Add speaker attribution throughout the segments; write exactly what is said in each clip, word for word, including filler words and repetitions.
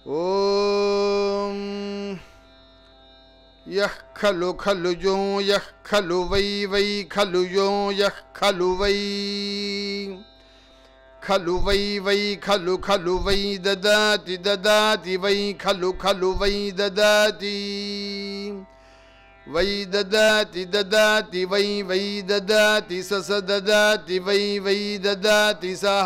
Speaker 1: ॐ यः खलु खलु यो यः खलु वै वै खलु यो यः खलु वै खलु वै वै खलु खलु वै ददाति ददाति वै खलु खलु वै ददाति वै ददाति ददाति वै वै ददाति स स ददाति वै वै ददाति सः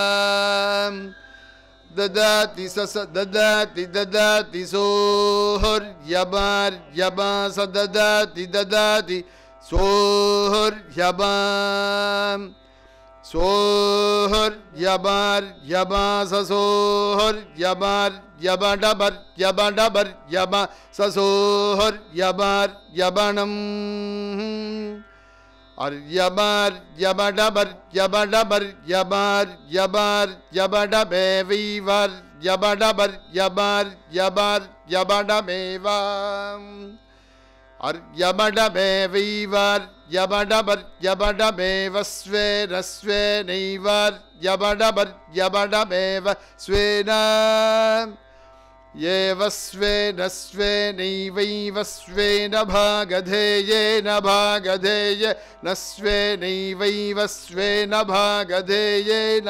Speaker 1: ददाति स स ददाति ददाति सोऽर्यमार्यमा स ददाति ददाति सोऽर्यमा सोऽर्यमार्यमा स सोऽर्यमार्यमडमर्यमडमर्यमा स सोऽर्यमार्यमणम् अर्यमर्यमडमर्यमडमर्यमर्यमर्यमर्यमर्यमर्यमर्यमडमेव अर्यमडमेवैवर्यमडमर्यमडमेव स्वेन स्वेनैवर्यमडमर्यमडमेव स्वेन येव स्वेन स्वेनैवैव स्वेन भागधेयेन भागधेय न स्वेनैवैव स्वेन भागधेयेन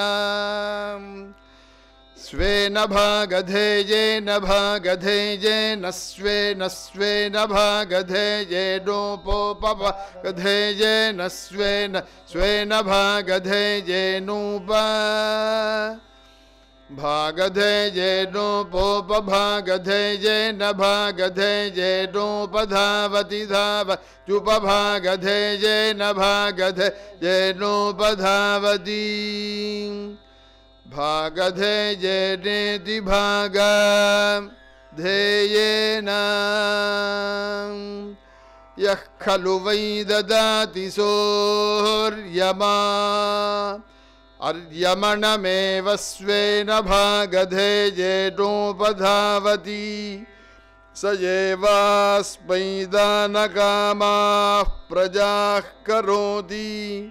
Speaker 1: स्वेन भागधेयेन भागधेयेन स्वेन स्वेन भागधेयेनोपोपभागधेयेन स्वेन स्वेन भागधेयेनोप भागधेयेनोपोपभागधेयेन भागधेयेनोपधावति धावत्युपभागधेयेन भागधेयेनोपधावति भागधेयेनेति भागधेयेन यः खलु वै ददाति सोऽर्यमा अर्यमणमेव स्वेन भागधेयेनोपधावति स एवास्मै दानकामाः प्रजाः करोति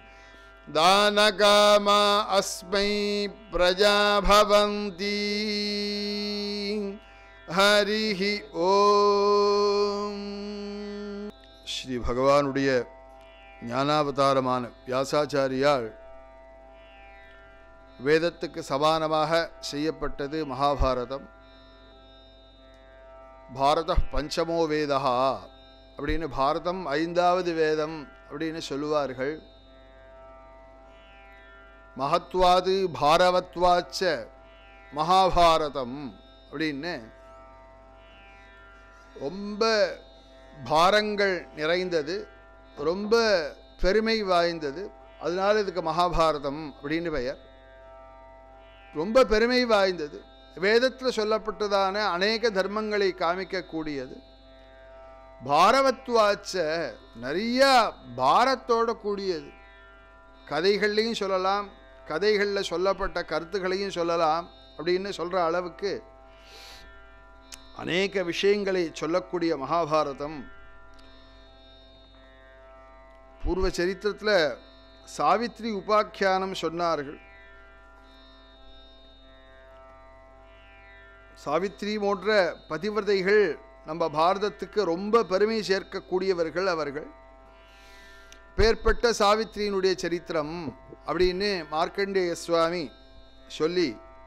Speaker 1: दानकामा अस्मै प्रजा भवन्ति हरिः ओम. श्री भगवानुடைய ஞானாவதாரமான வியாசாச்சாரியால் வேதத்துக்கு சமானமாக செய்யப்பட்டது மகாபாரதம். பாரத பஞ்சமோ வேதா அப்படின்னு, பாரதம் ஐந்தாவது வேதம் அப்படின்னு சொல்லுவார்கள். மகத்வாது பாரவத்வாச்ச மகாபாரதம் அப்படின்னு ரொம்ப பாரங்கள் நிறைந்தது, ரொம்ப பெருமை வாய்ந்தது. அதனால இதுக்கு மகாபாரதம் அப்படின்னு பெயர். ரொம்ப பெருமை வாய்ந்தது. வேதத்தில் சொல்லப்பட்டதான அநேக தர்மங்களை காமிக்கக்கூடியது. பாரவத்வாச்ச நிறைய பாரத்தோட கூடியது. கதைகள்லையும் சொல்லலாம், கதைகளில் சொல்லப்பட்ட கருத்துக்களையும் சொல்லலாம் அப்படின்னு சொல்கிற அளவுக்கு அநேக விஷயங்களை சொல்லக்கூடிய மகாபாரதம். பூர்வ சரித்திரத்தில் சாவித்ரி உபாக்கியானம் சொன்னார்கள். சாவித்ரி போன்ற பதிவிரதைகள் நம்ம பாரதத்துக்கு ரொம்ப பெருமை சேர்க்கக்கூடியவர்கள் அவர்கள். பேர்பட்ட சாவித்ரியினுடைய சரித்திரம் அப்படின்னு மார்க்கண்டேய சுவாமி சொல்லி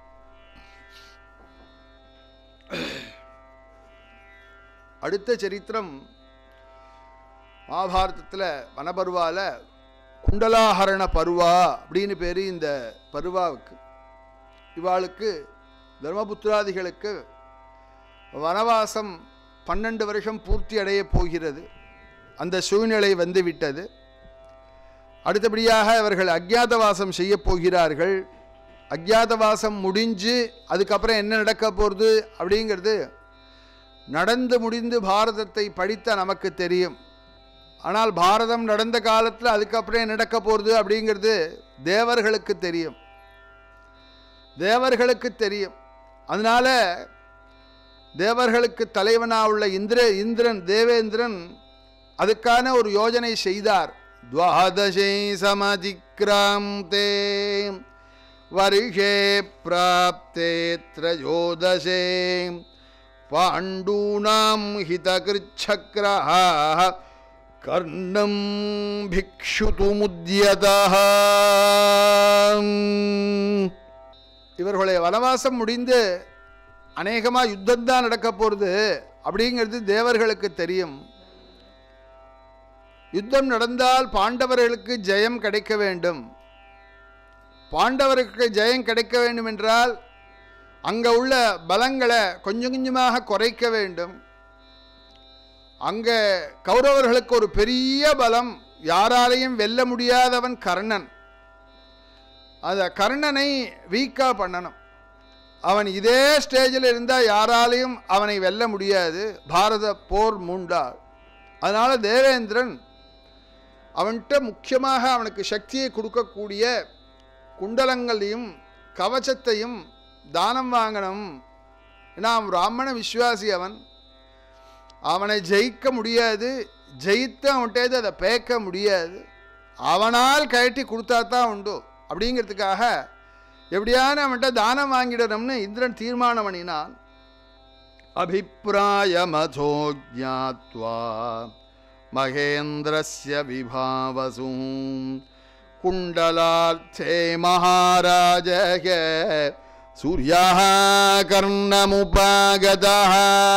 Speaker 1: அடுத்த சரித்திரம் மகாபாரதத்தில் வனபருவால குண்டலாஹரண பருவா அப்படின்னு பேர் இந்த பருவாவுக்கு. இவாளுக்கு தர்மபுத்திராதிகளுக்கு வனவாசம் பன்னெண்டு வருஷம் பூர்த்தி அடைய போகிறது. அந்த சூழ்நிலை வந்துவிட்டது. அடுத்தபடியாக அவர்கள் அக்ஞாதவாசம் செய்ய போகிறார்கள். அக்ஞாதவாசம் முடிஞ்சு அதுக்கப்புறம் என்ன நடக்க போகிறது அப்படிங்கிறது நடந்து முடிந்து பாரதத்தை படித்த நமக்கு தெரியும். ஆனால் பாரதம் நடந்த காலத்தில் அதுக்கப்புறம் என்ன நடக்க போகிறது அப்படிங்கிறது தேவர்களுக்கு தெரியும், தேவர்களுக்கு தெரியும். அதனால தேவர்களுக்கு தலைவனாக உள்ள இந்திர இந்திரன் தேவேந்திரன் அதுக்கான ஒரு யோஜனை செய்தார். துவாதசே சமதிக்ராந்தே வருஷே பிராப்தே த்ரயோதசே பாண்டூனாம் ஹிதகிருச்சக்ரஹ கர்ணம் பிக்ஷுதுமுத்யதஹ. இவர்களுடைய வனவாசம் முடிந்து அநேகமாக யுத்தம்தான் நடக்க போகிறது அப்படிங்கிறது தேவர்களுக்கு தெரியும். யுத்தம் நடந்தால் பாண்டவர்களுக்கு ஜெயம் கிடைக்க வேண்டும். பாண்டவர்களுக்கு ஜெயம் கிடைக்க வேண்டும் என்றால் அங்கே உள்ள பலங்களை கொஞ்சம் கொஞ்சமாக குறைக்க வேண்டும். அங்கே கௌரவர்களுக்கு ஒரு பெரிய பலம், யாராலையும் வெல்ல முடியாதவன் கர்ணன். அந்த கர்ணனை வீக்காக பண்ணணும். அவன் இதே ஸ்டேஜில் இருந்தால் யாராலையும் அவனை வெல்ல முடியாது. பாரத போர் மூண்டார். அதனால் தேவேந்திரன் அவன்கிட்ட முக்கியமாக அவனுக்கு சக்தியை கொடுக்கக்கூடிய குண்டலங்களையும் கவச்சத்தையும் தானம் வாங்கணும். ஏன்னா அவன் பிராமண விஸ்வாசி. அவன் அவனை ஜெயிக்க முடியாது, ஜெயித்து அவன்கிட்ட அதை பேக்க முடியாது. அவனால் கழட்டி கொடுத்தா தான் உண்டு. அப்படிங்கிறதுக்காக எப்படியான அவன்கிட்ட தானம் வாங்கிடணும்னு இந்திரன் தீர்மானம் பண்ணினான். அபிப்ராயமதோ ஞாத்வா மகேந்திரஸ்ய விபாவசு குண்டலார்த்தே மகாராஜக சூர்யः கர்ணமுபாகதः.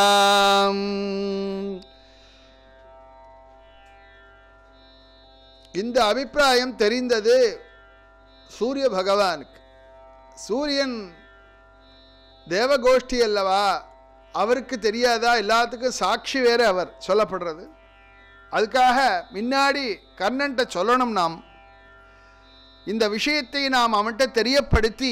Speaker 1: இந்த அபிப்பிராயம் தெரிந்தது சூரிய பகவானுக்கு. சூரியன் தேவகோஷ்டி அல்லவா, அவருக்கு தெரியாதா? எல்லாத்துக்கும் சாட்சி வேறு அவர் சொல்லப்படுறது. அதுக்காக முன்னாடி கர்ணன்ட்ட சொல்லணும். நாம் இந்த விஷயத்தை நாம் அவன்கிட்ட தெரியப்படுத்தி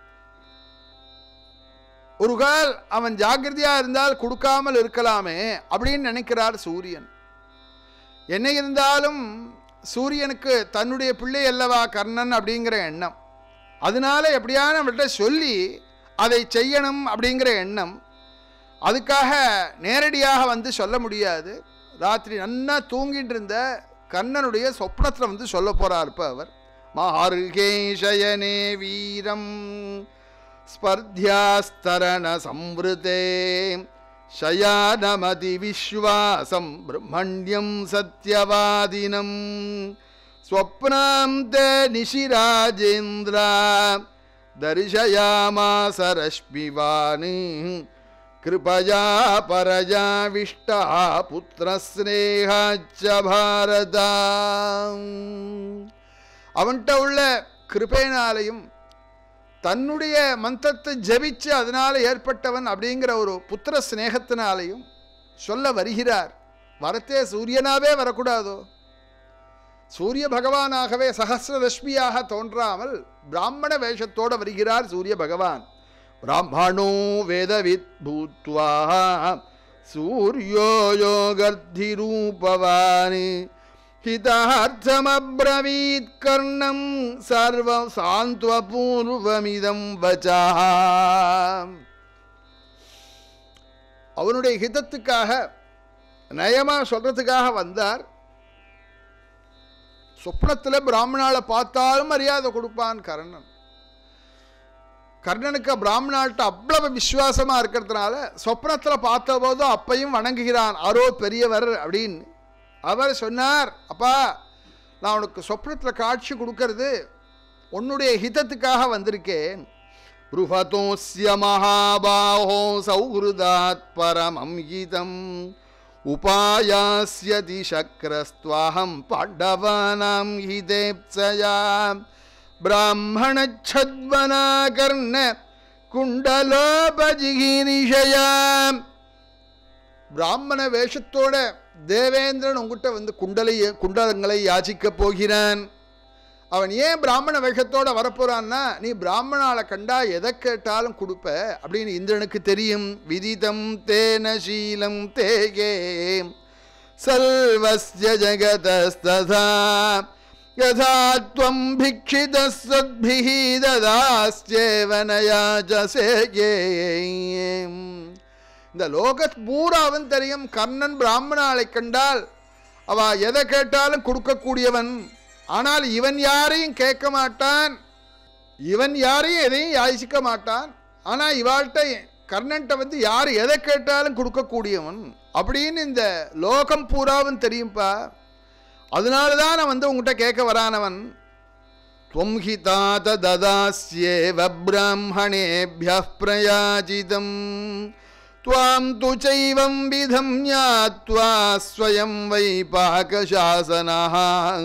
Speaker 1: ஒரு கால் அவன் ஜாக்கிரதையாக இருந்தால் கொடுக்காமல் இருக்கலாமே அப்படின்னு நினைக்கிறார் சூரியன். என்ன இருந்தாலும் சூரியனுக்கு தன்னுடைய பிள்ளை அல்லவா கர்ணன் அப்படிங்கிற எண்ணம். அதனால எப்படியான அவன்கிட்ட சொல்லி அதை செய்யணும் அப்படிங்கிற எண்ணம். அதுக்காக நேரடியாக வந்து சொல்ல முடியாது. ராத்திரி நன்னா தூங்கிட்டு இருந்த கர்ணனுடைய சொப்னத்தில் வந்து சொல்ல போகிறார். இப்போ அவர் மஹர்கேஷயனே வீரம் ஸ்பர்த்யாஸ்தரண சம்ருதே ஷயானமதி விஸ்வாசம் பிரம்மண்யம் சத்யவாதினம் ஸ்வப்னாந்தே நிஷிராஜேந்திரா தரிசயாமாச ரஷ்மிவானி கிருபயா பரஜா விஷ்டா புத்திரஸ்நேகாச்ச பாரதா. அவன்கிட்ட உள்ள கிருபையினாலையும் தன்னுடைய மந்திரத்தை ஜபிச்சு அதனால் ஏற்பட்டவன் அப்படிங்கிற ஒரு புத்திர ஸ்நேகத்தினாலையும் சொல்ல வருகிறார். வரத்தே சூரியனாவே வரக்கூடாதோ? சூரிய பகவானாகவே சஹஸ்ரரஷ்மியாக தோன்றாமல் பிராமண வேஷத்தோடு வருகிறார் சூரிய பகவான். பிராமணோ வேதவித் பூத்வா சூர்யோ யோகர்த்தி ரூபவானி ஹிதார்த்தமப்ரவீத் கர்ணம் சர்வம் சாந்த்வபூர்வமிதம் வச்சா. அவனுடைய ஹிதத்துக்காக நயமா சொல்றதுக்காக வந்தார். சொப்னத்தில் பிராமணாவை பார்த்தாலும் மரியாதை கொடுப்பான் கர்ணன். கர்ணனுக்கு பிராமணால்கிட்ட அவ்வளவு விசுவாசமாக இருக்கிறதுனால சொப்னத்தில் பார்த்த போதும் அப்பையும் வணங்குகிறான். ஆரோ பெரியவர் அப்படின்னு அவர் சொன்னார். அப்பா, நான் உனக்கு சொப்னத்தில் காட்சி கொடுக்கறது உன்னுடைய ஹிதத்துக்காக வந்திருக்கேன். ப்ருஹதோஸ்ய மகாபாஹோ சௌஹ்ருதாத் பரமம் ஹிதம் உபாயாஸ்யதி சக்ரஸ்த்வாஹம் பாண்டவானாம் ஹிதேப்சயா பிராமணச்சத்வனா கர்ண குண்டலோபஜிகிரிஷயாம். பிராமண வேஷத்தோட தேவேந்திரன் உங்ககிட்ட வந்து குண்டலை குண்டலங்களை யாச்சிக்க போகிறான். அவன் ஏன் பிராமண வேஷத்தோட வரப்போறான்னா, நீ பிராமணால கண்டா எதை கேட்டாலும் கொடுப்ப அப்படின்னு இந்திரனுக்கு தெரியும். விதிதம் தேன சீலம் தேகே சர்வஸ்ய ஜகதஸ்ததா யதா த்வம் பிக்ஷிதஸ் சத்பிஹி ததாஸ்யேவனயாஜசேகே. இந்த லோக பூராவும் தெரியும் கர்ணன் பிராமணாலை கண்டால் அவ எதை கேட்டாலும் கொடுக்கக்கூடியவன். ஆனால் இவன் யாரையும் கேட்க மாட்டான். இவன் யாரையும் எதையும் யாசிக்க மாட்டான். ஆனால் இவாள்கிட்ட கர்ணன்ட்ட வந்து யார் எதை கேட்டாலும் கொடுக்கக்கூடியவன் அப்படின்னு இந்த லோகம் பூராவும் தெரியும்பா. அதனால தான் நான் வந்து உங்கள்கிட்ட கேட்க வரானவன். त्वं हि तात ददास्येव ब्राह्मणेभ्यः प्रयाचितं त्वां तु चैवं विधं ज्ञात्वा स्वयं वै पाकशासनः.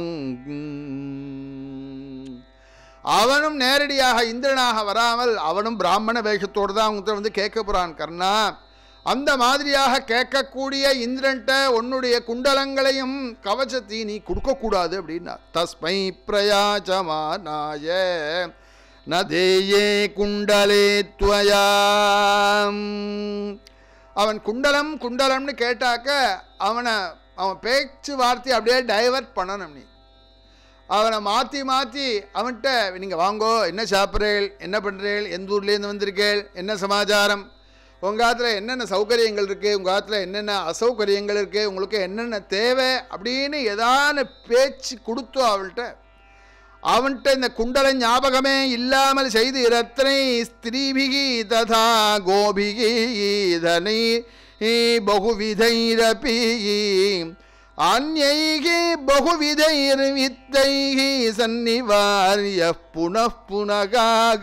Speaker 1: அவனும் நேரடியாக இந்திரனாக வராமல் அவனும் பிராமண வேஷத்தோடு தான் உங்கள்கிட்ட வந்து கேட்க போகிறான் கர்ணா. அந்த மாதிரியாக கேட்கக்கூடிய இந்திரன்ட்ட உன்னுடைய குண்டலங்களையும் கவச்சத்தையும் நீ கொடுக்கக்கூடாது அப்படின்னா. தஸ்மை பிரயாச்சமானாய நதேயே குண்டலே துவயாம். அவன் குண்டலம் குண்டலம்னு கேட்டாக்க அவனை அவன் பேச்சு வார்த்தை அப்படியே டைவர்ட் பண்ணணும். நீ அவனை மாற்றி மாற்றி அவன்கிட்ட நீங்கள் வாங்கோ, என்ன சாப்பிட்றேள், என்ன பண்ணுறேள், எந்த ஊர்லேருந்து வந்திருக்கேள், என்ன சமாச்சாரம், உங்கள் காலத்தில் என்னென்ன சௌகரியங்கள் இருக்குது, உங்கள் காலத்தில் என்னென்ன அசௌகரியங்கள் இருக்குது, உங்களுக்கு என்னென்ன தேவை அப்படின்னு ஏதான பேச்சு கொடுத்தோ அவள்கிட்ட. அவன்கிட்ட இந்த குண்டல ஞாபகமே இல்லாமல் செய்து இரத்தனை ஸ்திரீபிகி ததா கோபிகி தனை பகுவிதைரபி அந்யைகி பகுவிதைர் வித்தைகி சன்னிவாரிய புனః புனகாக.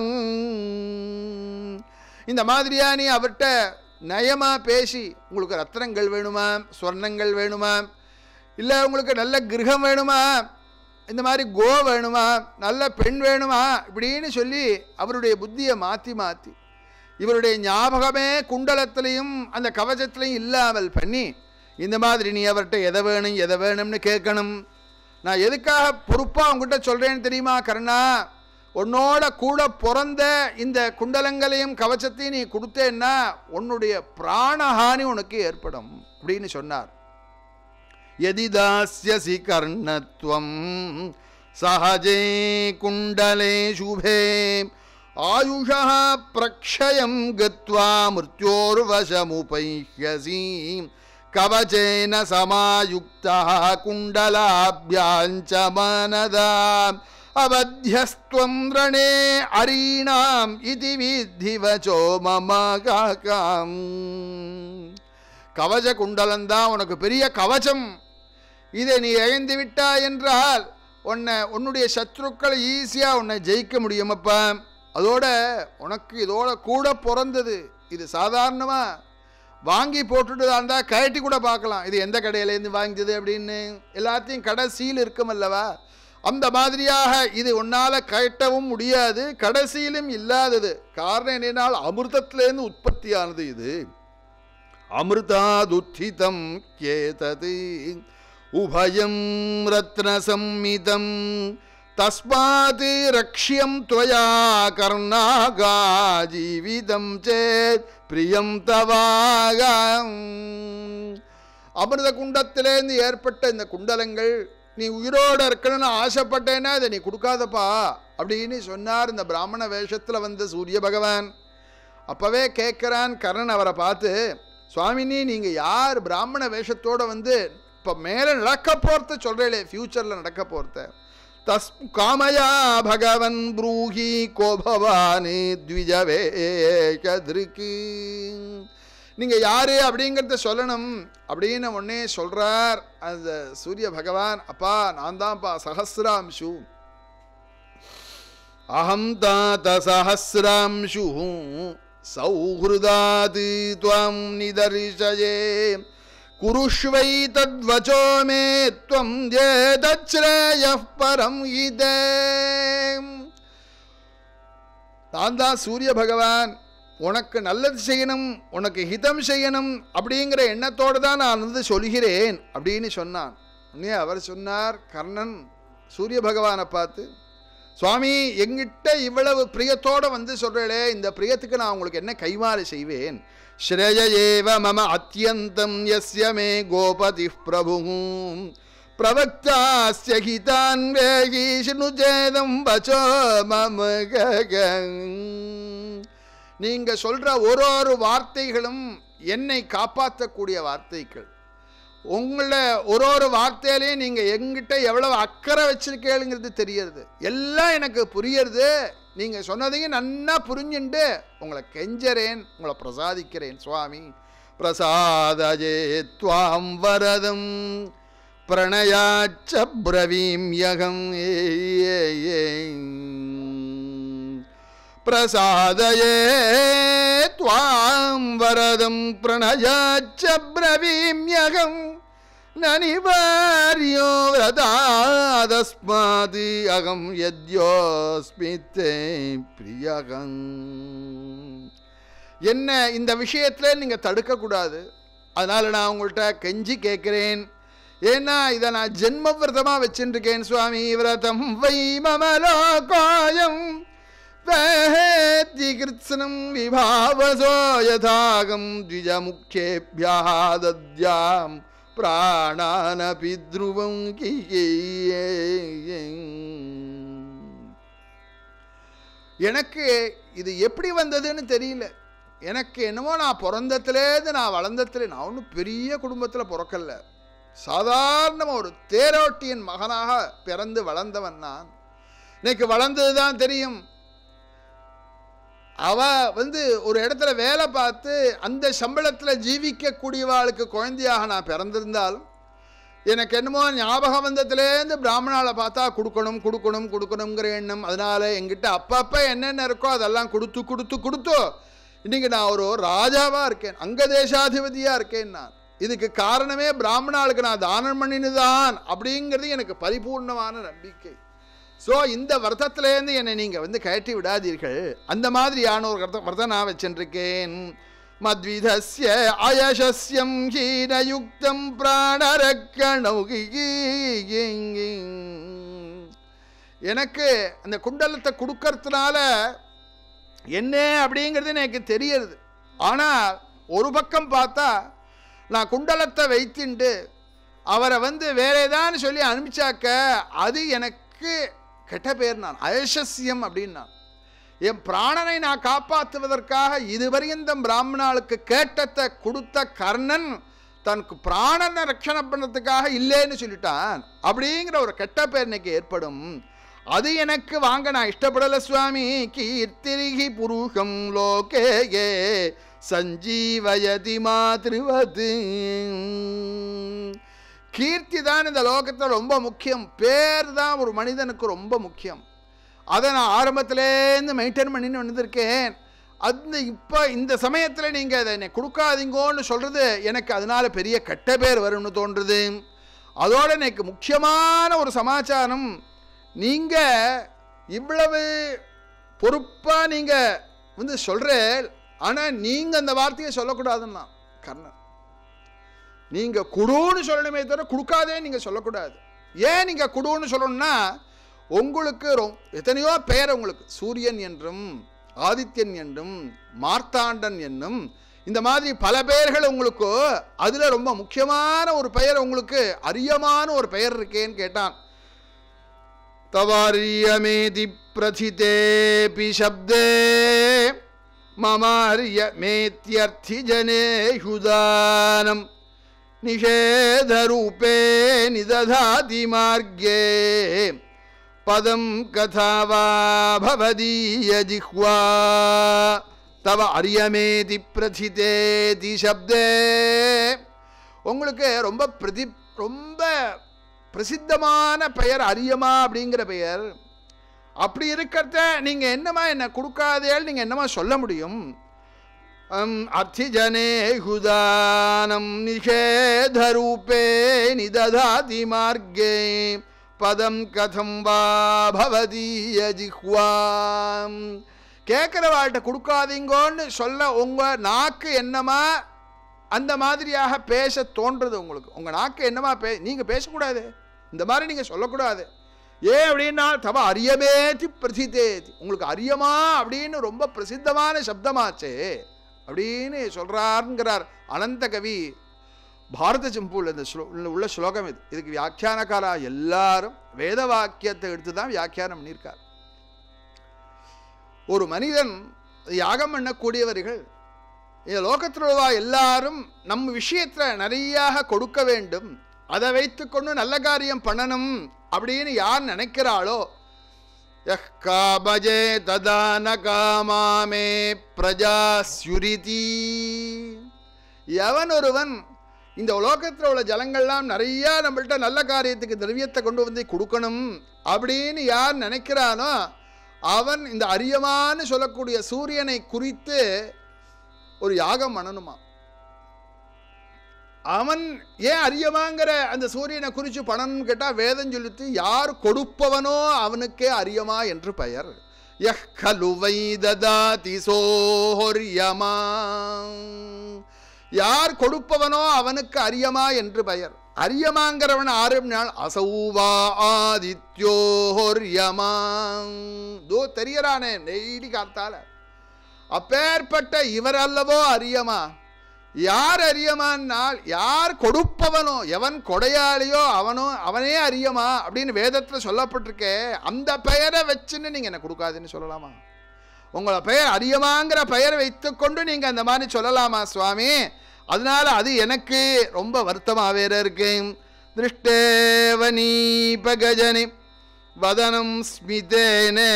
Speaker 1: இந்த மாதிரியா நீ அவர்கிட்ட நயமாக பேசி, உங்களுக்கு ரத்னங்கள் வேணுமா, ஸ்வர்ணங்கள் வேணுமா, இல்லை உங்களுக்கு நல்ல கிரகம் வேணுமா, இந்த மாதிரி கோ வேணுமா, நல்ல பெண் வேணுமா இப்படின்னு சொல்லி அவருடைய புத்தியை மாற்றி மாற்றி இவருடைய ஞாபகமே குண்டலத்திலையும் அந்த கவச்சத்திலையும் இல்லாமல் பண்ணி இந்த மாதிரி நீ அவர்கிட்ட எதை வேணும் எதை வேணும்னு கேட்கணும். நான் எதுக்காக பொறுப்பாக உங்ககிட்ட சொல்கிறேன்னு தெரியுமா கர்ணா? உன்னோட கூட பிறந்த இந்த குண்டலங்களையும் கவச்சத்தையும் நீ கொடுத்தேன்னா உன்னுடைய பிராணஹானி உனக்கு ஏற்படும் அப்படின்னு சொன்னார். யதிதாஸ்யசி கர்ணத்வம் சஹஜே குண்டலே சுபே ஆயுஷா பிரக்ஷயம் கத்வா மிருத்யோர்வசமுபைஹ்யசி கவச்சேன சமாயுக்தா குண்டலாப்யாஞ்ச மனதா அவத்யஸ்த்வம் ரணே அரீணாம் இதி வித்தி வச்சோ மமகாகம். கவச குண்டலந்தான் உனக்கு பெரிய கவசம். இதை நீ இழந்து விட்டா என்றால் உன்னை உன்னுடைய சத்ருக்களை ஈஸியாக உன்னை ஜெயிக்க முடியுமப்பா. அதோட உனக்கு இதோட கூட பிறந்தது. இது சாதாரணமாக வாங்கி போட்டுட்டு இருந்தால் கழட்டி கூட பார்க்கலாம், இது எந்த கடையிலேருந்து வாங்கியது அப்படின்னு. எல்லாத்தையும் கடைசியில் இருக்கும் அல்லவா, அந்த மாதிரியாக இது உன்னால் கழட்டவும் முடியாது, கடைசியிலும் இல்லாதது. காரணம் என்னென்னால் அமிர்தத்திலேருந்து உற்பத்தியானது இது. அமிர்தாதுத்திதம் கேதது உபயம் ரத்னசம்மிதம் தஸ்மாத் ரக்ஷ்யம் துவயா கர்ணாகா ஜீவிதம் சேத் பிரியம் தவாக. அமிர்த குண்டத்திலேருந்து ஏற்பட்ட இந்த குண்டலங்கள் நீ உயிரோடு இருக்கணும்னு ஆசைப்பட்டேன்னா இதை நீ கொடுக்காதப்பா அப்படின்னு சொன்னார் இந்த பிராமண வேஷத்தில் வந்த சூரிய பகவான். அப்போவே கேட்குறான் கர்ணன் அவரை பார்த்து, சுவாமினி நீங்கள் யார் பிராமண வேஷத்தோடு வந்து இப்போ மேலே நடக்க போகிறத சொல்கிறீங்களே, ஃப்யூச்சரில் நடக்க போகிறத, தஸ் காமயா பகவன் ப்ரூஹி கோபவானி த்விஜவேகதிருக்கு, நீங்கள் யார் அப்படிங்கிறத சொல்லணும் அப்படின்னு உடனே சொல்கிறார் அந்த சூரிய பகவான். அப்பா நான் தான்ப்பா சஹசிராம்சு, அஹம் தாத சஹசிராம்சு சௌஹ்ருதாத் த்வம் நிதர்சயே குருஷ்வை தத்வச்சோ மே த்வம் ஏதச்ரேயः பரம் இதே. நான் தான் சூரிய பகவான், உனக்கு நல்லது செய்யணும், உனக்கு ஹிதம் செய்யணும் அப்படிங்கிற எண்ணத்தோடு தான் நான் வந்து சொல்கிறேன் அப்படின்னு சொன்னான். உடனே அவர் சொன்னார் கர்ணன் சூரிய பகவானை பார்த்து, சுவாமி எங்கிட்ட இவ்வளவு பிரியத்தோடு வந்து சொல்கிறே, இந்த பிரியத்துக்கு நான் உங்களுக்கு என்ன கைமாறு செய்வேன்? ஸ்ரேய ஏவ மம அத்யந்தம் யஸ்ய மே கோபதி பிரபு பிரவக்தாஸ்ய ஹிதான் வேகி ஸ்ருணுஜேதம் வச்சோ மம ககங். நீங்கள் சொல்கிற ஒரு ஒரு வார்த்தைகளும் என்னை காப்பாற்றக்கூடிய வார்த்தைகள். உங்களை ஒரு ஒரு வார்த்தையிலையும் நீங்கள் எங்கிட்ட எவ்வளவு அக்கறை வச்சிருக்கேளுங்கிறது தெரியறது. எல்லாம் எனக்கு புரியறது. நீங்கள் சொன்னதையும் நன்னா புரிஞ்சுண்டு உங்களை கெஞ்சறேன், உங்களை பிரசாதிக்கிறேன் சுவாமி. பிரசாதஜே த்வாம் வரதம் பிரணயாச்ச பிரவீம்யகம். பிரசாதயே த்வாம் வரதம் பிரணயாச்ச பிரவீம்யகம். நனிவார்யோ விரதாதஸ்மாத் அகம் யத்யோஸ்மி தே பிரியகம். என்ன இந்த விஷயத்தில் நீங்கள் தடுக்கக்கூடாது. அதனால் நான் உங்கள்கிட்ட கெஞ்சி கேட்குறேன். ஏன்னா இதை நான் ஜென்ம விரதமாக வச்சுருக்கேன் சுவாமி. விரதம் வை மமலோகாயம் வேத்தி கிருத்ஸ்னம் விபாவசோ யதாகம் த்விஜமுக்ஷேப்யாதத்யாம் பிராணானபி த்ருவம் கீயே. எனக்கு இது எப்படி வந்ததுன்னு தெரியல. எனக்கு என்னமோ நான் பிறந்தத்துலேருந்து நான் வளர்ந்தத்துல நான் ஒன்றும் பெரிய குடும்பத்தில் பிறக்கல. சாதாரணமாக ஒரு தேரோட்டியின் மகனாக பிறந்து வளர்ந்தவன் நான். இன்னைக்கு வளர்ந்தது தான் தெரியும். அவ வந்து ஒரு இடத்துல வேலை பார்த்து அந்த சம்பளத்தில் ஜீவிக்கக்கூடியவாளுக்கு குழந்தையாக நான் பிறந்திருந்தாலும் எனக்கு என்னமோ ஞாபகம் வந்ததுலேருந்து பிராமணாவை பார்த்தா கொடுக்கணும் கொடுக்கணும் கொடுக்கணுங்கிற எண்ணம். அதனால் என்கிட்ட அப்பப்போ என்னென்ன இருக்கோ அதெல்லாம் கொடுத்து கொடுத்து கொடுத்து இன்றைக்கி நான் ஒரு ராஜாவாக இருக்கேன், அங்க தேசாதிபதியாக இருக்கேன் நான். இதுக்கு காரணமே பிராமணாளுக்கு நான் தானம் பண்ணினுதான் அப்படிங்கிறது எனக்கு பரிபூர்ணமான நம்பிக்கை. ஸோ இந்த விரதத்திலேருந்து என்னை நீங்கள் வந்து கயற்றி விடாதீர்கள். அந்த மாதிரியான ஒரு விரத விரதம் நான் வச்சுருக்கேன். மத்விதஸ்ய அயசஸ்யம் ஹீனயுக்தம் பிராணரக்கணௌகி. எனக்கு அந்த குண்டலத்தை கொடுக்கறதுனால என்ன அப்படிங்கிறது எனக்கு தெரியுது. ஆனால் ஒரு பக்கம் பார்த்தா நான் குண்டலத்தை வைத்துண்டு அவரை வந்து வேற ஏதான்னு சொல்லி அனுப்பிச்சாக்க அது எனக்கு கெட்ட பேர். நான் அயசஸ்யம் அப்படின்னு நான் என் பிராணனை நான் காப்பாற்றுவதற்காக இதுவரையும் பிராமணாளுக்கு கேட்டத்தை கொடுத்த கர்ணன் தனக்கு பிராணனை ரட்சணை பண்ணுறதுக்காக இல்லைன்னு சொல்லிட்டான் அப்படிங்கிற ஒரு கெட்ட பேர் இன்னைக்கு ஏற்படும். அது எனக்கு வாங்க நான் இஷ்டப்படலை சுவாமி. கீர்த்திரிகி புருஷம் லோகே சஞ்சீவயதி மாத்ருவது. கீர்த்தி தான் இந்த லோகத்தில் ரொம்ப முக்கியம். பேர் தான் ஒரு மனிதனுக்கு ரொம்ப முக்கியம். அதை நான் ஆரம்பத்திலேருந்து மெயின்டைன் பண்ணின்னு வந்திருக்கேன். அந்த இப்போ இந்த சமயத்தில் நீங்கள் அதை என்னை கொடுக்காதீங்கன்னு சொல்கிறது எனக்கு அதனால் பெரிய கெட்ட பேர் வரும்னு தோன்றுறது. அதோடு எனக்கு முக்கியமான ஒரு சமாச்சாரம், நீங்கள் இவ்வளவு பொறுப்பாக நீங்கள் வந்து சொல்கிறேன், ஆனால் நீங்கள் அந்த வார்த்தையை சொல்லக்கூடாதுன்னா கர்ணன். நீங்கள் குடுன்னு சொல்லணுமே தவிர கொடுக்காதே நீங்கள் சொல்லக்கூடாது. ஏன் நீங்கள் குடுன்னு சொல்லணும்னா உங்களுக்கு எத்தனையோ பெயர், உங்களுக்கு சூரியன் என்றும் ஆதித்யன் என்றும் மார்த்தாண்டன் என்னும் இந்த மாதிரி பல பெயர்கள் உங்களுக்கு. அதில் ரொம்ப முக்கியமான ஒரு பெயர் உங்களுக்கு அரியமான ஒரு பெயர் இருக்கேன்னு கேட்டான். தவாரியமேதி பிரதிதேபி சப்தே மமாரியமேத்யர்த்தி ஜனேஷுதானம் நிஷேதரூபே நிததாதி மார்கே பதம் கதாவா பவதீய ஜிஹ்வா தவ அரியமேதி பிரதிதேதி சப்தே. உங்களுக்கு ரொம்ப பிரதி ரொம்ப பிரசித்தமான பெயர் அரியமா அப்படிங்கிற பெயர். அப்படி இருக்கிறத நீங்கள் என்னமா என்ன கொடுக்காதேல் நீங்கள் என்னமா சொல்ல முடியும்? அர்த்திஜனே ஹுதானம் நிஷேதரூபே நிததாதி மார்கே பதம் கதம் வா பவதீய ஜிஹ்வாம். கேட்குறவாள்கிட்ட கொடுக்காதீங்கன்னு சொல்ல உங்கள் நாக்கு என்னமா அந்த மாதிரியாக பேச தோன்றுறது உங்களுக்கு. உங்கள் நாக்கு என்னமா பே நீங்கள் பேசக்கூடாது, இந்த மாதிரி நீங்கள் சொல்லக்கூடாது. ஏன் அப்படின்னா தவ அரியமேதி பிரசித்தேதி, உங்களுக்கு அரியமா அப்படின்னு ரொம்ப பிரசித்தமான சப்தமாச்சே அப்படின்னு சொல்கிறாருங்கிறார் அனந்த கவி. பாரத சம்பூவில் இந்த ஸ்லோ உள்ள ஸ்லோகம் இது. இதுக்கு வியாக்கியானக்காரா எல்லாரும் வேத வாக்கியத்தை எடுத்து தான் வியாக்கியானம் பண்ணியிருக்கார். ஒரு மனிதன் யாகம் பண்ணக்கூடியவர்கள் இந்த லோகத்தில் உள்ளவா எல்லாரும் நம் விஷயத்தில் நிறையாக கொடுக்க வேண்டும், அதை வைத்துக்கொண்டு நல்ல காரியம் பண்ணணும் அப்படின்னு யார் நினைக்கிறாளோ, யஹ் காமஜே ததான காமாமே பிரஜா ஸ்யுரிதி, எவன் ஒருவன் இந்த உலோகத்தில் உள்ள ஜலங்கள்லாம் நிறையா நம்மள்கிட்ட நல்ல காரியத்துக்கு திரவியத்தை கொண்டு வந்து கொடுக்கணும் அப்படின்னு யார் நினைக்கிறானோ அவன் இந்த அரியமான்னு சொல்லக்கூடிய சூரியனை குறித்து ஒரு யாகம் பண்ணணுமா. அவன் ஏன் அரியமாங்கிற அந்த சூரியனை குறித்து பண்ணணும்னு கேட்டால் வேதம் சொல்லித்து யார் கொடுப்பவனோ அவனுக்கே அரியமா என்று பெயர். யஹ் கலு வை ததாதி சோஹர்யமா, யார் கொடுப்பவனோ அவனுக்கு அரியமா என்று பெயர். அரியமாங்கிறவன் ஆறும் நாள் அசௌவா ஆதித்யோஹர்யமா, தோ தெரியறானே நெய்டி காத்தால, அப்பேற்பட்ட இவர் அல்லவோ அரியமா. யார் அரியமானால் யார் கொடுப்பவனோ, எவன் கொடையாளியோ அவனோ அவனே அரியமா அப்படின்னு வேதத்தில் சொல்லப்பட்டிருக்கே. அந்த பெயரை வச்சுன்னு நீங்கள் என்ன கொடுக்காதுன்னு சொல்லலாமா? உங்களை பெயர் அரியமாங்கிற பெயரை வைத்துக்கொண்டு நீங்கள் அந்த மாதிரி சொல்லலாமா சுவாமி? அதனால அது எனக்கு ரொம்ப வருத்தமாக வேற இருக்கு. திருஷ்டேவனீபகஜனி வதனம் ஸ்மிதேனே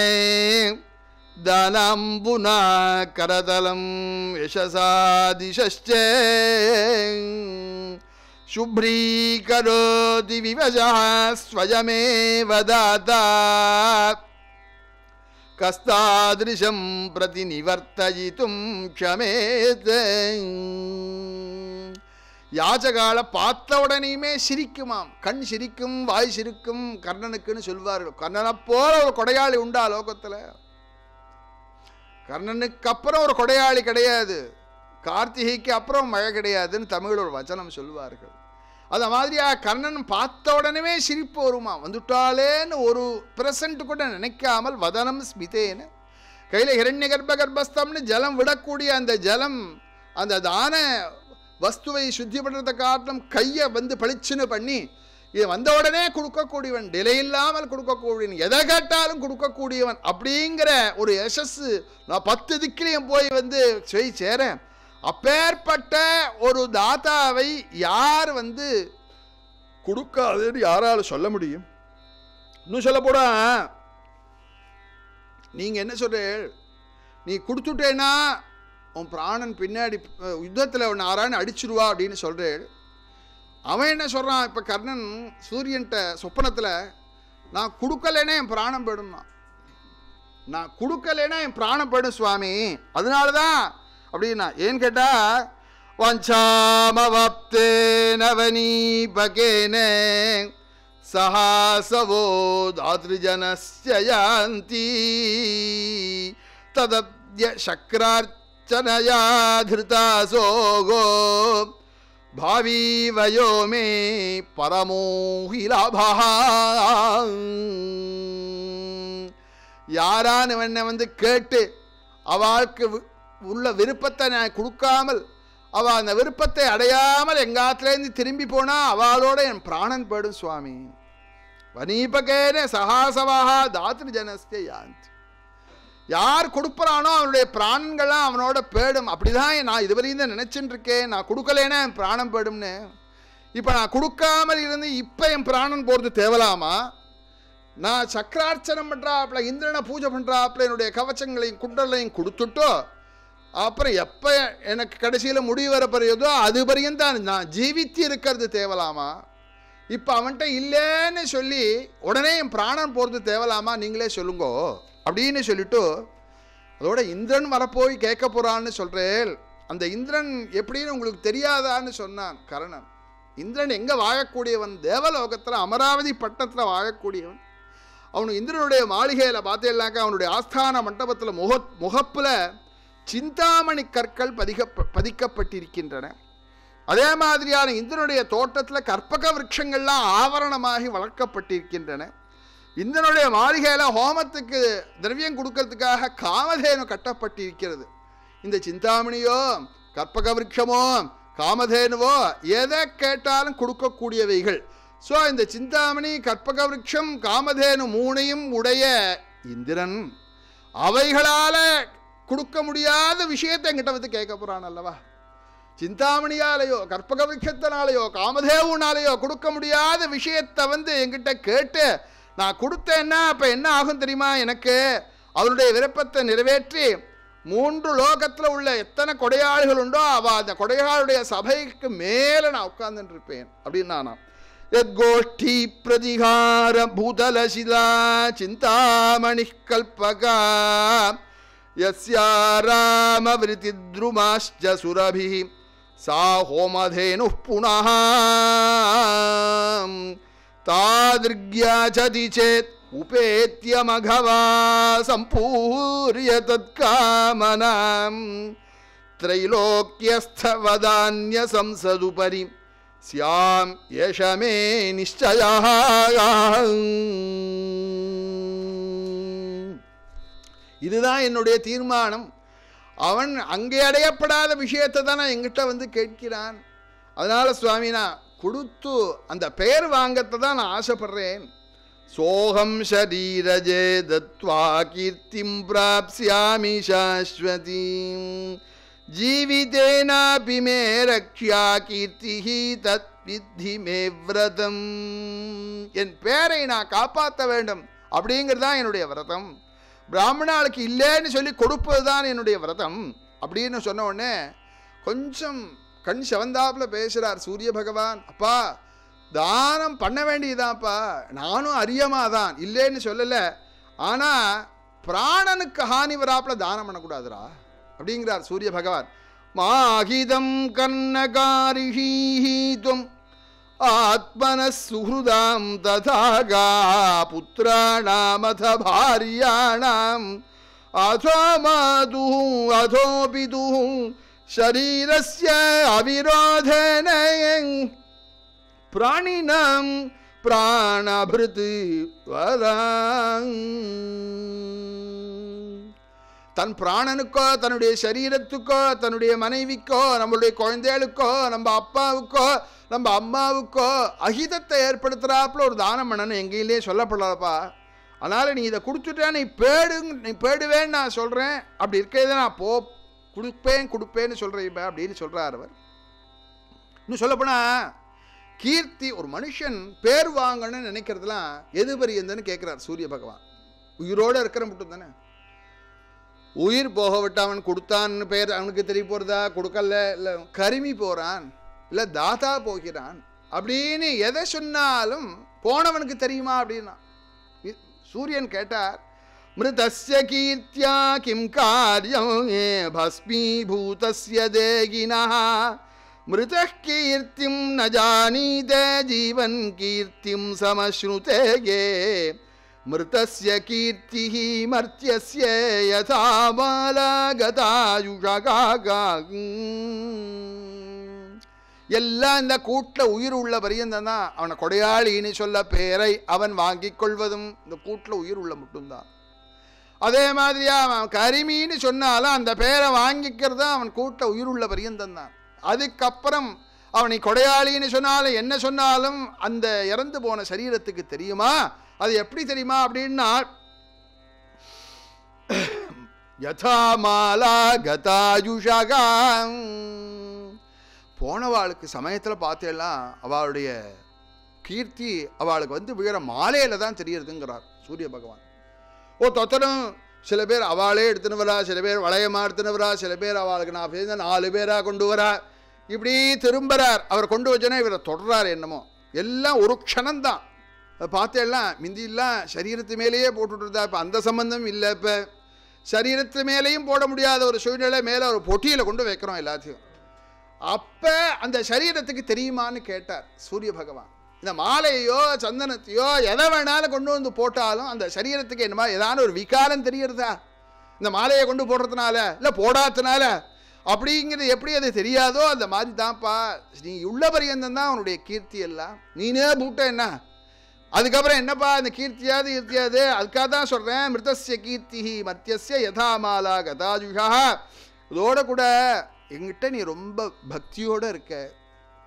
Speaker 1: தானம்புனா கரதலம் யசசாதிஷே சுப்ரீகரோதி விவசா ஸ்வயமேவ தாதா கஸ்தாதிருஷம் பிரதி நிவர்த்தயித்தும் க்ஷமேதே. யாஜகால பார்த்த உடனேயுமே சிரிக்குமாம், கண் சிரிக்கும் வாய் சிரிக்கும் கர்ணனுக்குன்னு சொல்வார்கள். கர்ணனை போல ஒரு கொடையாளி உண்டா லோகத்தில்? கர்ணனுக்கு அப்புறம் ஒரு கொடையாளி கிடையாது, கார்த்திகைக்கு அப்புறம் மழை கிடையாதுன்னு தமிழ் ஒரு வச்சனம் சொல்வார்கள். அது மாதிரியா கர்ணன் பார்த்த உடனே சிரிப்பு வருமா, வந்துட்டாலேன்னு ஒரு பிரசன்ட் கூட நினைக்காமல் வதனம் ஸ்மிதேன்னு கையில் ஹிரண்ய கர்ப்ப கர்ப்பஸ்தம்னு ஜலம் விடக்கூடிய அந்த ஜலம் அந்த தான வஸ்துவை சுத்தி பண்ணுறதை காட்டிலும் கையை வந்து பளிச்சுன்னு பண்ணி இது வந்த உடனே கொடுக்கக்கூடியவன், டிலே இல்லாமல் கொடுக்கக்கூடியவன், எதை கேட்டாலும் கொடுக்கக்கூடியவன் அப்படிங்கிற ஒரு யசஸ் நான் பத்து திக்கிலையும் போய் வந்து செய் சேரேன். அப்பேற்பட்ட ஒரு தாத்தாவை யார் வந்து கொடுக்காதுன்னு யாராலும் சொல்ல முடியும்? இன்னும் சொல்ல போட நீங்கள் என்ன சொல்கிறீர்கள், நீ கொடுத்துட்டேன்னா உன் பிராணன் பின்னாடி யுத்தத்தில் ஒன்று ஆறான்னு அடிச்சிருவா அப்படின்னு சொல்கிறேன். அவன் என்ன சொல்கிறான், இப்போ கர்ணன் சூரியன்ட்ட சொப்பனத்தில் நான் கொடுக்கலேன்னா என் பிராணம் போயிடும்னா, நான் கொடுக்கலேன்னா என் பிராணம் போயிடும் சுவாமி, அதனால தான் அப்படின்னா. ஏன்னு கேட்டால் வஞ்சாமவப்தே நவனீபகேன சஹாசவோ தாத்ரிஜனஸ்யாந்தி ததத்ய சக்ரார்ச்சனயா திருதாசோகோ பாவி வயோ மே பரமோஹி லாபா. யாரான்னு என்னை வந்து கேட்டு அவளுக்கு உள்ள விருப்பத்தை நான் கொடுக்காமல் அவள் அந்த விருப்பத்தை அடையாமல் எங்காத்துலேருந்து திரும்பி போனால் அவளோட என் பிராணன் போயிடும் சுவாமி. வனீபகேன சஹாசவாஹா தாத்ரு ஜனஸ்தே யாந்தி, யார் கொடுப்பறானோ அவனுடைய பிராணங்கள்லாம் அவனோட போயிடும். அப்படிதான் நான் இதுவரையும் தான் நினச்சின்னு இருக்கேன், நான் கொடுக்கலேன்னா என் பிராணம் போயிடும்னு. இப்போ நான் கொடுக்காமல் இருந்து இப்போ என் பிராணன் போகிறது தேவலாமா? நான் சக்கரார்ச்சனம் பண்ணுறாப்புல இந்திரனை பூஜை பண்ணுறாப்புல என்னுடைய கவச்சங்களையும் குண்டலையும் கொடுத்துட்டோ அப்புறம் எப்போ எனக்கு கடைசியில் முடிவு வர பெரியதோ அது வரையும் தான் நான் ஜீவித்து இருக்கிறது தேவலாமா? இப்போ அவன்கிட்ட இல்லைன்னு சொல்லி உடனே என் பிராணம் போகிறது தேவலாமா? நீங்களே சொல்லுங்கோ அப்படின்னு சொல்லிட்டு அதோட இந்திரன் வரப்போய் கேட்க போகிறான்னு சொல்கிறேன். அந்த இந்திரன் எப்படின்னு உங்களுக்கு தெரியாதான்னு சொன்னான் கர்ணன். இந்திரன் எங்கே வாழக்கூடியவன்? தேவலோகத்தில் அமராவதி பட்டணத்தில் வாழக்கூடியவன். அவனுக்கு இந்திரனுடைய மாளிகையில் பார்த்தேன்னாக்கா அவனுடைய ஆஸ்தான மண்டபத்தில் முக முகப்பில் சிந்தாமணி கற்கள் பதிக்க பதிக்கப்பட்டிருக்கின்றன. அதே மாதிரியான இந்திரனுடைய தோட்டத்தில் கற்பக விருட்சங்கள்லாம் ஆவரணமாகி வளர்க்கப்பட்டிருக்கின்றன. இந்திரனுடைய மாளிகையில் ஹோமத்துக்கு திரவியம் கொடுக்கறதுக்காக காமதேனு கட்டப்பட்டிருக்கிறது. இந்த சிந்தாமணியோ கற்பக விருட்சமோ காமதேனுவோ எதை கேட்டாலும் கொடுக்கக்கூடியவைகள். ஸோ இந்த சிந்தாமணி கற்பக விருட்சம் காமதேனு மூணையும் உடைய இந்திரன் அவைகளால் கொடுக்க முடியாத விஷயத்தை என்கிட்ட வந்து கேட்க போகிறான் அல்லவா? சிந்தாமணியாலேயோ கற்பக விருட்சத்தினாலேயோ காமதேவுனாலேயோ கொடுக்க முடியாத விஷயத்தை வந்து என்கிட்ட கேட்டு நான் கொடுத்தேன்னா அப்போ என்ன ஆகும் தெரியுமா? எனக்கு அவருடைய விருப்பத்தை நிறைவேற்றி மூன்று லோகத்தில் உள்ள எத்தனை கொடையாளிகள் உண்டோ அவள் அந்த கொடையாளுடைய சபைக்கு மேலே நான் உட்கார்ந்துட்டு இருப்பேன் அப்படின்னு நானா கோஷ்டி பிரதிகார பூதலசிலா சிந்தாமணி கல்பகா யஸ்யா ராமவிருத்தி த்ருமாஷ்ச சுரபிஹி சா ஹோமதேனு புனः தாத்ருக்யாசதி சேத் உபேத்ய மகவா சம்பூர்ய தத்காமனாம் த்ரைலோக்யஸ்தவதான்ய சம்சதுபரி ஸ்யாம் யேஷமே நிச்சயः. இதுதான் என்னுடைய தீர்மானம். அவன் அங்கே அடையப்படாத விஷயத்தை தான் நான் எங்கிட்ட வந்து கேட்கிறான். அதனால சுவாமி நான் கொடுத்து அந்த பெயர் வாங்கத்தை தான் நான் ஆசைப்படுறேன். சோகம் ஷரீரஜே தத்வா கீர்த்திம் பிராப்ஸ்யாமி சாஸ்வதீம் ஜீவிதேனாபி மே ரக்ஷ்யா கீர்த்திஹி தத் வித்தி மே விரதம். என் பேரை நான் காப்பாற்ற வேண்டும் அப்படிங்கிறது தான் என்னுடைய விரதம். பிராமணாளுக்கு இல்லைன்னு சொல்லி கொடுப்பது தான் என்னுடைய விரதம் அப்படின்னு சொன்ன உடனே கொஞ்சம் கண் செவந்தாப்பில் பேசுகிறார் சூரிய பகவான். அப்பா தானம் பண்ண வேண்டியதான்ப்பா, நானும் அறியமாதான் இல்லைன்னு சொல்லலை, ஆனால் பிராணனுக்கு ஹானி வராப்பில் தானம் பண்ணக்கூடாதுரா அப்படிங்கிறார் சூரிய பகவான். மாஹிதம் கர்ணகாரிஷீஹீதும் ஆத்மன சுஹுதாம் ததாகா புத்ராணாமத பாரியாணாம் அதோ மாது அதோ பிது ஷரீரஸ்ய அவிரோதன பிராணினாம் பிராணபிருத் வராங். தன் பிராணனுக்கோ தன்னுடைய சரீரத்துக்கோ தன்னுடைய மனைவிக்கோ நம்மளுடைய குழந்தைகளுக்கோ நம்ம அப்பாவுக்கோ நம்ம அம்மாவுக்கோ அஹிதத்தை ஏற்படுத்துகிறாப்புல ஒரு தானம் பண்ணணும் எங்கேயிலே சொல்லப்படலப்பா. அதனால் நீ இதை கொடுத்துட்டா நீ பேடு நீ பேடுவேன்னு நான் சொல்கிறேன். அப்படி இருக்கிறத நான் போ கொடுப்பேன் கொடுப்பேன்னு சொல்கிறேன் அப்படின்னு சொல்கிறார் அவர். இன்னும் சொல்லப்போனால் கீர்த்தி ஒரு மனுஷன் பேர் வாங்கணும்னு நினைக்கிறதுலாம் எது பெரியதுன்னு கேட்குறார் சூரிய பகவான். உயிரோடு இருக்கிற மட்டும் தானே. உயிர் போக விட்டு அவன் கொடுத்தான்னு பேர் அவனுக்கு தெரிய போகிறதா? கொடுக்கல, இல்லை கருமி போகிறான், இல்லை தாத்தா போகிறான் அப்படின்னு எதை சொன்னாலும் போனவனுக்கு தெரியுமா அப்படின்னா சூரியன் கேட்டார். மிருதஸ்ய கீர்த்தியா கிம் காரியம் ஏ பஸ்மீபூதஸ்ய தேகினஹ மிருதः கீர்த்திம் ந ஜானீதே ஜீவன் கீர்த்திம் சமஸ்ருதே மிருதஸ்ய கீர்த்திஹி மர்த்யஸ்ய யதா பாலகதாயுஷகா. எல்லாம் இந்த கூட்டில் உயிர் உள்ள பரியந்தான் தான் அவனை கொடையாளின்னு சொல்ல பேரை அவன் வாங்கிக் கொள்வதும் இந்த கூட்டில் உயிர் உள்ள மட்டும்தான். அதே மாதிரியா அவன் கரிமின்னு சொன்னாலும் அந்த பேரை வாங்கிக்கிறது அவன் கூட்டில் உயிர் உள்ள பரியந்தான் தான். அதுக்கப்புறம் அவனை கொடையாளின்னு சொன்னாலும் என்ன சொன்னாலும் அந்த இறந்து போன சரீரத்துக்கு தெரியுமா? அது எப்படி தெரியுமா அப்படின்னா யதா மாலா கதாயுஷகா. போனவாளுக்கு சமயத்தில் பார்த்தேலாம் அவளுடைய கீர்த்தி அவளுக்கு வந்து விழுற மாலையில் தான் தெரியறதுங்கிறார் சூரிய பகவான். ஓ தொத்தனும் சில பேர் அவளே எடுத்துன்னு வரா, சில பேர் வளையமாக எடுத்துன்னு வரா, சில பேர் அவளுக்கு நான் பேச நாலு பேராக கொண்டு வரா, இப்படி திரும்புகிறார். அவர் கொண்டு வச்சோன்னா இவரை தொடர்றார் என்னமோ. எல்லாம் ஒரு க்ஷணம்தான். பார்த்தேலாம் மிந்தியெல்லாம் சரீரத்து மேலேயே போட்டுட்ருந்தா. இப்போ அந்த சம்பந்தம் இல்லை. இப்போ சரீரத்து மேலேயும் போட முடியாத ஒரு சூழ்நிலை மேலே ஒரு பொட்டியில் கொண்டு வைக்கிறோம் எல்லாத்தையும். அப்போ அந்த சரீரத்துக்கு தெரியுமான்னு கேட்டார் சூரிய பகவான். இந்த மாலையோ சந்தனத்தையோ எதை வேணாலும் கொண்டு வந்து போட்டாலும் அந்த சரீரத்துக்கு என்னமா ஏதான ஒரு விகாரம் தெரியறதா? இந்த மாலையை கொண்டு போடுறதுனால இல்லை போடாதனால அப்படிங்கிறது எப்படி அது தெரியாதோ அந்த மாதிரி தான்ப்பா நீ உள்ள பரியந்தம் தான் அவனுடைய கீர்த்தி எல்லாம். நீனே பூட்ட என்ன அதுக்கப்புறம் என்னப்பா இந்த கீர்த்தியாது கீர்த்தியாது? அதுக்காக தான் சொல்கிறேன். மிருதஸ்ய கீர்த்தி மத்தியஸ்ய யதா மாலா கதாஜுஷா. இதோட கூட எங்கிட்ட நீ ரொம்ப பக்தியோடு இருக்க,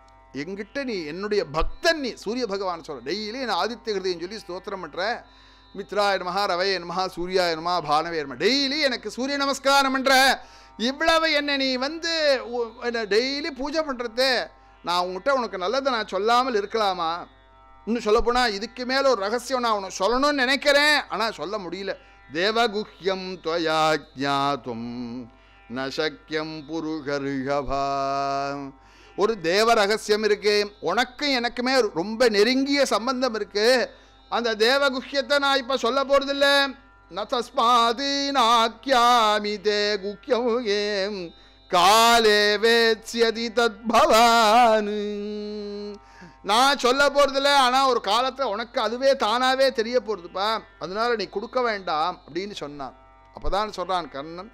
Speaker 1: எங்கிட்ட நீ என்னுடைய பக்தன், நீ சூரிய பகவான் சொல்ற டெய்லி நான் ஆதித்ய ஹிருதயம் சொல்லி ஸ்தோத்திரம் பண்ணுற, மித்ராய நமஹா ரவயே நமஹா சூர்யாய நமஹா பானவே நமஹா. டெய்லி எனக்கு சூரிய நமஸ்காரம் பண்ற, இவ்வளவு என்ன நீ வந்து என்ன டெய்லி பூஜை பண்ணுறது, நான் உங்கள்கிட்ட உனக்கு நல்லதை நான் சொல்லாமல் இருக்கலாமா? இன்னும் சொல்லப்போனால் இதுக்கு மேலே ஒரு ரகசியம் நான் உனக்கு சொல்லணும்னு நினைக்கிறேன், ஆனால் சொல்ல முடியல. தேவகுஹ்யம் துவயா ஜ்ஞாதும் ந சக்யம் புருஷர்ஷபா. ஒரு தேவ ரகசியம் இருக்கு, உனக்கும் எனக்குமே ரொம்ப நெருங்கிய சம்பந்தம் இருக்கு. அந்த தேவகுஹ்யத்தை நான் இப்போ சொல்ல போகிறதில்ல. ந தஸ்மாது நாக்கியாமி தே குஹ்யம் ஏம் காலே வேத்ஸ்யதி தத்பவான். நான் சொல்ல போகிறதில்ல, ஆனால் ஒரு காலத்தில் உனக்கு அதுவே தானாகவே தெரிய போகிறதுப்பா, அதனால நீ கொடுக்க வேண்டாம் அப்படின்னு சொன்னான். அப்போ தான் சொல்கிறான் கர்ணன்,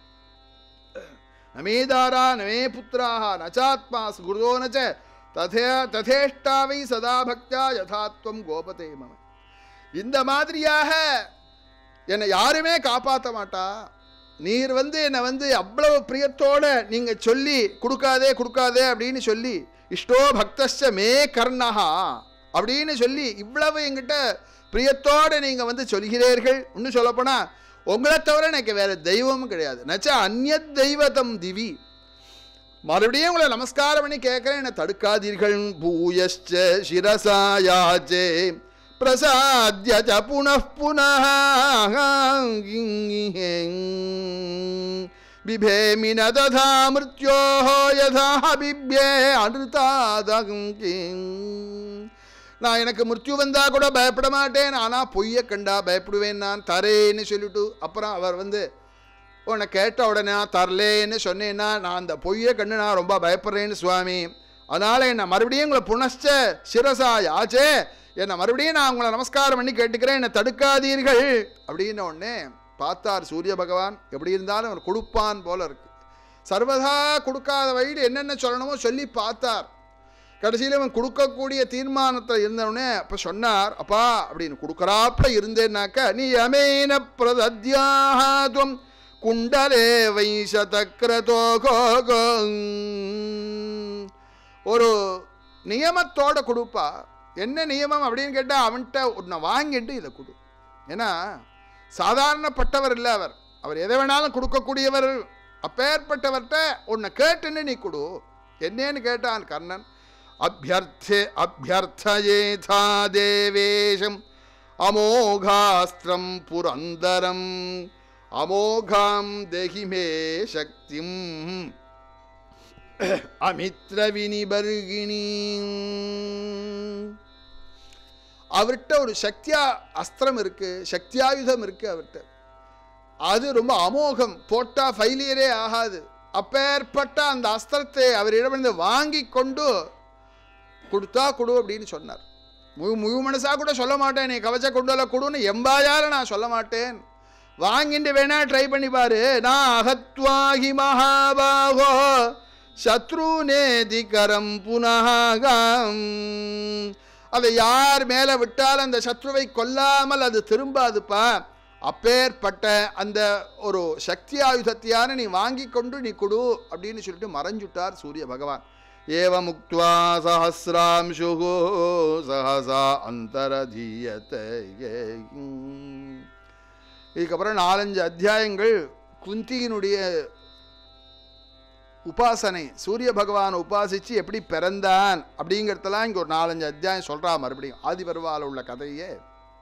Speaker 1: நமேதாரா நமே புத்திராக நச்சாத்மா குருதோ நச்ச ததே ததேஷ்டாவை சதா பக்தா யதாத்வம் கோபதே மம. இந்த மாதிரியாக என்னை யாருமே காப்பாற்ற மாட்டா. நீர் வந்து என்னை வந்து அவ்வளவு பிரியத்தோட நீங்கள் சொல்லி கொடுக்காதே கொடுக்காதே அப்படின்னு சொல்லி இஷ்டோ பக்தஸ்ய மே கர்ணஹா அப்படின்னு சொல்லி இவ்வளவு என்கிட்ட பிரியத்தோடு நீங்கள் வந்து சொல்கிறீர்கள். இன்னும் சொல்லப்போனால் உங்களை தவிர எனக்கு வேறு தெய்வமும் கிடையாது. நச்சா அந்நியத் தெய்வதம் திவி. மறுபடியும் உங்களை நமஸ்காரம் பண்ணி கேட்குறேன், என்னை தடுக்காதீர்கள். பூயஷ்ச சிரசாயாச்சே பிரசாத்ய ச புனః புனः பிபேமி ந ததா மிருத்யோஹ யதா பிப்யே அனுதாதம். நான் எனக்கு மிருத்யு வந்தால் கூட பயப்பட மாட்டேன், ஆனால் பொய்யை கண்டா பயப்படுவேன் நான், தரேன்னு சொல்லிட்டு அப்புறம் அவர் வந்து உன்னை கேட்ட உடனே தரலேன்னு சொன்னேன்னா நான் அந்த பொய்யை கண்டு நான் ரொம்ப பயப்படுறேன்னு சுவாமி, அதனால் என்னை மறுபடியும் உங்களை புனஷ்ச சிரசா யாச்சே, என்னை மறுபடியும் நான் உங்களை நமஸ்காரம் பண்ணி கேட்டுக்கிறேன், என்னை தடுக்காதீர்கள் அப்படின்னு உடனே பார்த்தார் சூரிய பகவான். எப்படி இருந்தாலும் அவர் கொடுப்பான் போல இருக்கு. சர்வதா கொடுக்காத வழியில் என்னென்ன சொல்லணுமோ சொல்லி பார்த்தார். கடைசியில் அவன் கொடுக்கக்கூடிய தீர்மானத்தில் இருந்தவனே அப்போ சொன்னார், அப்பா அப்படின்னு கொடுக்குறாப்புல இருந்தேன்னாக்க நீ அமேன பிரதத்யாஹாத்வம் குண்டலே வைசதக்ரதோகோ. ஒரு நியமத்தோட கொடுப்பா. என்ன நியமம் அப்படின்னு கேட்டால் அவன்கிட்ட உன்னை வாங்கிட்டு இதை கொடு. ஏன்னா சாதாரணப்பட்டவர் இல்லை அவர், அவர் எதை வேணாலும் கொடுக்கக்கூடியவர். அப்பேற்பட்டவர்கிட்ட உன்னை கேட்டுன்னு நீ கொடு. என்னன்னு கேட்டான் கர்ணன். அபியர்த்தே அபியர்த்தயேதா தேவேஷம் அமோகாஸ்திரம் புரந்தரம் அமோகாம் தேகிமே சக்திம் அமித்ர வினிபர்கிணி. அவர்கிட்ட ஒரு சக்தியா அஸ்திரம் இருக்கு, சக்தியாயுதம் இருக்கு அவர்கிட்ட. அது ரொம்ப அமோகம், போட்டா ஃபைலியரே ஆகாது. அப்பேற்பட்ட அந்த அஸ்திரத்தை அவரிடமிருந்து வாங்கி கொண்டு கொடுத்தா கொடு அப்படின்னு சொன்னார். முழு முழு மனசா கூட சொல்ல மாட்டேன், நீ கவச்ச கொண்டு வர கொடுன்னு எம்பாயால நான் சொல்ல மாட்டேன், வாங்கிட்டு வேணா ட்ரை பண்ணி பாரு. நான் அகத்வாகி மகாபாகோ சத்ரு நேதிகரம் புனகாம். அதை யார் மேலே விட்டால் அந்த சத்ருவை கொல்லாமல் அது திரும்பாதுப்பா. அப்பேற்பட்ட அந்த ஒரு சக்தி ஆயுதத்தையான நீ வாங்கி கொண்டு நீ கொடு அப்படின்னு சொல்லிட்டு மறைஞ்சுட்டார் சூரிய பகவான். ஏவ முக்த்வா சஹஸ்ராம்சு சஹசா அந்தரதீயத்தை. இதுக்கப்புறம் நாலஞ்சு அத்தியாயங்கள் குந்தியினுடைய உபாசனை, சூரிய பகவானை உபாசித்து எப்படி பிறந்தான் அப்படிங்கிறதெல்லாம் இங்கே ஒரு நாலஞ்சு அத்தியாயம் சொல்கிறா. மறுபடியும் ஆதிபர்வாவில் உள்ள கதையே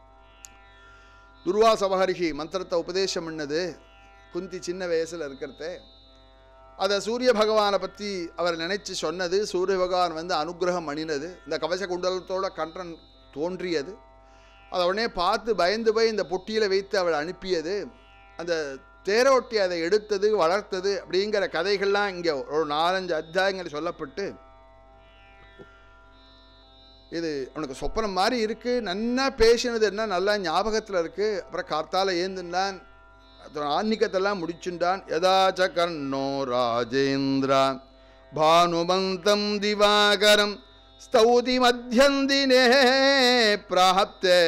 Speaker 1: துர்வாச மகரிஷி மந்திரத்தை உபதேசம் பண்ணது குந்தி சின்ன வயசில் இருக்கிறதே, அதை சூரிய பகவானை பற்றி அவர் நினைச்சு சொன்னது. சூரிய பகவான் வந்து அனுகிரகம் பண்ணினது. இந்த கவச குண்டலத்தோட கன்றன் தோன்றியது. அதை உடனே பார்த்து பயந்து போய் இந்த பொட்டியில் வைத்து அவள் அனுப்பியது. அந்த தேரோட்டி அதை எடுத்தது வளர்த்தது அப்படிங்கிற கதைகள்லாம் இங்கே ஒரு நாலஞ்சு அத்தியாயங்கள் சொல்லப்பட்டு, இது அவனுக்கு சொப்பனம் மாதிரி இருக்குது, நன்னா பேசினது என்ன நல்லா ஞாபகத்தில் இருக்குது. அப்புறம் கார்த்தால ஏந்துண்டான், ஆன்மீகத்தெல்லாம் முடிச்சுட்டான். யதாச்ச கர்ணோ ராஜேந்திரா பானுமந்தம் திவாகரம் ஸ்தௌதி மத்தியந்தினே பிராப்தே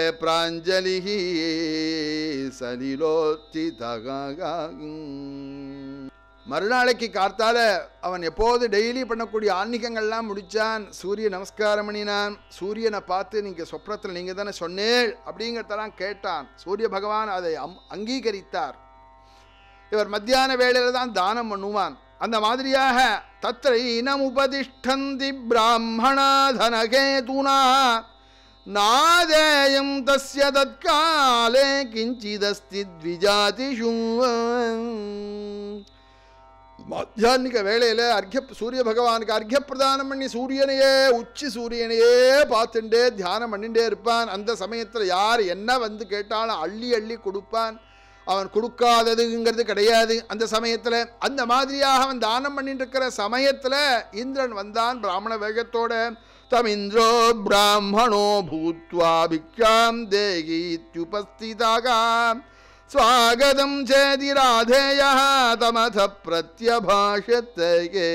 Speaker 1: பிராஞ்சலிஹி சலிலோச்சிதக. மறுநாளைக்கு கார்த்தால அவன் எப்போது டெய்லி பண்ணக்கூடிய ஆன்மீகங்கள்லாம் முடித்தான். சூரிய நமஸ்காரம் பண்ணினான். சூரியனை பார்த்து நீங்கள் சொப்னத்தில் நீங்கள் தானே சொன்னேள் அப்படிங்கிறதெல்லாம் கேட்டான். சூரிய பகவான் அதை அம் அங்கீகரித்தார். இவர் மத்தியான வேளையில் தான் தானம் பண்ணுவான். அந்த மாதிரியாக தத்ரைனம் உபதிஷ்டந்தி பிராமணா தனகேதுனா நாதேயம் தஸ்ய தத்காலே கிஞ்சிதஸ்தி த்விஜாதிஷு. மத்தியானிக வேளையில் அர்க்ய சூரிய பகவானுக்கு அர்க்ய பிரதானம் பண்ணி சூரியனையே உச்சி சூரியனையே பார்த்துட்டே தியானம் பண்ணிகிட்டே இருப்பான். அந்த சமயத்தில் யார் என்ன வந்து கேட்டாலும் அள்ளி அள்ளி கொடுப்பான். அவன் கொடுக்காததுங்கிறது கிடையாது அந்த சமயத்தில். அந்த மாதிரியாக அவன் தானம் பண்ணிட்டு இருக்கிற சமயத்தில் இந்திரன் வந்தான் பிராமண வேகத்தோட. தம் இந்திரோ பிராமணோ பூத்வா பிக்ஷாம் தேகி இத்யுபஸ்திதாக ஸ்வாகதம் சேதி ராதேய தமத பிரத்யபாஷத்தை.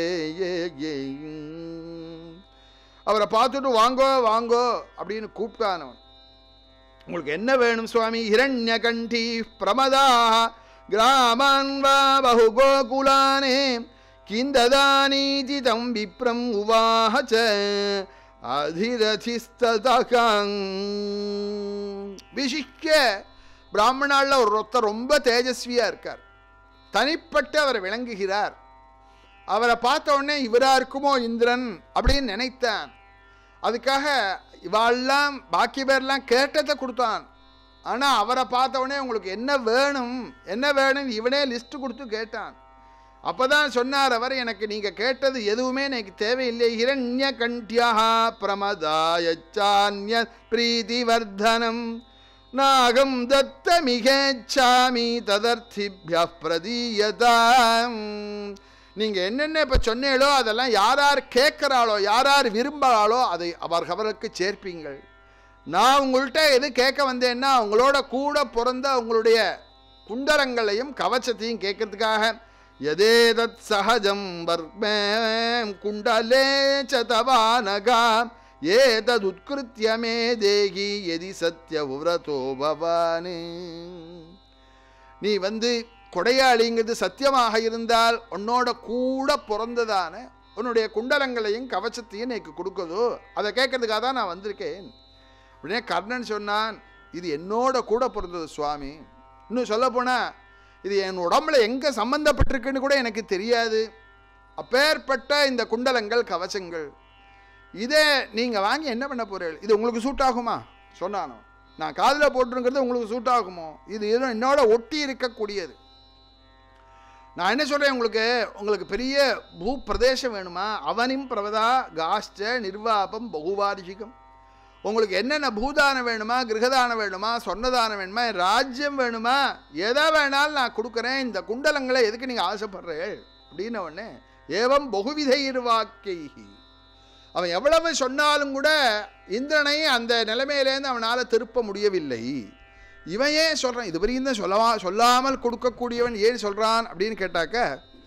Speaker 1: அவரை பார்த்துட்டு வாங்கோ வாங்கோ அப்படின்னு கூப்பிட்டானவன். உங்களுக்கு என்ன வேணும் சுவாமி? ஹிரண்ய கண்டி பிரமதா கிராமான் வா பகு கோகுலானே கிந்ததானீதி தம் விப்ரம் உவாஹ அதிரதிஸ்ததகம். விசிஷ்ய பிராமணால ஒரு ஒருத்தர் ரொம்ப தேஜஸ்வியா இருக்கார். தனிப்பட்டு அவர் விளங்குகிறார். அவரை பார்த்த உடனே இவரா இருக்குமோ இந்திரன் அப்படின்னு நினைத்தான். அதுக்காக இவாள்லாம் பாக்கி பேர்லாம் கேட்டதை கொடுத்தான். ஆனால் அவரை பார்த்த உடனே உங்களுக்கு என்ன வேணும் என்ன வேணும் இவனே லிஸ்ட்டு கொடுத்து கேட்டான். அப்போ தான் சொன்னார் அவர், எனக்கு நீங்கள் கேட்டது எதுவுமே எனக்கு தேவையில்லை. ஹிரண்ய கண்டியா பிரமதாயச்சான்ய பிரீதி வர்தனம் நாகம் தத்தமிகேச்சாமி ததர்த்திப்ய பிரதீயதாம். நீங்கள் என்னென்ன இப்போ சொன்னீங்களோ அதெல்லாம் யார் யார் கேட்குறாளோ யார் யார் விரும்புகிறாளோ அதை அவர்களுக்கு சேர்ப்பீங்கள். நான் உங்கள்கிட்ட எது கேட்க வந்தேன்னா உங்களோட கூட பிறந்த உங்களுடைய குண்டலங்களையும் கவச்சத்தையும் கேட்கறதுக்காக. எதேதத் சஹஜம் வர்மேம் குண்டலே சதவானகா ஏதது உத்கிருத்யமே தேகி எதி சத்ய உவ்ரதோ பவானே. நீ வந்து கொடையாளிங்கிறது சத்தியமாக இருந்தால் உன்னோட கூட பிறந்ததான உன்னுடைய குண்டலங்களையும் கவச்சத்தையும் எனக்கு கொடுக்குதோ அதை கேட்கறதுக்காக தான் நான் வந்திருக்கேன் அப்படின்னே கர்ணன் சொன்னான். இது என்னோட கூட பிறந்தது சுவாமி. இன்னும் சொல்ல போனால் இது என் உடம்புல எங்கே சம்பந்தப்பட்டிருக்குன்னு கூட எனக்கு தெரியாது. அப்பேற்பட்ட இந்த குண்டலங்கள் கவச்சங்கள் இதே நீங்கள் வாங்கி என்ன பண்ண போகிறீர்கள்? இது உங்களுக்கு சூட் ஆகுமா? சொன்னானோ நான் காதில் போட்டுருங்கிறது உங்களுக்கு சூட் ஆகுமோ? இது எதுவும் என்னோட ஒட்டி இருக்கக்கூடியது. நான் என்ன சொல்கிறேன், உங்களுக்கு உங்களுக்கு பெரிய பூ பிரதேசம் வேணுமா? அவனிம் பிரவதா காஷ்ட நிர்வாபம் பகுவாரிஷிகம். உங்களுக்கு என்னென்ன பூதானம் வேணுமா, கிரகதானம் வேணுமா, சொன்னதானம் வேணுமா, ராஜ்யம் வேணுமா, எதை வேணாலும் நான் கொடுக்குறேன். இந்த குண்டலங்களை எதுக்கு நீங்கள் ஆசைப்படுறேன் அப்படின்ன உடனே ஏவம் பகுவித இருவாக்கி. அவன் எவ்வளவு சொன்னாலும் கூட இந்திரனை அந்த நிலைமையிலேருந்து அவனால் திருப்ப முடியவில்லை. இவன் ஏன் சொல்கிறான்? இது வரைக்கும் தான் சொல்லவா சொல்லாமல் கொடுக்கக்கூடியவன் ஏன் சொல்கிறான் அப்படின்னு கேட்டாக்க,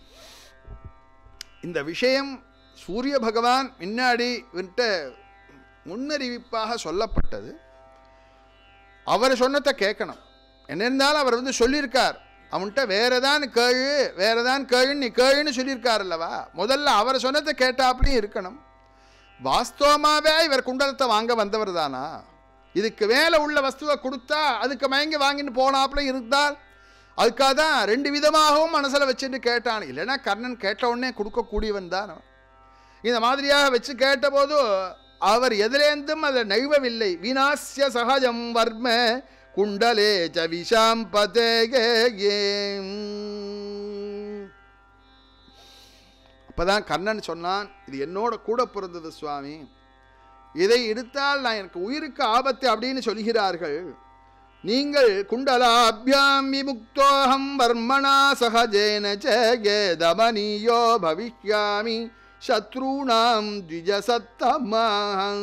Speaker 1: இந்த விஷயம் சூரிய பகவான் முன்னாடி விட்ட முன்னறிவிப்பாக சொல்லப்பட்டது. அவர் சொன்னதை கேட்கணும். என்ன இருந்தாலும் அவர் வந்து சொல்லியிருக்கார். அவன்கிட்ட வேறதான் கேழு வேறதான் கேழுன்னு நீ கேழுன்னு சொல்லியிருக்கார் அல்லவா. முதல்ல அவர் சொன்னதை கேட்டாப்படியும் இருக்கணும். வாஸ்தவமாகவே இவர் குண்டலத்தை வாங்க வந்தவர் தானா? இதுக்கு மேலே உள்ள வஸ்துவை கொடுத்தா அதுக்கு மயங்கி வாங்கிட்டு போனாப்புல இருந்தால் அதுக்காக தான் ரெண்டு விதமாகவும் மனசில் வச்சுட்டு கேட்டான். இல்லைன்னா கர்ணன் கேட்ட உடனே கொடுக்கக்கூடியவன் தான். இந்த மாதிரியாக வச்சு கேட்டபோது அவர் எதிலேந்தும் அதை நழுவவில்லை. வினாசிய சகஜம் வர்ம குண்டலே சவிஷாம் பதேகே. அப்போதான் கர்ணன் சொன்னான், இது என்னோட கூட பிறந்தது சுவாமி. இதை எடுத்தால் நான் எனக்கு உயிருக்கு ஆபத்து அப்படின்னு சொல்கிறார்கள். நீங்கள் குண்டலாபியாம் விமுக்தோஹம் வர்மணா சகஜேன சேதமனியோ பவிஷ்யாமி சத்ருணாம் த்விஜசத்தமஹம்.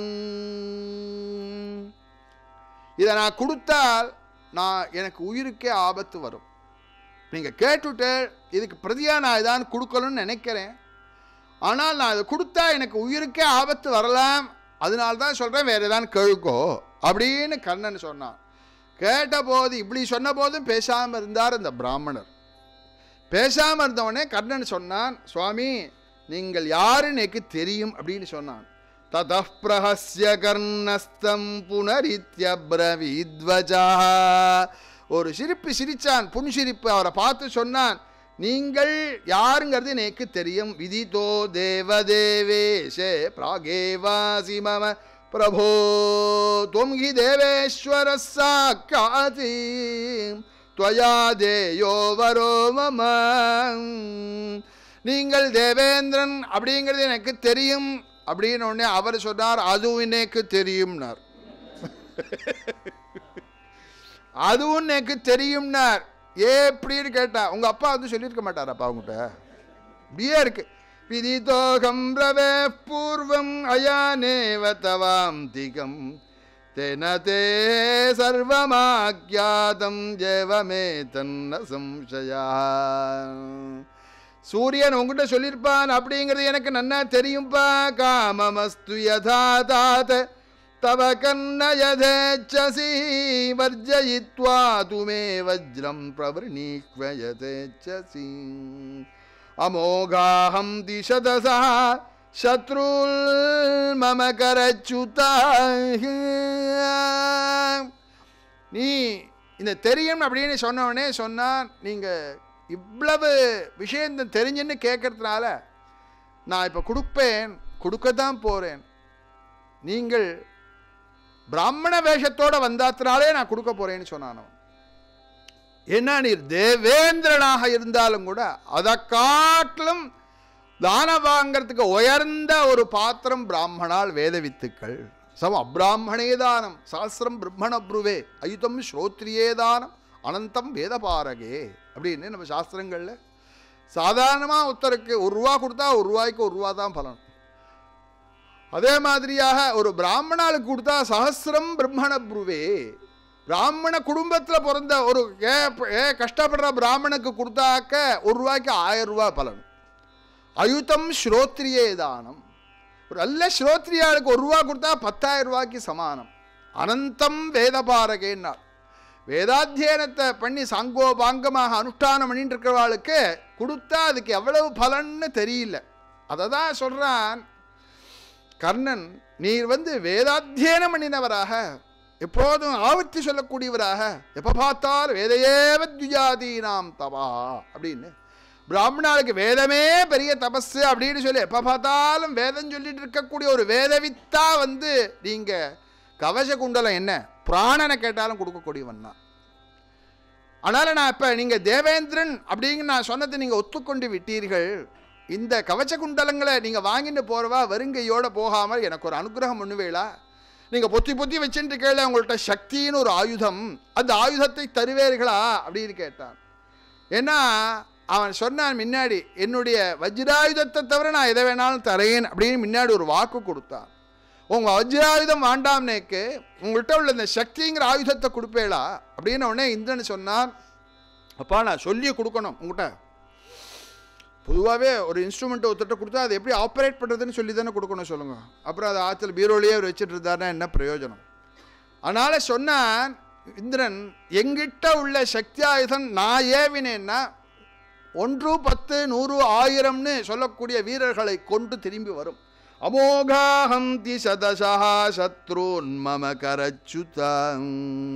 Speaker 1: இதை நான் கொடுத்தால் நான் எனக்கு உயிருக்கே ஆபத்து வரும். நீங்கள் கேட்டுட்டு இதுக்கு பிரதியாக நான் இதான் கொடுக்கணும்னு நினைக்கிறேன். ஆனால் நான் இதை கொடுத்தா எனக்கு உயிருக்கே ஆபத்து வரலாம். அதனால தான் சொல்கிறேன், வேறு ஏதான் கேளுக்கோ அப்படின்னு கர்ணன் சொன்னான். கேட்டபோது இப்படி சொன்ன போதும் பேசாமல் இருந்தார் இந்த பிராமணர். பேசாமல் இருந்தவனே கர்ணன் சொன்னான், சுவாமி நீங்கள் யாருன்னு எனக்கு தெரியும் அப்படின்னு சொன்னான். ததः பிரஹஸ்ய கர்ணஸ்தம் புனரித்யப்ரவீத்வஜா. ஒரு சிரிப்பு சிரிச்சான், புன்சிரிப்பு. அவரை பார்த்து சொன்னான், நீங்கள் யாருங்கிறது எனக்கு தெரியும். விதிதோ தேவதேவேஷே பிராகேவாசி மம பிரபோ துவம் ஹி தேவேஸ்வர சாக்காதி த்வயா தேயோ வரோ மம. நீங்கள் தேவேந்திரன் அப்படிங்கிறது எனக்கு தெரியும் அப்படின்னு உடனே அவர் சொன்னார், அதுவும் எனக்கு தெரியும்னார். அதுவும் எனக்கு தெரியும்னார். எப்படின்னு கேட்டா, உங்க அப்பா வந்து சொல்லியிருக்க மாட்டாரப்பா அவங்ககிட்ட? இப்படியே இருக்கு. விதிதோகம் ரவே பூர்வம் அயானேவ தவாம் திகம் தெனதே சர்வமாக்யாதம் ஜெவமே தன்ன சம்சயா. சூரியன் உங்ககிட்ட சொல்லியிருப்பான் அப்படிங்கிறது எனக்கு நன்னா தெரியும்பா. காமமஸ்து யதா தாத தவ கர்ணயதேச்சசி வர்ஜயித்வா துமே வஜ்ரம் பிரவர்ணீக்வயதேச்சசி அமோகாஹம் திசதசா சத்ருல் மம கரச்சுதா. நீ இந்த தெரியும் அப்படின்னு சொன்னவனே சொன்னான், நீங்கள் இவ்வளவு விஷயம் தெரிஞ்சுன்னு கேட்கறதுனால நான் இப்போ கொடுப்பேன், கொடுக்கத்தான் போகிறேன். நீங்கள் பிராமண வேஷத்தோடு வந்தாத்தினாலே நான் கொடுக்க போகிறேன்னு சொன்னான். என்ன, நீர் தேவேந்திரனாக இருந்தாலும் கூட அதை காட்டிலும் தானம் வாங்கிறதுக்கு உயர்ந்த ஒரு பாத்திரம் பிராமணால் வேத வித்துக்கள். சம அப்ராஹ்மணே தானம் சாஸ்திரம் பிரம்மண ப்ருவே அயுதம் ஸ்ரோத்ரியே தானம் அனந்தம் வேதபாரகே அப்படின்னு நம்ம சாஸ்திரங்களில் சாதாரணமாக ஒருத்தருக்கு ஒரு ரூபா கொடுத்தா ஒரு ரூபாய்க்கு ஒரு ரூபா தான் பலன். அதே மாதிரியாக ஒரு பிராமணாளுக்கு கொடுத்தா சஹசிரம் பிரம்மண ப்ருவே. பிராமண குடும்பத்தில் பிறந்த ஒரு ஏ ஏ கஷ்டப்படுற பிராமணுக்கு கொடுத்தாக்க ஒரு ரூபாய்க்கு ஆயிரம் ரூபாய் பலன். அயுதம் ஸ்ரோத்ரியே தானம். ஒரு நல்ல ஸ்ரோத்ரியாளுக்கு ஒரு ரூபா கொடுத்தா பத்தாயிரம் ரூபாய்க்கு சமானம். அனந்தம் வேதபாரகேன்னா வேதாத்தியனத்தை பண்ணி சாங்கோ பாங்கமாக அனுஷ்டானம் பண்ணிட்டு இருக்கிறவாளுக்கு கொடுத்தா அதுக்கு எவ்வளவு பலன்னு தெரியல. அதை தான் சொல்கிறான் கர்ணன், நீர் வந்து வேதாத்தியனம் பண்ணினவராக, எப்போதும் ஆவர்த்தி சொல்லக்கூடியவராக, எப்போ பார்த்தால் வேதையேவ துஜாதீனாம் தவா அப்படின்னு பிராமணாளுக்கு வேதமே பெரிய தபஸு அப்படின்னு சொல்லி எப்போ பார்த்தாலும் வேதம் சொல்லிட்டு இருக்கக்கூடிய ஒரு வேதவித்தா வந்து நீங்கள் கவச குண்டலம் என்ன பிராணனை கேட்டாலும் கொடுக்கக்கூடியவன் தான். அதனால் நான் இப்போ நீங்கள் தேவேந்திரன் அப்படிங்கிற நான் சொன்னதை நீங்கள் ஒத்துக்கொண்டு விட்டீர்கள். இந்த கவச்ச குண்டலங்களை நீங்கள் வாங்கிட்டு போகிறவா வருங்கையோடு போகாமல் எனக்கு ஒரு அனுகிரகம் பண்ணுவேளா? நீங்கள் பொத்தி பொத்தி வச்சுட்டு கேள, உங்கள்கிட்ட சக்தின்னு ஒரு ஆயுதம், அந்த ஆயுதத்தை தருவேர்களா அப்படின்னு கேட்டான். ஏன்னா அவன் சொன்னான் முன்னாடி, என்னுடைய வஜ்ராயுதத்தை தவிர நான் எதை வேணாலும் தரேன் அப்படின்னு முன்னாடி ஒரு வாக்கு கொடுத்தான். உங்கள் வஜ்ராயுதம் வேண்டாம்னேக்கு உங்கள்கிட்ட உள்ள இந்த சக்திங்கிற ஆயுதத்தை கொடுப்பேளா அப்படின்னு உடனே இந்திரன் சொன்னான், அப்பா நான் சொல்லி கொடுக்கணும் உங்கள்கிட்ட. பொதுவாகவே ஒரு இன்ஸ்ட்ருமெண்ட்டை ஒருத்தட்ட கொடுத்தா அதை எப்படி ஆப்ரேட் பண்ணுறதுன்னு சொல்லி தானே கொடுக்கணும் சொல்லுங்கள். அப்புறம் அதை ஆற்றுல பீரோலையே அவர் வச்சுட்டு இருந்தாருன்னா என்ன பிரயோஜனம்? அதனால் சொன்னான் இந்திரன், எங்கிட்ட உள்ள சக்தி ஆயுதம் நான் ஏவினேன்னா ஒன்று பத்து நூறு ஆயிரம்னு சொல்லக்கூடிய வீரர்களை கொண்டு திரும்பி வரும். அமோகாஹம் திசதசா சத்ருன் மம கரச்சுதம்.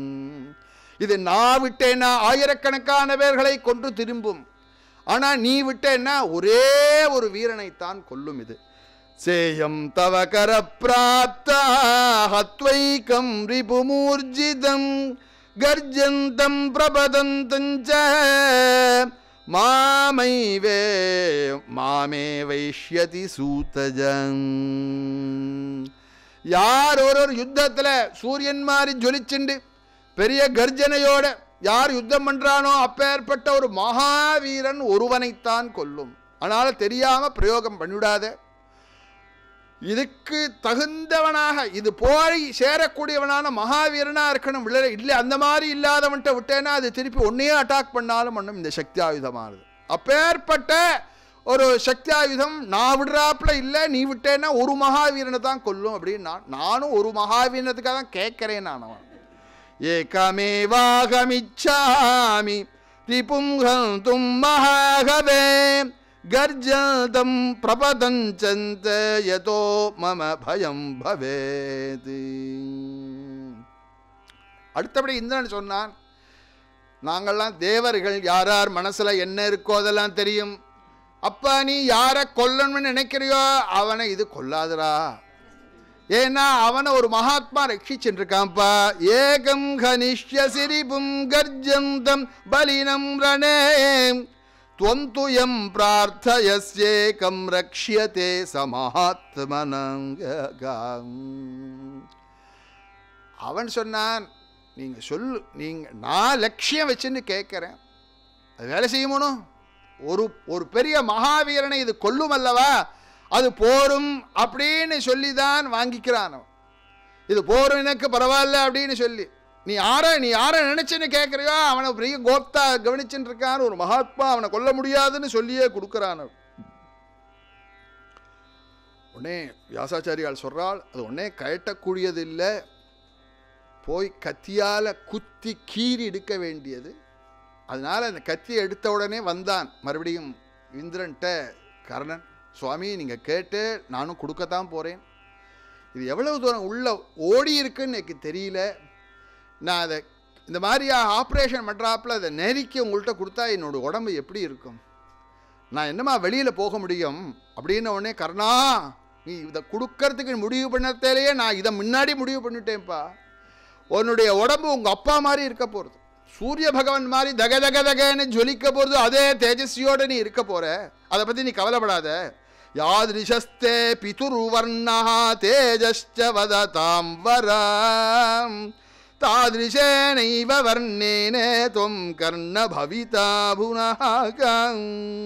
Speaker 1: இது நான் விட்டேன்னா ஆயிரக்கணக்கான பேர்களை கொண்டு திரும்பும். ஆனால் நீ விட்டேன்னா ஒரே ஒரு வீரனைத்தான் கொல்லும். இது சேயம் தவ கர பிராப்தா ஹத்வைகம் ரிபுமூர்ஜிதம் கர்ஜந்தம் பிரபதந்தஞ்ச மாமைவே மாமே வைஷ்யதி சூதஜம். யார் ஒரு ஒரு யுத்தத்தில் சூரியன் மாதிரி ஜொலிச்சுண்டு பெரிய கர்ஜனையோட யார் யுத்தம் பண்ணுறானோ அப்பேற்பட்ட ஒரு மகாவீரன் ஒருவனைத்தான் கொல்லும். அதனால் தெரியாமல் பிரயோகம் பண்ணிவிடாத. இதுக்கு தகுந்தவனாக இது போய் சேரக்கூடியவனான மகாவீரனாக இருக்கணும். இல்லை இல்லை அந்த மாதிரி இல்லாதவன்ட்ட விட்டேன்னா அது திருப்பி ஒன்றையே அட்டாக் பண்ணாலும் பண்ணும் இந்த சக்தி ஆயுதமானது. அப்பேற்பட்ட ஒரு சக்தி ஆயுதம் நான் விடுறாப்புல இல்லை, நீ விட்டேன்னா ஒரு மகாவீரனை தான் கொல்லும் அப்படின்னு நான் நானும் ஒரு மகாவீரனுக்காக தான் கேட்குறேன். நான் அவன் ஏகமேவாகமிச்சாமி திபும் ஹந்தும் மகாகவே கர்ஜதம் பிரபதஞ்சந்த யதோ மம பயம் பவேதி. அடுத்தபடி இந்திரன் சொன்னான், நாங்கள்லாம் தேவர்கள், யார் யார் மனசுல என்ன இருக்கோ அதெல்லாம் தெரியும். அப்பா நீ யாரை கொல்லணும்னு நினைக்கிறியோ அவனை இது கொல்லாதரா, ஏன்னா அவனை ஒரு மகாத்மா ரட்சிச்சுட்டு இருக்கான்ப்பா. ஏகம் கனிஷ்ய சிரிபும் கர்ஜந்தம் பலினம் ரணே துவந்துயம் பிரார்த்தயஸ்யேகம் ரக்ஷ்யதே சமஹாத்மனங்கம். அவன் சொன்னான், நீங்க சொல்லு, நீங்க நான் லட்சியம் வச்சுன்னு கேட்கிறேன், அது வேலை செய்யணும். ஒரு ஒரு பெரிய மகாவீரனை இது கொல்லும் அல்லவா, அது போரும் அப்படின்னு சொல்லி தான் வாங்கிக்கிறான். இது போரும் எனக்கு பரவாயில்ல அப்படின்னு சொல்லி, நீ யார நீ யாரை நினைச்சுன்னு கேட்குறியோ அவனை பெரிய கோப்தா கவனிச்சுட்டு இருக்கான், ஒரு மகாத்மா, அவனை கொல்ல முடியாதுன்னு சொல்லியே கொடுக்குறான். உடனே வியாசாச்சாரியால் சொல்றாள், அது உடனே கயட்டக்கூடியது இல்லை, போய் கத்தியால குத்தி கீறி எடுக்க வேண்டியது. அதனால அந்த கத்தியை எடுத்த உடனே வந்தான் மறுபடியும் இந்திரன்ட்ட கர்ணன். சுவாமி நீங்கள் கேட்டு நானும் கொடுக்கத்தான் போகிறேன், இது எவ்வளவு தூரம் உள்ள ஓடி இருக்குன்னு எனக்கு தெரியல, நான் அதை இந்த மாதிரியா ஆப்ரேஷன் பண்ணுறாப்புல அதை நெருக்கி உங்கள்கிட்ட கொடுத்தா என்னோடய உடம்பு எப்படி இருக்கும், நான் என்னமா வெளியில் போக முடியும் அப்படின்னு. உடனே கர்ணா நீ இதை கொடுக்கறதுக்கு முடிவு பண்ணத்திலேயே நான் இதை முன்னாடி முடிவு பண்ணிட்டேன்ப்பா, உன்னுடைய உடம்பு உங்கள் அப்பா மாதிரி இருக்க போகிறது, சூரிய பகவான் மாதிரி தக தக தகன்னு ஜொலிக்க போகிறது, அதே தேஜஸ்வியோடு நீ இருக்க போகிற, அதை பற்றி நீ கவலைப்படாத. யாதிருஷஸ்தே பிதுர்வர்ணா தேஜஸ்ச வததாம் வரம் தாதிருஷேனைவ வர்ணேனே துவம் கர்ண பவிதா புனகம்.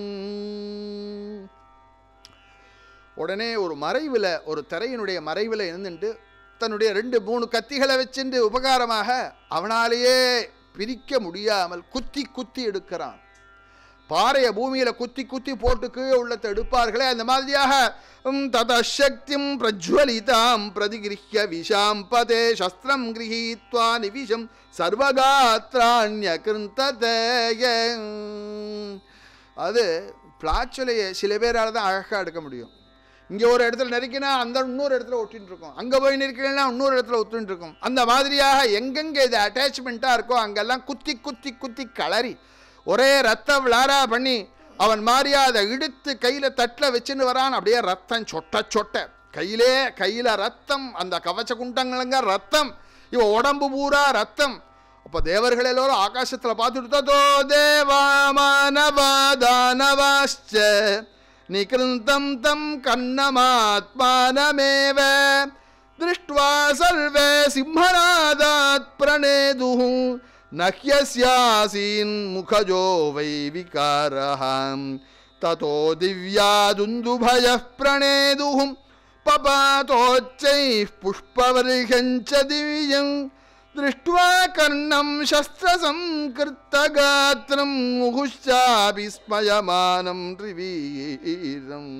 Speaker 1: உடனே ஒரு மறைவில், ஒரு திரையினுடைய மறைவில் இருந்துட்டு தன்னுடைய ரெண்டு மூணு கத்திகளை வச்சுட்டு உபகாரமாக அவனாலேயே பிரிக்க முடியாமல் குத்தி குத்தி எடுக்கிறான். பாறைய பூமியில குத்தி குத்தி போட்டு கீழே உள்ளத்தை எடுப்பார்களே அந்த மாதிரியாக ததசக்திம் பிரஜ்வலிதாம் பிரதிகிருஹ்ய விஷாம் பதே சஸ்திரம் கிரஹீத்வா நிவிஷம் சர்வகாத்ராண்யகிருந்ததே. அது பிளாச்சுலையை சில பேரால் தான் அழகாக எடுக்க முடியும். இங்கே ஒரு இடத்துல நெருக்கினா அந்த இன்னொரு இடத்துல ஒட்டின்னு இருக்கும், அங்கே போய் நெருக்கினா இன்னொரு இடத்துல ஒத்துன்னு இருக்கும். அந்த மாதிரியாக எங்கெங்கே இது அட்டாச்மெண்ட்டாக இருக்கோ அங்கெல்லாம் குத்தி குத்தி குத்தி கலறி ஒரே ரத்த விளாரா பண்ணி அவன் மாதிரியா அதை இழுத்து கையில் தட்டில் வச்சுன்னு வரான். அப்படியே ரத்தம் சொட்ட சொட்ட கையிலே கையில் ரத்தம், அந்த கவச்ச குண்டங்களுங்க ரத்தம், இவன் உடம்பு பூரா ரத்தம். அப்போ தேவர்கள் எல்லோரும் ஆகாசத்தில் பார்த்துட்டு தோ தேவா மானவாதானவாச்ச நிகிருந்தம் தம் கண்ணமாத்மானமேவ திருஷ்ட்வா சர்வே சிம்மநாதாத் பிரணேதுஹு நஹ்யஸ்யாசீன் முகஜோ வை விகாரஹம் ததோ திவ்யாதுந்துபயः பிரணேதுஹும் பபாதோச்சைः புஷ்பவர்ஹஞ்ச திவ்யம் திருஷ்ட்வா கர்ணம் சஸ்திரசம்கிருத்தகாத்ரம் முகுஷ்சாபி ஸ்மயமானம் த்ரிவீரம்.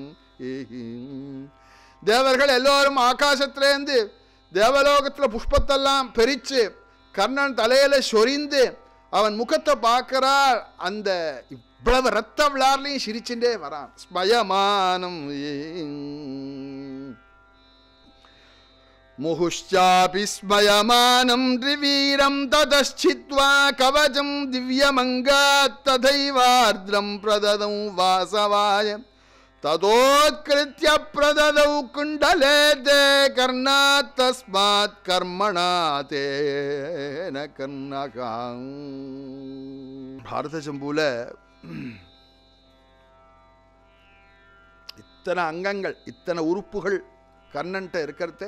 Speaker 1: தேவர்கள் எல்லோரும் ஆகாசத்திலேருந்து தேவலோகத்தில் புஷ்பத்தெல்லாம் பெரிச்சு கர்ணன் தலையில சொரிந்து அவன் முகத்தை பார்க்கிறார். அந்த இவ்வளவு ரத்த விளார்லையும் சிரிச்சுட்டே வரான். ஸ்மயமானம் முகுஷ்சாபி ஸ்மயமானம் த்ரிவீரம் ததச்சித்வா கவசம் திவ்யமங்காத் ததைவார்த்ரம் பிரததம் வாசவாய ததோத்கிருத்ய பிரததௌ குண்டலே தே கர்ணாத் தஸ்மாத் கர்மணா தேன கர்ணகாம். பாரத சம்பூல இத்தனை அங்கங்கள், இத்தனை உறுப்புகள் கர்ணன்ட்ட இருக்கிறதே.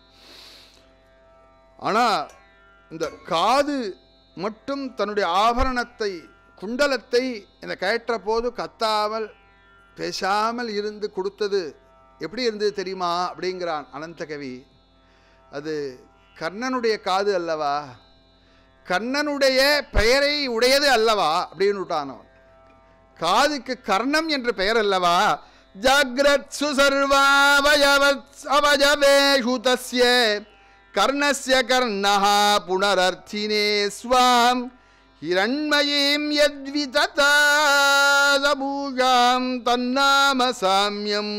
Speaker 1: ஆனால் இந்த காது மட்டும் தன்னுடைய ஆபரணத்தை குண்டலத்தை இந்த கயற்ற போது கத்தாமல் பேசாமல் இருந்து கொடுத்தது எப்படி இருந்தது தெரியுமா அப்படிங்கிறான் அனந்தகவி. அது கர்ணனுடைய காது அல்லவா, கர்ணனுடைய பெயரை உடையது அல்லவா அப்படின்னு விட்டானவன். காதுக்கு கர்ணம் என்று பெயர் அல்லவா. ஜாக்ரத் சுசர்வாவயவத் அவயவேஷு தஸ்ய கர்ணஸ்ய கர்ணஹ புனரர்த்தினே ஸ்வாம் ஹிரண்மயீம் யத்விததாதபூஜாம் தன்னாம சாமியம்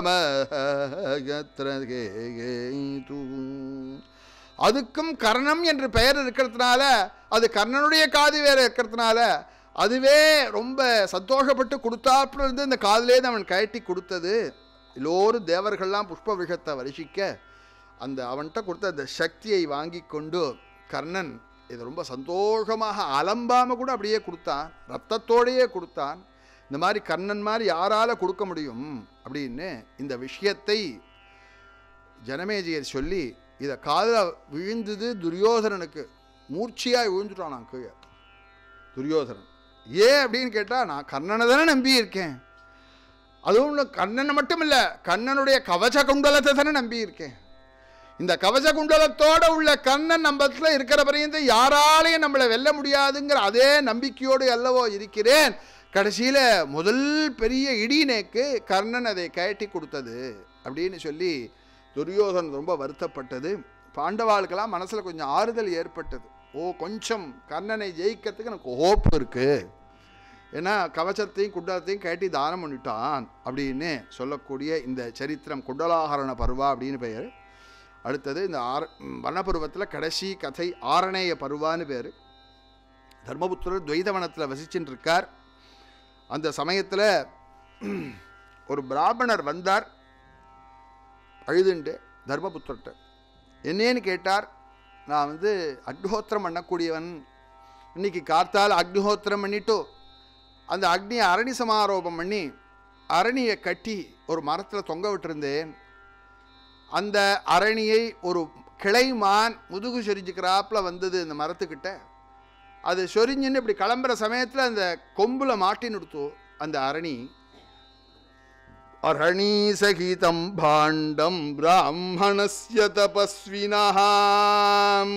Speaker 1: துருவமஹத்ரகேது. அதுக்கும் கர்ணம் என்று பெயர் இருக்கிறதுனால, அது கர்ணனுடைய காது வேறு இருக்கிறதுனால அதுவே ரொம்ப சந்தோஷப்பட்டு கொடுத்தாப்புல இருந்து இந்த காதிலேருந்து அவன் கயட்டி கொடுத்தது. எல்லோரும் தேவர்கள்லாம் புஷ்ப விஷத்தை வருஷிக்க அந்த அவன்கிட்ட கொடுத்த அந்த சக்தியை வாங்கி கொண்டு கர்ணன் இது ரொம்ப சந்தோஷமாக அலம்பாமல் கூட அப்படியே கொடுத்தான், ரத்தத்தோடையே கொடுத்தான். இந்த மாதிரி கர்ணன் மாதிரி யாரால் கொடுக்க முடியும் அப்படின்னு இந்த விஷயத்தை ஜனமேஜயர் சொல்லி இதை காதில் விழுந்தது துரியோதனனுக்கு. மூர்ச்சியாக விழுந்துட்டான் நான் கீழே துரியோதனன். ஏன் அப்படின்னு கேட்டால், நான் கர்ணனை தானே நம்பி இருக்கேன், அதுவும் கர்ணனை மட்டும் இல்லை கர்ணனுடைய கவச குண்டலத்தை தானே நம்பி இருக்கேன். இந்த கவச குண்டலத்தோடு உள்ள கர்ணன் நம்பத்தில் இருக்கிற பரியந்த யாராலையும் நம்மளை வெல்ல முடியாதுங்கிற அதே நம்பிக்கையோடு அல்லவோ இருக்கிறேன். கடைசியில் முதல் பெரிய இடிநேக்கு கர்ணன் அதை கயட்டி கொடுத்தது அப்படின்னு சொல்லி துரியோதனன் ரொம்ப வருத்தப்பட்டது. பாண்டவாளுக்கெல்லாம் மனசில் கொஞ்சம் ஆறுதல் ஏற்பட்டது. ஓ, கொஞ்சம் கர்ணனை ஜெயிக்கிறதுக்கு எனக்கு ஹோப் இருக்குது, ஏன்னா கவசத்தையும் குண்டலத்தையும் கயட்டி தானம் பண்ணிட்டான் அப்படின்னு சொல்லக்கூடிய இந்த சரித்திரம் குண்டலாகரண பருவா அப்படின்னு பெயர். அடுத்தது இந்த ஆர வனப்பருவத்தில் கடைசி கதை ஆரணேய பருவான்னு பேர். தர்மபுத்திரர் துவைதவனத்தில் வசிச்சுட்டு இருக்கார். அந்த சமயத்தில் ஒரு பிராமணர் வந்தார் அழுதுண்டு தர்மபுத்திரர்கிட்ட. என்னேன்னு கேட்டார். நான் வந்து அக்னிஹோத்திரம் பண்ணக்கூடியவன், இன்னைக்கு காத்தால் அக்னிஹோத்திரம் பண்ணிட்டு அந்த அக்னியை அரணி சமாரோபம் பண்ணி அரணியை கட்டி ஒரு மரத்தில் தொங்க விட்டுருந்தேன். அந்த அரணியை ஒரு கிளைமான் முதுகு சொரிஞ்சுக்கிறாப்பில் வந்தது இந்த மரத்துக்கிட்ட. அது சொரிஞ்சுன்னு இப்படி கிளம்புற சமயத்தில் அந்த கொம்புல மாட்டின்னு எடுத்தோ அந்த அரணி. அரணி சகிதம் பாண்டம் பிராமணஸ்ய தபஸ்வினாம்.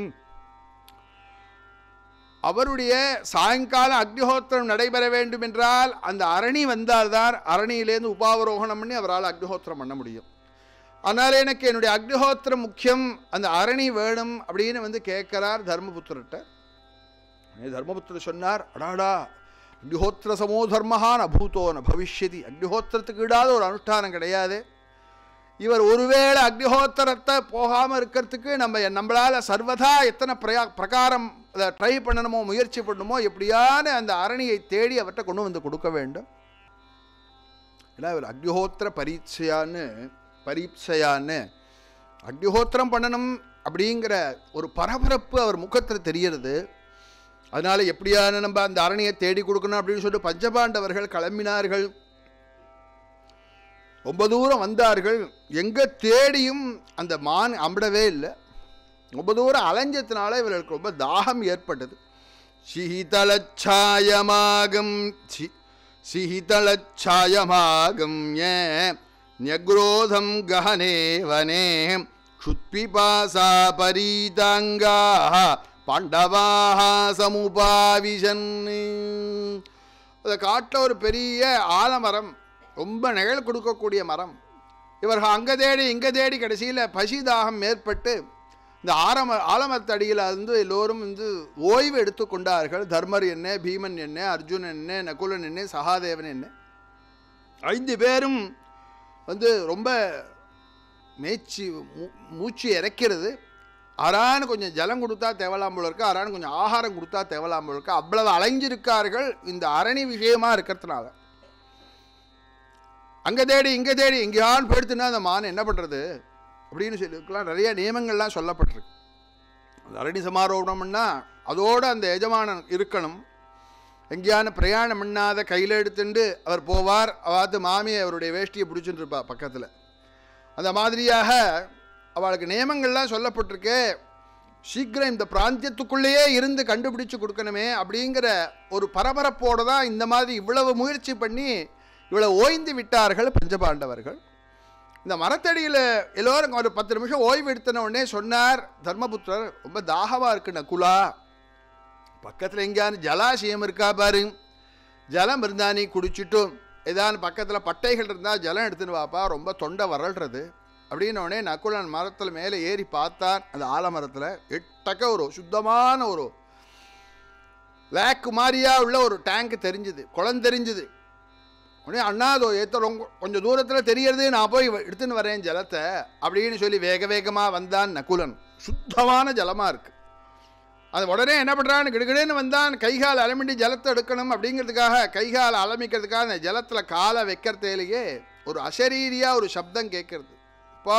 Speaker 1: அவருடைய சாயங்காலம் அக்னிஹோத்திரம் நடைபெற வேண்டும் என்றால் அந்த அரணி வந்தால்தான் அரணியிலேருந்து உபாவரோகணம் பண்ணி அவரால் அக்னிஹோத்திரம் பண்ண முடியும். அதனால் எனக்கு என்னுடைய அக்னிஹோத்திரம் முக்கியம், அந்த அரணி வேணும் அப்படின்னு வந்து கேட்கிறார் தர்மபுத்திரர்கிட்ட. தர்மபுத்திரர் சொன்னார், அடாடா அக்னிஹோத்திர சமோ தர்மஹான் அபூதோ ந பவிஷ்யதி. அக்னிஹோத்திரத்துக்கு இடாத ஒரு அனுஷ்டானம் கிடையாது. இவர் ஒருவேளை அக்னிஹோத்திரத்தை போகாமல் இருக்கிறதுக்கு நம்ம நம்மளால் சர்வதா எத்தனை பிரயா பிரகாரம் அதை ட்ரை பண்ணணுமோ முயற்சி பண்ணணுமோ எப்படியான அந்த அரணியை தேடி அவர்கிட்ட கொண்டு வந்து கொடுக்க வேண்டும். ஏன்னா இவர் அக்னிஹோத்திர பரீட்சையான்னு பரீட்சையான்னு அக்னிஹோத்திரம் பண்ணணும் அப்படிங்கிற ஒரு பரபரப்பு அவர் முகத்தில் தெரிகிறது. அதனால் எப்படியான நம்ம அந்த அரணியை தேடி கொடுக்கணும் அப்படின்னு சொல்லிட்டு பஞ்சபாண்டவர்கள் கிளம்பினார்கள். ரொம்ப தூரம் வந்தார்கள். எங்கே தேடியும் அந்த மான் அம்பிடவே இல்லை. ரொம்ப தூரம் அலைஞ்சத்தினால இவர்களுக்கு ரொம்ப தாகம் ஏற்பட்டது. சிஹிதலச்சாயமாகம் சி சிஹிதலச்சாயமாகம் ஏ ன்யக்ரோதம் கஹனே வனே க்ஷுத்பிபாசா பரீதாங்கா பாண்டவாஹ சமுபாவிஷன். அந்த காட்டில் ஒரு பெரிய ஆலமரம், ரொம்ப நிழல் கொடுக்கக்கூடிய மரம். இவர்கள் அங்கே தேடி இங்கே தேடி கடைசியில் பசிதாகம் ஏற்பட்டு இந்த ஆரம ஆலமரத்தடியில் வந்து எல்லோரும் வந்து ஓய்வு எடுத்து கொண்டார்கள். தர்மர் என்ன, பீமன் என்ன, அர்ஜுனன் என்ன, நகுலன் என்ன, சகாதேவன் என்ன, ஐந்து பேரும் வந்து ரொம்ப மேய்ச்சி மூச்சு இறக்கிறது. அரான்னு கொஞ்சம் ஜலம் கொடுத்தா தேவலாம்புல இருக்கா, அரான்னு கொஞ்சம் ஆகாரம் கொடுத்தா தேவலாம்புல இருக்கா, அவ்வளவு அலைஞ்சிருக்கார்கள் இந்த அரணி விஷயமாக இருக்கிறதுனால. அங்கே தேடி இங்கே தேடி எங்கேயான்னு போயிடுத்துன்னா அந்த மான் என்ன பண்ணுறது அப்படின்னு சொல்லியிருக்கலாம். நிறைய நியமங்கள்லாம் சொல்லப்பட்டிருக்கு. அந்த அரணி சமாரோபணம்னா அதோடு அந்த எஜமானன் இருக்கணும். எங்கேயான பிரயாணம் பண்ணாத கையில் எடுத்துட்டு அவர் போவார். அவாத்து மாமி அவருடைய வேஷ்டியை பிடிச்சிட்டு இருப்பா பக்கத்தில். அந்த மாதிரியாக அவளுக்கு நியமங்கள்லாம் சொல்லப்பட்டிருக்கு. சீக்கிரம் இந்த பிராந்தியத்துக்குள்ளேயே இருந்து கண்டுபிடிச்சு கொடுக்கணுமே அப்படிங்கிற ஒரு பரபரப்போடு தான் இந்த மாதிரி இவ்வளவு முயற்சி பண்ணி இவ்வளவு ஓய்ந்து விட்டார்கள் பஞ்சபாண்டவர்கள். இந்த மரத்தடியில் எல்லோரும் ஒரு பத்து நிமிஷம் ஓய்வு எடுத்தின உடனே சொன்னார் தர்மபுத்திரர், ரொம்ப தாகமாக இருக்கு நகுலா, பக்கத்தில் எங்கேயானு ஜலாசயம் இருக்கா பாரு, ஜலம் இருந்தா நீ குடிச்சிட்டும், ஏதான்னு பக்கத்தில் பட்டைகள் இருந்தால் ஜலம் எடுத்துன்னு வாப்பா, ரொம்ப தொண்டை வரல்றது அப்படின்னோடனே நகுலன் மரத்தில் மேலே ஏறி பார்த்தார். அந்த ஆலமரத்தில் எட்டக்க ஒரு சுத்தமான ஒரு லேக்கு மாதிரியா உள்ள ஒரு டேங்க் தெரிஞ்சுது, குளம் தெரிஞ்சுது. உடனே அண்ணா அதோ ஏற்ற ரொம்ப கொஞ்சம் தூரத்தில் தெரியறது, நான் போய் எடுத்துன்னு வரேன் ஜலத்தை அப்படின்னு சொல்லி வேக வேகமாக வந்தான் நகுலன். சுத்தமான ஜலமாக இருக்குது. அது உடனே என்ன பண்ணுறான்னு கிடுகிடுன்னு வந்தான். கைகால் அலமிண்டி ஜலத்தை எடுக்கணும் அப்படிங்கிறதுக்காக கைகால் அலமிக்கிறதுக்காக அந்த ஜலத்தில் காலை வைக்கிறதுலேயே ஒரு அசரீரியாக ஒரு சப்தம் கேட்கறது. இப்போ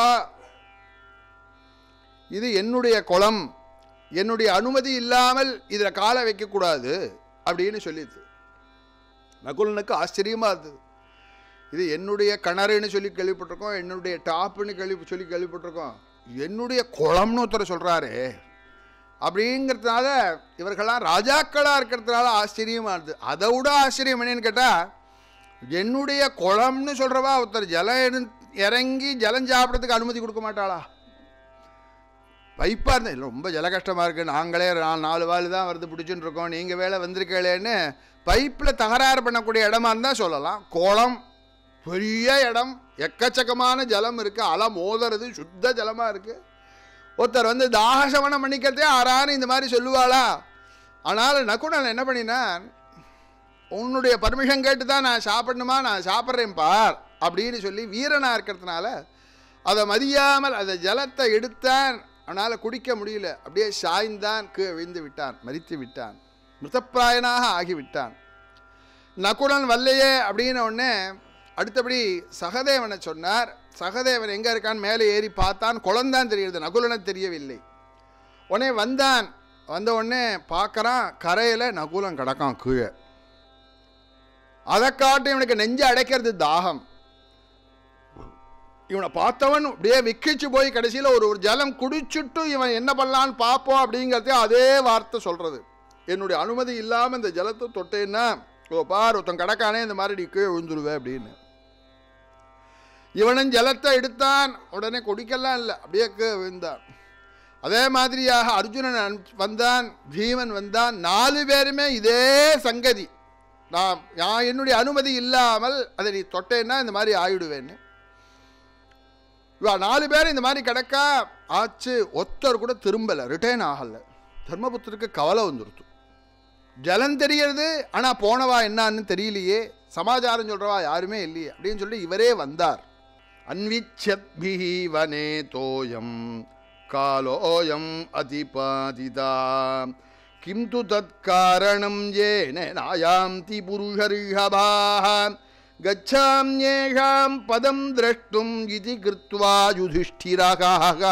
Speaker 1: இது என்னுடைய குளம், என்னுடைய அனுமதி இல்லாமல் இதில் காலை வைக்கக்கூடாது அப்படின்னு சொல்லிது. நகுலனுக்கு ஆச்சரியமாக இருந்தது. இது என்னுடைய கிணறுன்னு சொல்லி கேள்விப்பட்டிருக்கோம், என்னுடைய டாப்புன்னு கேள்வி சொல்லி கேள்விப்பட்டிருக்கோம், என்னுடைய குளம்னு ஒருத்தர் சொல்கிறாரு அப்படிங்கிறதுனால இவர்கள்லாம் ராஜாக்களாக இருக்கிறதுனால ஆச்சரியமாக இருந்தது. அதை விட ஆச்சரியம் என்னன்னு கேட்டால், என்னுடைய குளம்னு சொல்கிறவா ஒருத்தர் ஜலம் இறங்கி ஜலம் சாப்பிட்றதுக்கு அனுமதி கொடுக்க மாட்டாளா? பைப்பாக இருந்தேன், ரொம்ப ஜல கஷ்டமாக இருக்குது, நாங்களே நாலு வாள் தான் வருது பிடிச்சுன்னு இருக்கோம், நீங்கள் வேலை வந்திருக்கேன்னு பைப்பில் தகராறு பண்ணக்கூடிய இடமா இருந்தால் சொல்லலாம். குளம் பெரிய இடம், எக்கச்சக்கமான ஜலம் இருக்குது, அலை மோதுறது, சுத்த ஜலமாக இருக்குது. ஒருத்தர் வந்து தாகசமனம் பண்ணிக்கிறதே ஆறான்னு இந்த மாதிரி சொல்லுவாளா? ஆனால் நகுலன் என்ன பண்ணினான், உன்னுடைய பர்மிஷன் கேட்டு தான் நான் சாப்பிடணுமா, நான் சாப்பிட்றேன் பார் அப்படின்னு சொல்லி வீரனாக இருக்கிறதுனால அதை மதியாமல் அந்த ஜலத்தை எடுத்தான். அதனால் குடிக்க முடியல, அப்படியே சாய்ந்தான், கீழே விழுந்து விட்டான், மரித்து விட்டான், மிருதப்பிராயனாக ஆகிவிட்டான். நகுலன் வல்லையே அப்படின்ன உடனே அடுத்தபடி சகதேவனை சொன்னார். சகதேவன் எங்கே இருக்கான்னு மேலே ஏறி பார்த்தான், குளம்தான் தெரியுது, நகுலனை தெரியவில்லை. உடனே வந்தான், வந்த உடனே பார்க்குறான் கரையில் நகுலன் கிடக்கான் கீழே. அதை காட்டும் இவனுக்கு நெஞ்சு அடைக்கிறது தாகம். இவனை பார்த்தவன் அப்படியே விக்கிச்சு போய் கடைசியில் ஒரு ஒரு ஜலம் குடிச்சுட்டு இவன் என்ன பண்ணலான்னு பார்ப்போம் அப்படிங்கிறதே அதே வார்த்தை சொல்கிறது. என்னுடைய அனுமதி இல்லாமல் இந்த ஜலத்தை தொட்டேன்னா ஓ பார் ஒருத்தன் கிடக்கானே இந்த மாதிரி நீ கீழே விழுந்துருவேன் அப்படின்னு. இவனும் ஜலத்தை எடுத்தான், உடனே குடிக்கலாம் இல்லை, அப்படியே கீழே விழுந்தான். அதே மாதிரியாக அர்ஜுனன் வந்தான், பீமன் வந்தான், நாலு பேருமே இதே சங்கதி. நான் நான் என்னுடைய அனுமதி இல்லாமல் அதை நீ தொட்டேன்னா இந்த மாதிரி ஆயிடுவேன்னு. இவா நாலு பேர் இந்த மாதிரி கிடக்கா ஆச்சு, ஒருத்தர் கூட திரும்பலை, ரிட்டர்ன் ஆகலை. தர்மபுத்திரருக்கு கவலை வந்துடுத்து. ஜலம் தெரியறது, ஆனால் போனவா என்னான்னு தெரியலையே, சமாச்சாரம் சொல்கிறவா யாருமே இல்லையே அப்படின்னு சொல்லி இவரே வந்தார். அன்விச்சத்பிஹி வனே தோயம் காலோயம் அதிபாதிதா கிம் து தத் காரணம் ஏன நாயாந்தி புருஷர்ஹபாஹ கச்சாம்யேஷாம் பதம் திரஷ்டும் இதி கிருத்வா யுதிஷ்டிரஹ.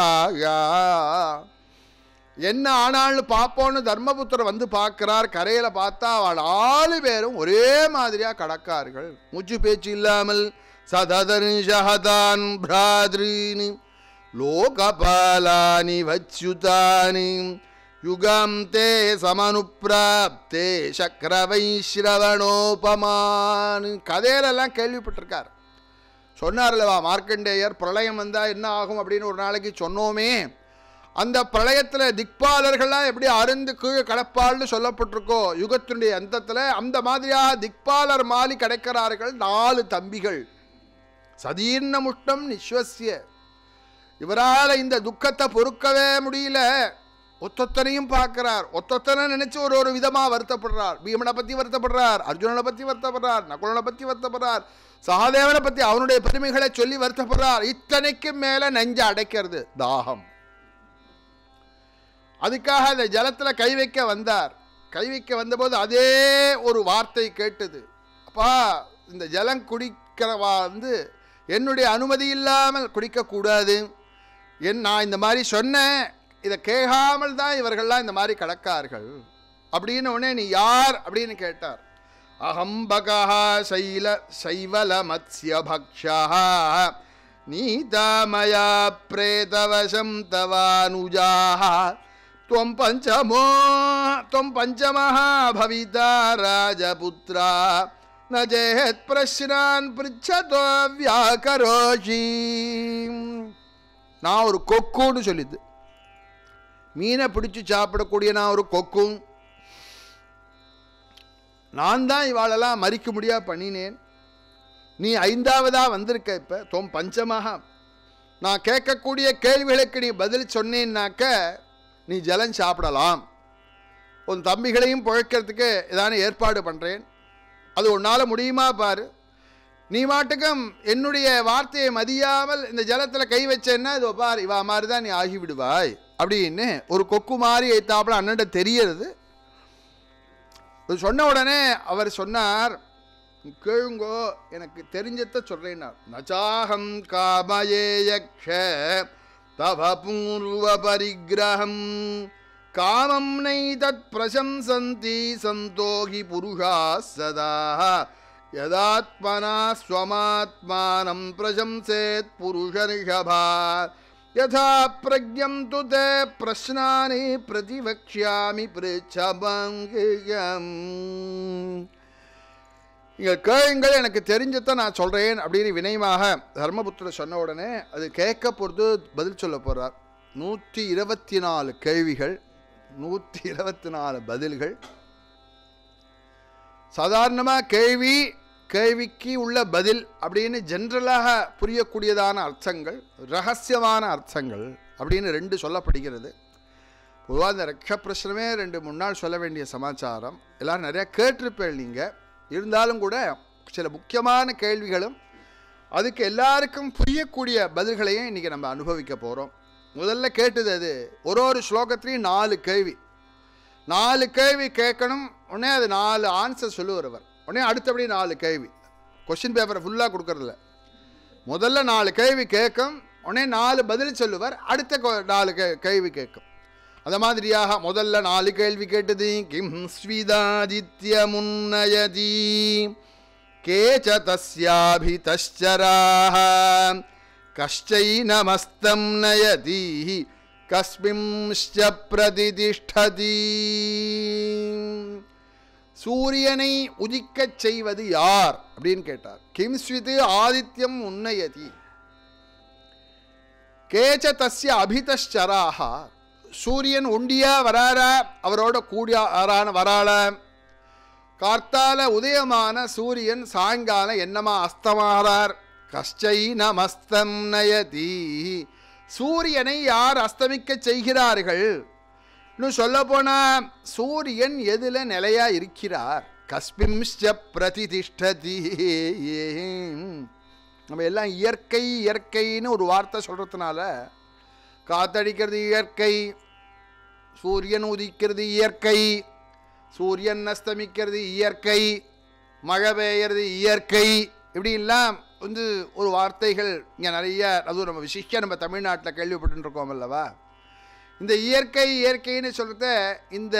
Speaker 1: என்ன ஆனாலும் பார்ப்போன்னு தர்மபுத்திரர் வந்து பார்க்கிறார். கரையில் பார்த்தா அவள் ஆளு பேரும் ஒரே மாதிரியாக கடக்கார்கள், மூச்சு பேச்சு இல்லாமல். சததர்ஷஹதான் பிராத்ரீனி லோகபாலானி வச்சுதானி யுகம் தே சமனுப்ராப்தே சக்கரவைஸ்ரவணோபமான். கதையிலெல்லாம் கேள்விப்பட்டிருக்கார். சொன்னார்லவா மார்க்கண்டேயர், பிரளயம் வந்தால் என்ன ஆகும் அப்படின்னு ஒரு நாளைக்கு சொன்னோமே, அந்த பிரளயத்தில் திக்பாலர்கள்லாம் எப்படி அருந்து கீழே கடப்பால்னு சொல்லப்பட்டிருக்கோ யுகத்தினுடைய அந்தத்தில், அந்த மாதிரியாக திக்பாலர் மாலி கிடைக்கிறார்கள் நாலு தம்பிகள். சதீர்ண முஷ்டம் நிஸ்வசிய, இவரால் இந்த துக்கத்தை பொறுக்கவே முடியல. ஒத்தொத்தனையும் பார்க்கிறார், ஒத்தொத்தனை நினைச்சு ஒரு ஒரு விதமாக வருத்தப்படுறார். பீமனை பற்றி வருத்தப்படுறார், அர்ஜுனனை பற்றி வருத்தப்படுறார், நகுலனை பற்றி வருத்தப்படுறார், சகாதேவனை பற்றி அவனுடைய பெருமைகளை சொல்லி வருத்தப்படுறார். இத்தனைக்கும் மேலே நெஞ்சை அடைக்கிறது தாகம். அதுக்காக அந்த ஜலத்தில் கை வைக்க வந்தார். கை வைக்க வந்தபோது அதே ஒரு வார்த்தை கேட்டது, அப்பா இந்த ஜலம் குடிக்கிறவா வந்து என்னுடைய அனுமதி இல்லாமல் குடிக்கக்கூடாது. என் நான் இந்த மாதிரி சொன்னேன், இதை கேட்காமல் தான் இவர்கள்லாம் இந்த மாதிரி கடக்கார்கள் அப்படின்னு உடனே நீ யார் அப்படின்னு கேட்டார். அகம்பகா சைல சைவல மத்ஸ்ய பக்ஷா நீதாமயா பிரேதவசம் தவானுஜாஹ त्वं पंचमो त्वं पंचमः भविता राजपुत्रा न चेत् प्रश्नान् पृच्छतो व्याकरोषि. நான் ஒரு கொக்குன்னு சொல்லிது, மீனை பிடிச்சி சாப்பிடக்கூடிய நான் ஒரு கொக்கும். நான் தான் இவாளெல்லாம் மறிக்க முடியாது பண்ணினேன். நீ ஐந்தாவதா வந்திருக்க. இப்போ தொம் பஞ்சமாக நான் கேட்கக்கூடிய கேள்விகளுக்கு நீ பதில் சொன்னேன்னாக்க நீ ஜலம் சாப்பிடலாம். உன் தம்பிகளையும் பிழைக்கிறதுக்கு ஏதான ஏற்பாடு பண்ணுறேன், அது உன்னால் முடியுமா பாரு. நீ மாட்டுக்கும் என்னுடைய வார்த்தையை மதியாமல் இந்த ஜலத்தில் கை வச்சேன்னா இது பார் இவா மாதிரி தான் நீ ஆகிவிடுவாய் அப்படின்னு ஒரு கொக்கு மாதிரி ஐத்தாப்புல அண்ணன்ட தெரியறது. சொன்ன உடனே அவர் சொன்னார், கேளுங்கோ எனக்கு தெரிஞ்சத சொல்றேன்னார். நச்சாகம் காமயேயக்ஷ தவ பூர்வ பரிகிரகம் காமம் நை தத் பிரசம்சந்தி சந்தோகி புருஷா சதா யதாத்மனா ஸ்வமாத்மானம் பிரசம்சேத் புருஷரிஷபா யதா பிரக்ஞம் து தே பிரஸ்னானி பிரதிவக்ஷ்யாமி பிருச்சபங்கம். இங்கே கேளுங்கள் எனக்கு தெரிஞ்சதை நான் சொல்கிறேன் அப்படின்னு வினயமாக தர்மபுத்திரர் சொன்ன உடனே அது கேட்க பொறுத்து பதில் சொல்ல போகிறார். நூற்றி இருபத்தி நாலு கேள்விகள், நூற்றி இருபத்தி நாலு பதில்கள். சாதாரணமாக கேள்வி கேள்விக்கு உள்ள பதில் அப்படின்னு ஜென்ரலாக புரியக்கூடியதான அர்த்தங்கள், ரகசியமான அர்த்தங்கள் அப்படின்னு ரெண்டு சொல்லப்படுகிறது. பொதுவாக இந்த ரக்ஷ பிரச்சனமே ரெண்டு மூணு நாள் சொல்ல வேண்டிய சமாச்சாரம். எல்லோரும் நிறையா கேட்டிருப்பேன் நீங்கள். இருந்தாலும் கூட சில முக்கியமான கேள்விகளும் அதுக்கு எல்லாருக்கும் புரியக்கூடிய பதில்களையும் இன்றைக்கி நம்ம அனுபவிக்க போகிறோம். முதல்ல கேட்டது அது ஒரு ஒரு ஸ்லோகத்துலேயும் நாலு கேள்வி, நாலு கேள்வி கேட்கணும். உடனே அது நாலு ஆன்சர் சொல்லுவார். உடனே அடுத்தபடி நாலு கேள்வி, கொஸ்டின் பேப்பரை ஃபுல்லாக கொடுக்கறதில்ல. முதல்ல நாலு கேள்வி கேட்கும், உடனே நாலு பதில் சொல்லுவார், அடுத்த நாலு கே கேள்வி கேட்கும். அந்த மாதிரியாக முதல்ல நாலு கேள்வி கேட்டது. கிம் ஸ்விதாதித்ய முன்னயதி கேச்ச தஸ்யாபி தஸ்சராஹ கஷ்சை நமஸ்தம் நயதி கஸ்மிம்ஷ்ச பிரதிதிஷ்டதி. சூரியனை உதிக்கச் செய்வது யார் அப்படின்னு கேட்டார். கிம் ஸ்வித் ஆதித்யம் உன்னயதி கேச்ச தஸ்ய அபிதஸ்சராஹ. சூரியன் ஒண்டியா வராரா, அவரோட கூடியாரான வராள. கார்த்தால உதயமான சூரியன் சாயங்காலம் என்னமா அஸ்தமாறார். கஷ்சை நமஸ்தம் நயதி. சூரியனை யார் அஸ்தமிக்க செய்கிறார்கள்? இன்னும் சொல்ல போனா சூரியன் எதில் நிலையா இருக்கிறார்? கஸ்மிம்ஷ்ச பிரதிதிஷ்டதி. நம்ம எல்லாம் இயற்கை இயற்கைன்னு ஒரு வார்த்தை சொல்றதுனால, காத்தடிக்கிறது இயற்கை, சூரியன் உதிக்கிறது இயற்கை, சூரியன் அஸ்தமிக்கிறது இயற்கை, மழை பெய்யறது இயற்கை, இப்படிலாம் வந்து ஒரு வார்த்தைகள் இங்கே நிறைய, அதுவும் நம்ம விசிஷ்ட நம்ம தமிழ்நாட்டில் கேள்விப்பட்டுருக்கோம் அல்லவா. இந்த இயற்கை இயற்கைன்னு சொல்கிறத இந்த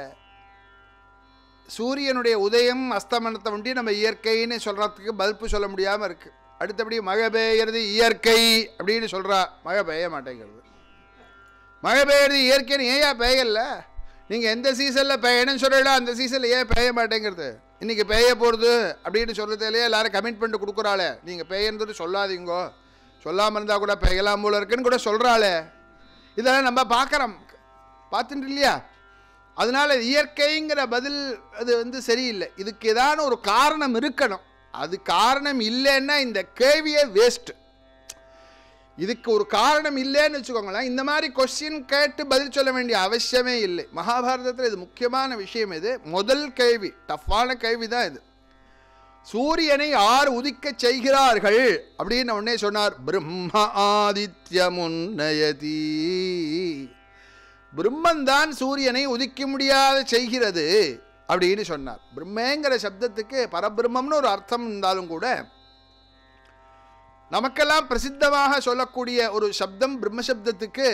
Speaker 1: சூரியனுடைய உதயம் அஸ்தமனத்தை ஒண்டி நம்ம இயற்கைன்னு சொல்கிறதுக்கு பல்பு சொல்ல முடியாமல் இருக்குது. அடுத்தபடி மழை பெய்யறது இயற்கை அப்படின்னு சொல்கிறா, மழை பெய்ய மாட்டேங்கிறது. மழை பெய்யறது இயற்கைன்னு ஏன் பெய்யல? நீங்கள் எந்த சீசனில் பெய்யணும்னு சொல்லலாம், அந்த சீசனில் ஏன் பெய்ய மாட்டேங்கிறது? இன்றைக்கி பெய்ய போகிறது அப்படின்னு சொல்கிறதுலையே எல்லோரும் கமிட்மெண்ட் கொடுக்குறாளே, நீங்கள் பெய்யறது சொல்லாதீங்கோ, சொல்லாமல் இருந்தால் கூட பெய்யலாம் போல இருக்குன்னு கூட சொல்கிறாளே. இதெல்லாம் நம்ம பார்க்குறோம், பார்த்துட்டு இல்லையா? அதனால் இயற்கைங்கிற பதில் அது வந்து சரியில்லை. இதுக்கு ஏதான ஒரு காரணம் இருக்கணும். அது காரணம் இல்லைன்னா இந்த கேள்வியே வேஸ்ட்டு. இதுக்கு ஒரு காரணம் இல்லைன்னு வச்சுக்கோங்களேன், இந்த மாதிரி கொஸ்டின் கேட்டு பதில் சொல்ல வேண்டிய அவசியமே இல்லை. மகாபாரதத்தில் இது முக்கியமான விஷயம். இது முதல் கேள்வி, டஃப்பான கேள்வி தான் இது. சூரியனை யார் உதிக்க செய்கிறார்கள் அப்படின்னு உடனே சொன்னார். பிரம்ம ஆதித்யமுன்னயதி. பிரம்மந்தான் சூரியனை உதிக்க முடியாத செய்கிறது அப்படின்னு சொன்னார். பிரம்மங்கிற சப்தத்துக்கு பரபிரம்மம்னு ஒரு அர்த்தம் இருந்தாலும் கூட நமக்கெல்லாம் பிரசித்தமாக சொல்லக்கூடிய ஒரு சப்தம் பிரம்மசப்தத்துக்கு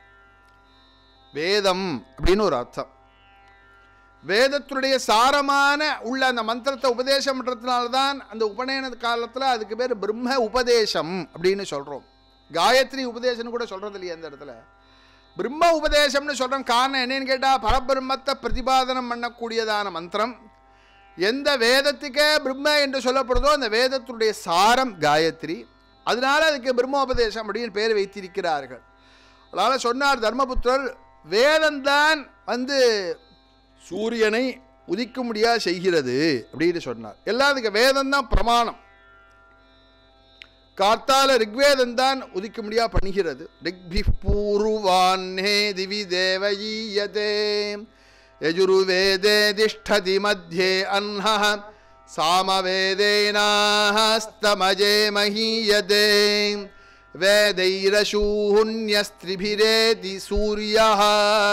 Speaker 1: வேதம் அப்படின்னு ஒரு அர்த்தம். வேதத்துடைய சாரமான உள்ள அந்த மந்திரத்தை உபதேசம் பண்ணுறதுனால்தான் அந்த உபநயன காலத்தில் அதுக்கு பேர் பிரம்ம உபதேசம் அப்படின்னு சொல்கிறோம். காயத்ரி உபதேசம்னு கூட சொல்கிறது இல்லையா அந்த இடத்துல. பிரம்ம உபதேசம்னு சொல்கிறோம். காரணம் என்னன்னு கேட்டால் பரபிரம்மத்தை பிரதிபாதனம் பண்ணக்கூடியதான மந்திரம். எந்த வேதத்துக்கே பிரம்ம என்று சொல்லப்படுதோ அந்த வேதத்துடைய சாரம் காயத்ரி. அதனால அதுக்கு பிரம்மோபதேசம் அப்படின்னு பேர் வைத்திருக்கிறார்கள். அதனால் சொன்னார் தர்மபுத்திரர், வேதம்தான் வந்து சூரியனை உதிக்க முடியாது செய்கிறது அப்படின்னு சொன்னார். எல்லாத்துக்கு வேதம்தான் பிரமாணம். கார்த்தால ரிக்வேதம் தான் உதிக்க முடியா பண்ணுகிறது. ரிக்பி பூர்வான்னே திவி தேவயீயதே யஜுர்வேதே திஷ்டதி மத்யே அன்ஹ சாமவேதேனாஸ்தமஜே மஹீயதே வேதைரசூன்யஸ்திரிபிரேதி சூரியஹ.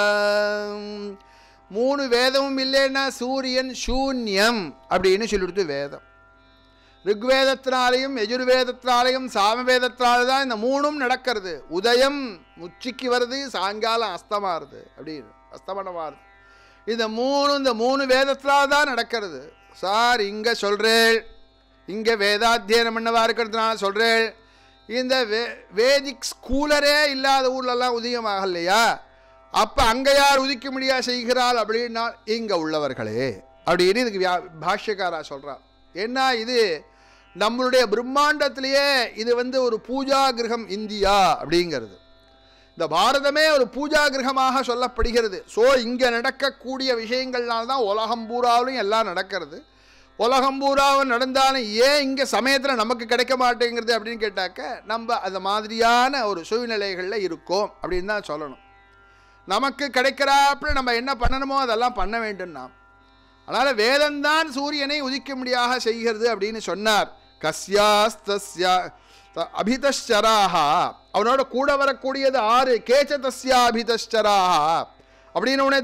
Speaker 1: மூணு வேதமும் இல்லைன்னா சூரியன் சூன்யம் அப்படின்னு சொல்லிடுத்து வேதம். ருக்வேதத்தினாலையும் யஜுர்வேதத்தினாலையும் சாமவேதத்தினால தான் இந்த மூணும் நடக்கிறது. உதயம் உச்சிக்கு வருது, சாயங்காலம் அஸ்தமாறுது, அப்படின்னு அஸ்தமனமாறுது. இந்த மூணு இந்த மூணு வேதத்தினால தான் நடக்கிறது. சார் இங்கே சொல்கிறேள், இங்கே வேதாத்தியனம் பண்ணவா இருக்கிறதுனால சொல்கிறேள், இந்த வே வேதிக் ஸ்கூலரே இல்லாத ஊர்லெல்லாம் உதயமாகலையா? அப்போ அங்கே யார் உதிக்க முடியா செய்கிறாள் அப்படின்னா இங்கே உள்ளவர்களே அப்படின்னு இதுக்கு வியா பாஷ்யக்காரா சொல்கிறார். ஏன்னா இது நம்மளுடைய பிரம்மாண்டத்திலேயே இது வந்து ஒரு பூஜா கிரகம் இந்தியா அப்படிங்கிறது. இந்த பாரதமே ஒரு பூஜா கிரகமாக சொல்லப்படுகிறது. ஸோ இங்கே நடக்கக்கூடிய விஷயங்கள்னால்தான் உலகம் பூராவிலும் எல்லாம் நடக்கிறது. உலகம் பூராவும் நடந்தாலும் ஏன் இங்கே சமயத்தில் நமக்கு கிடைக்க மாட்டேங்கிறது அப்படின்னு கேட்டாக்க நம்ம அந்த மாதிரியான ஒரு சூழ்நிலைகளில் இருக்கோம் அப்படின்னு தான் சொல்லணும். நமக்கு கிடைக்கிறாப்புல நம்ம என்ன பண்ணணுமோ அதெல்லாம் பண்ண வேண்டும் நாம். அதனால் வேதம்தான் சூரியனை உதிக்க முடியாக செய்கிறது அப்படின்னு சொன்னார். கஸ்யாஸ்தஸ்யா அபிதஷ்சராக, அவனோட கூட வரக்கூடியது ஆறு. கேச்ச தஸ்யா அபிதஷ்சராக அப்படின்னு உடனே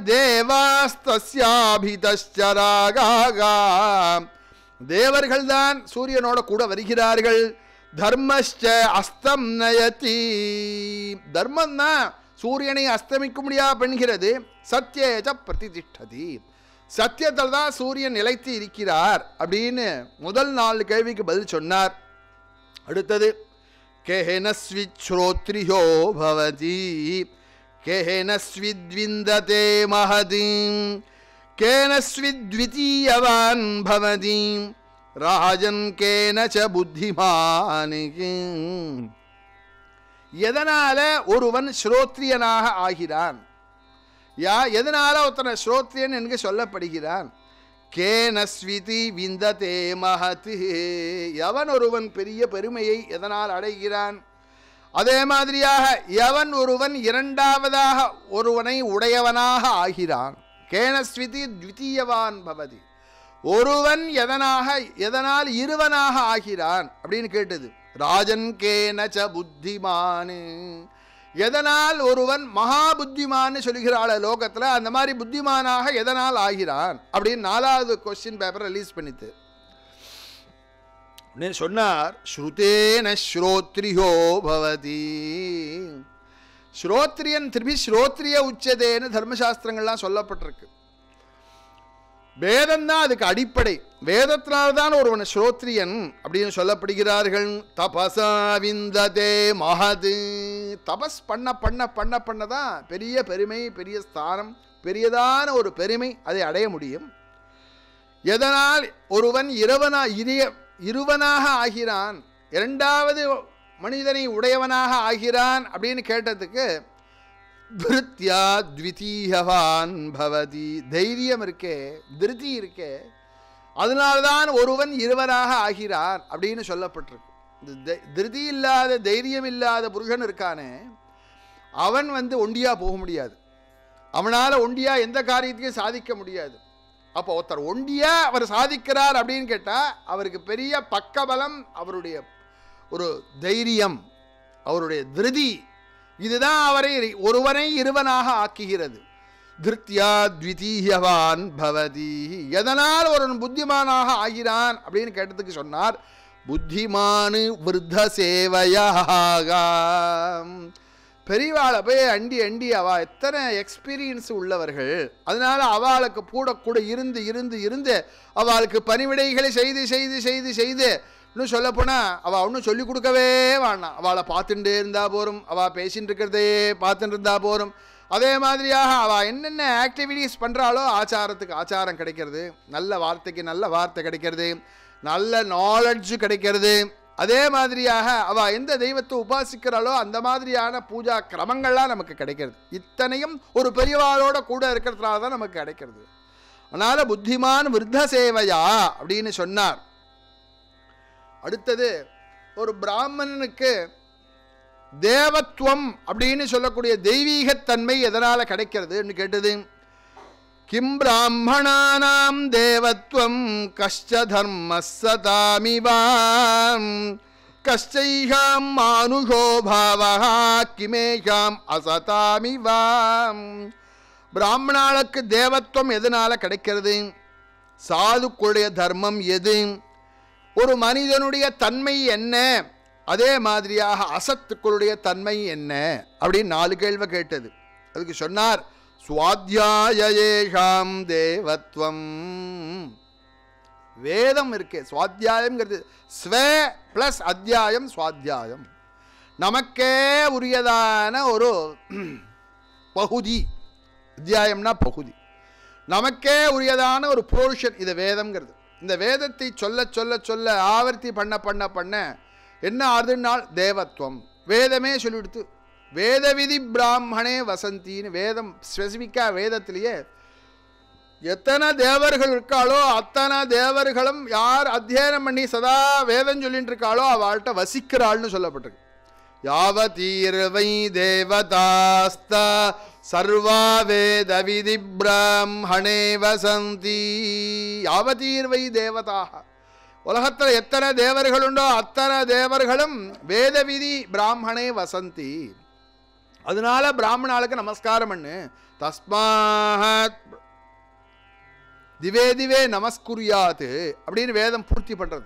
Speaker 1: தேவாஸ்தஸ்யாபிதஷ்சராகா, தேவர்கள் தான் சூரியனோட கூட வருகிறார்கள். தர்மஸ்ச அஸ்தம் நயதி, தர்மம் தான் சூரியனை அஸ்தமிக்க முடியாது பண்ணுகிறது. சத்யேஜ பிரதிதிஷ்டதி, சத்தியத்தில் தான் சூரியன் நிலைத்து இருக்கிறார் அப்படின்னு முதல் நாலு கேள்விக்கு பதில் சொன்னார். அடுத்தது கேஹனஸ்விச்ரோத்ரியோ பவதி கேஹனஸ்வித்விந்ததே மஹதீம் கேனஸ்வித்விதீயவான் பவதீம் ராஜன் கேனச புத்திமானிகிம். எதனால ஒருவன் ஸ்ரோத்ரியனாக ஆகிறான்? யா எதனால ஒருத்தனை ஸ்ரோத்ரியன் என்று சொல்லப்படுகிறான்? கேனஸ்விதி விந்ததே மஹதி, எவன் ஒருவன் பெரிய பெருமையை எதனால் அடைகிறான்? அதே மாதிரியாக எவன் ஒருவன் இரண்டாவதாக ஒருவனை உடையவனாக ஆகிறான். கேனஸ்விதி த்விதீயவான் பவதி, ஒருவன் எதனாக எதனால் இருவனாக ஆகிறான் அப்படின்னு கேட்டது. ராஜன் கேனச புத்திமானு, எதனால் ஒருவன் மகா புத்திமான்னு சொல்லுகிறாள் லோகத்தில், அந்த மாதிரி புத்திமானாக எதனால் ஆகிறான் அப்படின்னு நாலாவது கொஸ்டின் பேப்பர் ரிலீஸ் பண்ணித்து சொன்னார். ஸ்ருதேன ஸ்ரோத்ரியோ பவதி, ஸ்ரோத்ரியன் திருப்பி ஸ்ரோத்ரிய உச்சதேன்னு தர்மசாஸ்திரங்கள்லாம் சொல்லப்பட்டிருக்கு. வேதம்தான் அதுக்கு அடிப்படை. வேதத்தினால்தான் ஒருவன் ஸ்ரோத்ரியன் அப்படின்னு சொல்லப்படுகிறார்கள். தபசா விந்ததே மஹது, தபஸ் பண்ண பண்ண பண்ண பண்ணதான் பெரிய பெருமை, பெரிய ஸ்தானம், பெரியதான ஒரு பெருமை அதை அடைய முடியும். எதனால் ஒருவன் இரவனா இரிய இருவனாக ஆகிறான், இரண்டாவது மனிதனை உடையவனாக ஆகிறான் அப்படின்னு கேட்டதுக்கு திருத்யா த்விதீயவான் பவதி, தைரியம் இருக்கே, திருதி இருக்கே, அதனால்தான் ஒருவன் இருவனாக ஆகிறான் அப்படின்னு சொல்லப்பட்டிருக்கு. இந்த திருதி இல்லாத தைரியம் இல்லாத புருஷன் இருக்கானே அவன் வந்து ஒண்டியா போக முடியாது. அவனால் ஒண்டியா எந்த காரியத்தையும் சாதிக்க முடியாது. அப்போ ஒருத்தர் ஒண்டியா அவர் சாதிக்கிறார் அப்படின்னு கேட்டால் அவருக்கு பெரிய பக்கபலம், அவருடைய ஒரு தைரியம், அவருடைய திருதி, இதுதான் அவரை ஒருவனை இருவனாக ஆக்குகிறது. திருத்யா த்விதீயவான் பவதி, எதனால் ஒருவன் புத்திமானாக ஆகிறான் அப்படின்னு கேட்டதுக்கு சொன்னார். புத்திமானு விருத்த சேவையாக, பெரியவாளை போய் அண்டி அண்டி அவா எத்தனை எக்ஸ்பீரியன்ஸ் உள்ளவர்கள், அதனால அவளுக்கு கூட கூட இருந்து இருந்து இருந்து அவளுக்கு பணிவிடைகளை செய்து செய்து செய்து செய்து இன்னும் சொல்லப்போனால் அவள் ஒன்றும் சொல்லிக் கொடுக்கவே வேணாம். அவளை பார்த்துட்டே இருந்தால் போகும், அவள் பேசிகிட்டு இருக்கிறதே பார்த்துட்டு இருந்தால் போகும். அதே மாதிரியாக அவள் என்னென்ன ஆக்டிவிட்டீஸ் பண்ணுறாளோ ஆச்சாரத்துக்கு ஆச்சாரம் கிடைக்கிறது, நல்ல வார்த்தைக்கு நல்ல வார்த்தை கிடைக்கிறது, நல்ல நாலெட்ஜு கிடைக்கிறது. அதே மாதிரியாக அவள் எந்த தெய்வத்தை உபாசிக்கிறாளோ அந்த மாதிரியான பூஜா கிரமங்கள்லாம் நமக்கு கிடைக்கிறது. இத்தனையும் ஒரு பெரியவாளோட கூட இருக்கிறதுனால தான் நமக்கு கிடைக்கிறது. அதனால் புத்திமான் விருத்த சேவையா அப்படின்னு சொன்னார். அடுத்தது ஒரு பிராமணனுக்கு தேவத்துவம் அப்படின்னு சொல்லக்கூடிய தெய்வீகத்தன்மை எதனால் கிடைக்கிறதுன்னு கேட்டது. கிம் பிராமணானாம் தேவத்வம் கஷ்ட தர்மஸ்ஸதாமிவாம் கஷ்டைஹாம் மானுஷோ பாவஹ கிமேஷாம் அசதாமிவாம். பிராமணாளுக்கு தேவத்துவம் எதனால கிடைக்கிறது? சாதுக்களுடைய தர்மம் எது? ஒரு மனிதனுடைய தன்மை என்ன? அதே மாதிரியாக அசத்துக்களுடைய தன்மை என்ன அப்படின்னு நாலு கேள்வி கேட்டது. அதுக்கு சொன்னார் சுவாத்தியாயேஷாம் தேவத்வம். வேதம் இருக்கு, சுவாத்தியாயம்ங்கிறது ஸ்வ பிளஸ் அத்தியாயம், சுவாத்தியாயம் நமக்கே உரியதான ஒரு பகுதி. அத்தியாயம்னா பகுதி, நமக்கே உரியதான ஒரு போர்ஷன் இது வேதம்ங்கிறது. இந்த வேதத்தை சொல்ல சொல்ல சொல்ல ஆவர்த்தி பண்ண பண்ண பண்ண என்ன ஆறுதுனால் தேவத்துவம். வேதமே சொல்லிவிடுத்து வேத விதி பிராமணே வசந்தின்னு வேதம் ஸ்பெசிஃபிக்காக வேதத்திலேயே எத்தனை தேவர்கள் இருக்காளோ அத்தனை தேவர்களும் யார் அத்தியனம் பண்ணி சதா வேதம் சொல்லிட்டு இருக்காளோ அவள்கிட்ட வசிக்கிறாள்னு சொல்லப்பட்டிருக்கு. யாவதீர்வை தேவதாஸ்தா சர்வா வேத விதி பிராமணே வசந்தி. யாவதீர்வை தேவதாக, உலகத்தில் எத்தனை தேவர்கள் உண்டோ அத்தனை தேவர்களும் வேத விதி பிராமணே வசந்தி. அதனால பிராமணாளுக்கு நமஸ்காரம் பண்ணு. தஸ்மாத் திவே திவே நமஸ்குரியாத்து அப்படின்னு வேதம் பூர்த்தி பண்றது.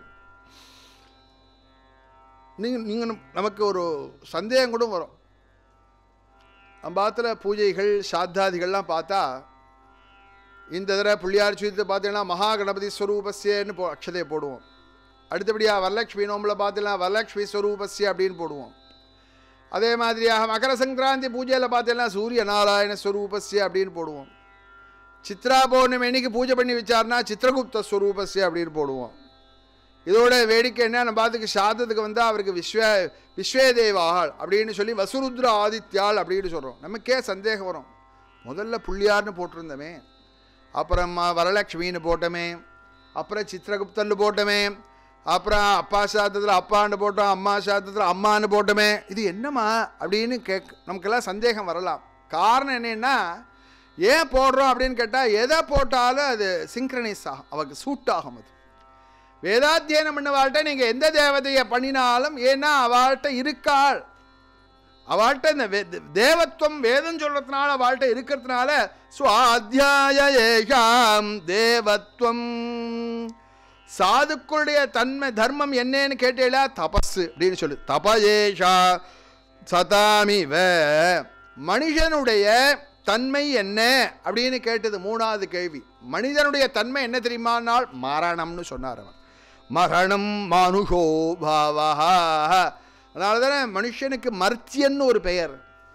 Speaker 1: நீங்க நீங்க நமக்கு ஒரு சந்தேகம் கூட வரும். அம்பாத்துல பூஜைகள் சாத்தாதிகள்லாம் பார்த்தா இந்த தடவை புள்ளியார் சூரியத்தை பார்த்தீங்கன்னா மகா கணபதி ஸ்வரூபஸ்யன்னு போ அக்ஷதையை போடுவோம். அடுத்தபடியாக வரலட்சுமி நோம்பில் பார்த்தீங்கன்னா வரலட்சுமி ஸ்வரூபஸ்ய அப்படின்னு போடுவோம். அதே மாதிரியாக மகர சங்கராந்தி பூஜையில் பார்த்தீங்கன்னா சூரிய நாராயண ஸ்வரூபஸ்ய அப்படின்னு போடுவோம். சித்ரா பௌர்ணமி அன்னைக்கு பூஜை பண்ணி வச்சார்னா சித்திரகுப்த ஸ்வரூபஸ்ய அப்படின்னு போடுவோம். இதோட வேடிக்கை என்ன, நம்ம பார்த்துக்கு சாதத்துக்கு வந்தால் அவருக்கு விஸ்வ விஸ்வேதேவாள் அப்படின்னு சொல்லி வசுருத்ர ஆதித்யாள் அப்படின்னு சொல்கிறோம். நமக்கே சந்தேகம் வரும். முதல்ல புள்ளியார்னு போட்டிருந்தோமே, அப்புறம் வரலட்சுமின்னு போட்டோமே, அப்புறம் சித்திரகுப்தன்னு போட்டோமே, அப்புறம் அப்பா சாத்தத்தில் அப்பான்னு போட்டோம், அம்மா சாத்தத்தில் அம்மான்னு போட்டோமே, இது என்னம்மா அப்படின்னு கேக் நமக்கெல்லாம் சந்தேகம் வரலாம். காரணம் என்னென்னா ஏன் போடுறோம் அப்படின்னு கேட்டால் எதை போட்டாலும் அது சிங்க்ரனைஸ் ஆகும், அவருக்கு சூட் ஆகும். அது வேதாத்தியனம் பண்ணவாழ்கிட்ட நீங்கள் எந்த தேவதையை பண்ணினாலும் ஏன்னா அவள்கிட்ட இருக்காள், அவள்கிட்ட இந்த தேவத்துவம் வேதம் சொல்றதுனால அவள்கிட்ட இருக்கிறதுனால சுவாத்தியாயேஷாம் தேவத்துவம். சாதுக்களுடைய தன்மை தர்மம் என்னன்னு கேட்டீங்களா? தபஸ் அப்படின்னு சொல்லு. தபயேஷா சதாமிவ. மனிதனுடைய தன்மை என்ன அப்படின்னு கேட்டது மூணாவது கேள்வி. மனிதனுடைய தன்மை என்ன தெரியுமானால் மரணம்னு சொன்னார் அவன். மரணம் மானுஷோ பாவா. அதனால தானே மனுஷனுக்கு மர்த்தியன்னு ஒரு பெயர்.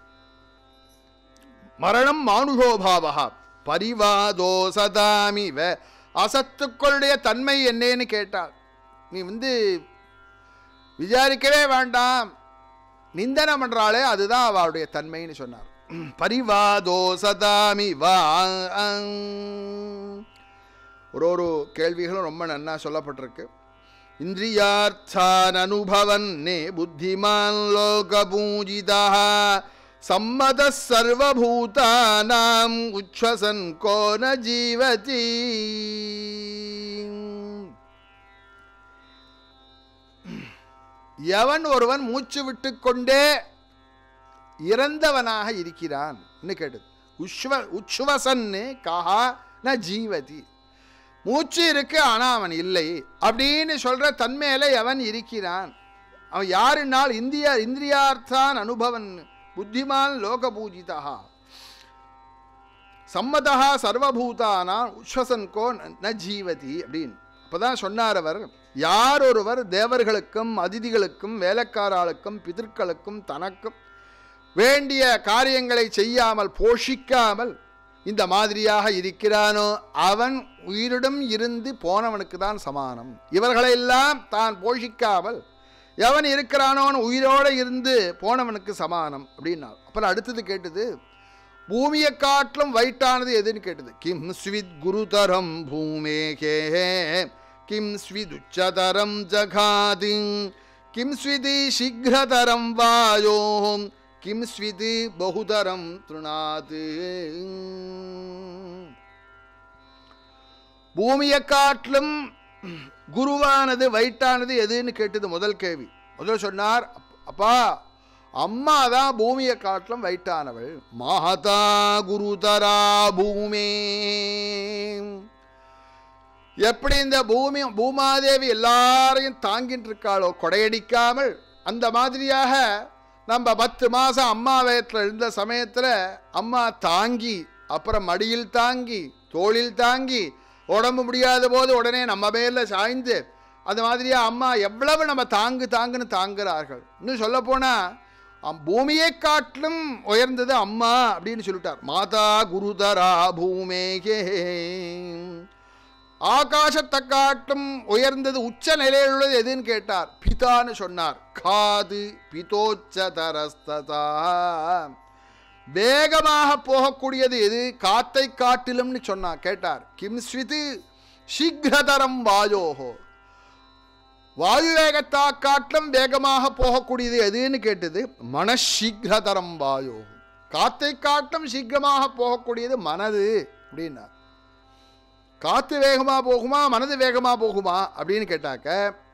Speaker 1: மரணம் மானுஷோ பாவா. பரிவாதோ சதாமிவ. அசத்துக்களுடைய தன்மை என்னன்னு கேட்டாள். நீ வந்து விசாரிக்கவே வேண்டாம், நிந்தனை பண்றாளே அதுதான் அவளுடைய தன்மைன்னு சொன்னார். பரிவாதோ சதாமிவா. ஒரு ஒரு கேள்விகளும் ரொம்ப நன்னா சொல்லப்பட்டிருக்கு. இந்திரியார்த்தான் அனுபவன்னே புத்திமான் லோக பூஜிதா சம்மத சர்வபூதானாம் உச்வசன் கோன ஜீவதி. எவன் ஒருவன் மூச்சு விட்டு கொண்டே இறந்தவனாக இருக்கிறான் கேட்டது. உஷ்வ உச்வசன்னு கஹா ந ஜீவதி. மூச்சு இருக்கு ஆனா அவன் இல்லை அப்படின்னு சொல்ற தன்மையில எவன் இருக்கிறான், அவன் யாருனால் இந்திய இந்திரியார்த்தான் அனுபவன் புத்திமான் லோக பூஜிதா சம்மதா சர்வபூதானா உச்வசன் கோ ந ஜீவதி அப்படின்னு. அப்பதான் சொன்னார் அவர், யார் ஒருவர் தேவர்களுக்கும் அதிதிகளுக்கும் வேலைக்காரர்களுக்கும் பிதர்களுக்கும் தனக்கும் வேண்டிய காரியங்களை செய்யாமல் போஷிக்காமல் இந்த மாதிரியாக இருக்கிறானோ அவன் உயிருடன் இருந்து போனவனுக்கு தான் சமானம். இவர்களெல்லாம் தான் போஷிக்காமல் எவன் இருக்கிறானோன்னு உயிரோடு இருந்து போனவனுக்கு சமானம் அப்படின்னா. அப்புறம் அடுத்தது கேட்டது, பூமியை காட்டிலும் வைட்டானது எதுன்னு கேட்டது. கிம் ஸ்வித் குருதரம் பூமேகே கிம் ஸ்வித் உச்சதரம் ஜகாதி கிம் ஸ்விதி சீக்கிரதரம் வாயோம் கிம் ஸ்விதி பகுதரம் திருநாது. பூமியை காட்டிலும் குருவானது வைட்டானது எதுன்னு கேட்டது முதல் கேள்வி. முதல் சொன்னார், அப்பா அம்மா தான் பூமியை காட்டிலும் வைட்டானவள். மாதா குருதரா பூமே. எப்படி இந்த பூமி பூமாதேவி எல்லாரையும் தாங்கிட்டு இருக்காளோ கொடையடிக்காமல், அந்த மாதிரியாக நம்ம பத்து மாதம் அம்மா வயத்தில் இருந்த சமயத்தில் அம்மா தாங்கி, அப்புறம் மடியில் தாங்கி, தோளில் தாங்கி, உடம்பு முடியாத போது உடனே நம்ம மேல சாய்ந்து, அது மாதிரியாக அம்மா எவ்வளவு நம்ம தாங்கு தாங்குன்னு தாங்குகிறார்கள். இன்னும் சொல்லப்போனால் பூமியை காட்டிலும் உயர்ந்தது அம்மா அப்படின்னு சொல்லிட்டார். மாதா குருதரா பூமேகே. ஆகாசத்தை காட்டும் உயர்ந்தது உச்ச நிலையில் உள்ளது எதுன்னு கேட்டார். பிதான்னு சொன்னார். காது பிதோச்சதரஸ்ததா. வேகமாக போகக்கூடியது எது? காத்தை காட்டிலும்னு சொன்னார். கேட்டார், கிம் ஸ்விது சீக்கிரதரம் வாயோஹோ. வாயு வேகத்தா காட்டிலும் வேகமாக போகக்கூடியது எதுன்னு கேட்டது. மனசீக்கிரதரம் வாயோ. காத்தை காட்டும் சீக்கிரமாக போகக்கூடியது மனது அப்படின்னா. காத்து வேகமாக போகுமா மனது வேகமாக போகுமா அப்படின்னு கேட்டாக்க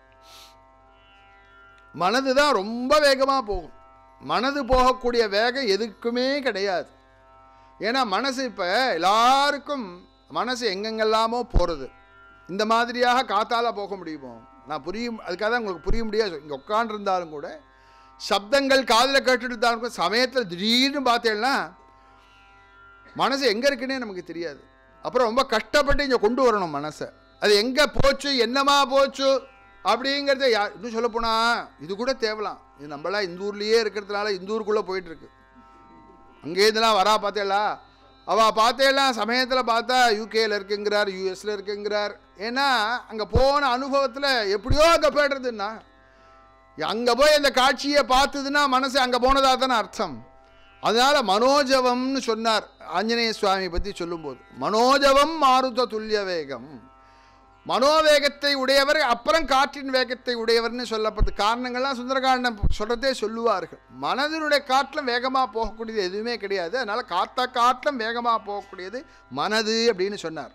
Speaker 1: மனது தான் ரொம்ப வேகமாக போகும். மனது போகக்கூடிய வேகம் எதுக்குமே கிடையாது. ஏன்னா மனசு இப்போ எல்லாருக்கும் மனசு எங்கெங்கெல்லாமோ போகிறது. இந்த மாதிரியாக காத்தால் போக முடியுமோ? நான் புரியும், அதுக்காக தான் உங்களுக்கு புரிய முடியாது. இங்கே உட்காண்டிருந்தாலும் கூட சப்தங்கள் காதில் கேட்டுட்டு இருந்தாலும் கூட சமயத்தில் திடீர்னு பார்த்தேன்னா மனசு எங்கே இருக்குன்னே நமக்கு தெரியாது. அப்புறம் ரொம்ப கஷ்டப்பட்டு இங்கே கொண்டு வரணும் மனசை. அது எங்கே போச்சு என்னமா போச்சு அப்படிங்கிறத யா இன்னும் சொல்லப்போனா இது கூட தேவலாம். இது நம்மளாம் இந்த ஊர்லேயே இருக்கிறதுனால இந்த ஊருக்குள்ளே போயிட்டுருக்கு. அங்கேருந்துலாம் வரா பார்த்தேலா, அவள் பார்த்தேலாம் சமயத்தில் பார்த்தா யூகேயில் இருக்குங்கிறார், யூஎஸில் இருக்குங்கிறார். ஏன்னா அங்கே போன அனுபவத்தில் எப்படியோ அங்கே போய்டுறதுன்னா, அங்கே போய் அந்த காட்சியை பார்த்ததுன்னா மனசு அங்கே போனதாக தானே அர்த்தம். அதனால் மனோஜவம்னு சொன்னார் ஆஞ்சநேய சுவாமி பற்றி சொல்லும்போது. மனோஜவம் மாருத துல்லிய வேகம். மனோவேகத்தை உடையவர், அப்புறம் காற்றின் வேகத்தை உடையவர்னு சொல்லப்பட்ட காரணங்கள்லாம் சுந்தரகாண்டம் சொல்கிறதே சொல்லுவார்கள். மனதினுடைய காட்டிலும் வேகமாக போகக்கூடியது எதுவுமே கிடையாது. அதனால் காத்த காட்டிலும் வேகமாக போகக்கூடியது மனது அப்படின்னு சொன்னார்.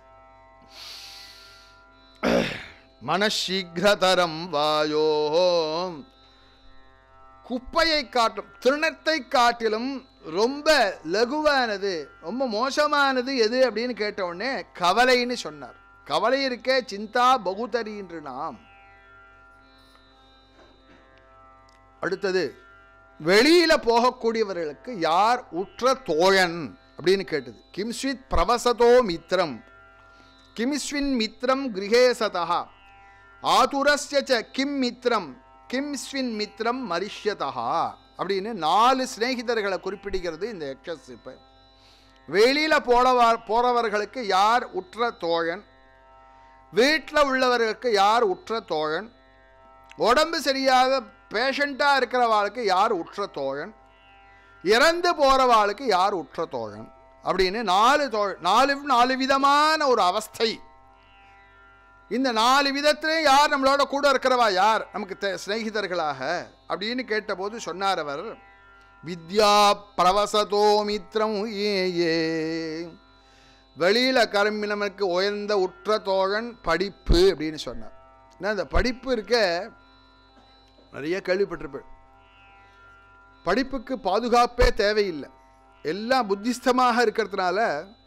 Speaker 1: மனசீக்கிரதரம் வாயோ. குப்பையை காட்டிலும் திருணத்தை காட்டிலும் ரொம்ப லகுவானது ரொம்ப மோசமானது எது அப்படின்னு கேட்ட உடனே கவலைன்னு சொன்னார். கவலை இருக்கே சிந்தா பகுதரி என்று நாம். அடுத்தது வெளியில போகக்கூடியவர்களுக்கு யார் உற்ற தோழன் அப்படின்னு கேட்டது. கிம்ஸ்வித் பிரவசதோ மித்ரம் கிம்ஸ்வின் மித்ரம் கிரகேசதா ஆதுரஸ்ய ச கிம் மித்ரம் கிம்ஸ்வின் மித்ரம் மரிஷ்யதா அப்படின்னு நாலு சிநேகிதர்களை குறிப்பிடுகிறது இந்த எக்ஸஸ். வெளியில் போடவா போகிறவர்களுக்கு யார் உற்ற தோழன், வீட்டில் உள்ளவர்களுக்கு யார் உற்ற தோழன், உடம்பு சரியாத பேஷண்ட்டாக இருக்கிறவாளுக்கு யார் உற்ற தோழன், இறந்து போகிறவாளுக்கு யார் உற்ற தோழன் அப்படின்னு நாலு தோழன் நாலு நாலு விதமான ஒரு அவஸ்தை. இந்த நாலு விதத்திலே யார் நம்மளோட கூட இருக்கிறவா யார் நமக்கு சிநேகிதர்களாக அப்படின்னு கேட்டபோது சொன்னார் அவர், வித்யா பிரவசதோ மித்ரம் ஏ ஏ. வெளியில் கிளம்பி நமக்கு உயர்ந்த உற்ற தோழன் படிப்பு அப்படின்னு சொன்னார். ஏன்னா இந்த படிப்பு இருக்க நிறைய கேள்விப்பட்டிருப்பேன். படிப்புக்கு பாதுகாப்பே தேவையில்லை. எல்லாம் புத்திஸ்தமாக இருக்கிறதுனால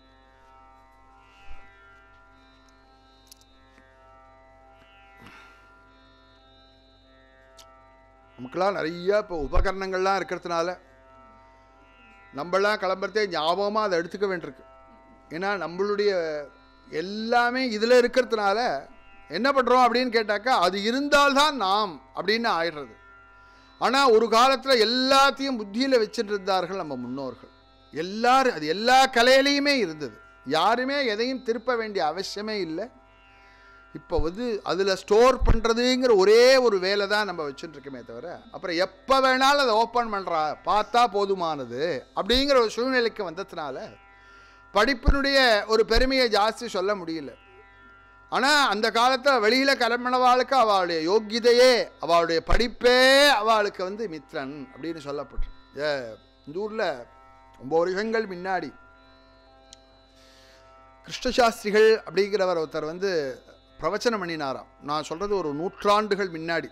Speaker 1: நமக்கெல்லாம் நிறைய இப்போ உபகரணங்கள்லாம் இருக்கிறதுனால நம்மளாம் கிளம்புறதே ஞாபகமாக அதை எடுத்துக்க வேண்டியிருக்கு. ஏன்னா நம்மளுடைய எல்லாமே இதில் இருக்கிறதுனால என்ன பண்ணுறோம் அப்படின்னு கேட்டாக்கா அது இருந்தால்தான் நாம் அப்படின்னு ஆயிடுறது. ஆனால் ஒரு காலத்தில் எல்லாத்தையும் புத்தியில் வச்சுட்டு இருந்தார்கள் நம்ம முன்னோர்கள். எல்லாரும் அது எல்லா கலையிலையுமே இருந்தது. யாருமே எதையும் திருப்ப வேண்டிய அவசியமே இல்லை. இப்போ வந்து அதில் ஸ்டோர் பண்ணுறதுங்கிற ஒரே ஒரு வேலை தான் நம்ம வச்சுட்டுருக்கோமே தவிர அப்புறம் எப்போ வேணாலும் அதை ஓப்பன் பண்ணுறா பார்த்தா போதுமானது அப்படிங்கிற ஒரு சூழ்நிலைக்கு வந்ததுனால படிப்பினுடைய ஒரு பெருமையை ஜாஸ்தி சொல்ல முடியல. ஆனால் அந்த காலத்தில் வெளியில் கிளம்பினவாளுக்கு அவளுடைய யோக்கியதையே அவளுடைய படிப்பே அவளுக்கு வந்து மித்ரன் அப்படின்னு சொல்லப்பட்டு. இந்த ஊரில் ரொம்ப வருஷங்கள் முன்னாடி கிருஷ்ணசாஸ்திரிகள் அப்படிங்கிறவர் ஒருத்தர் வந்து பிரவச்சனம் பண்ணினாராம். நான் சொல்கிறது ஒரு நூற்றாண்டுகள் முன்னாடி.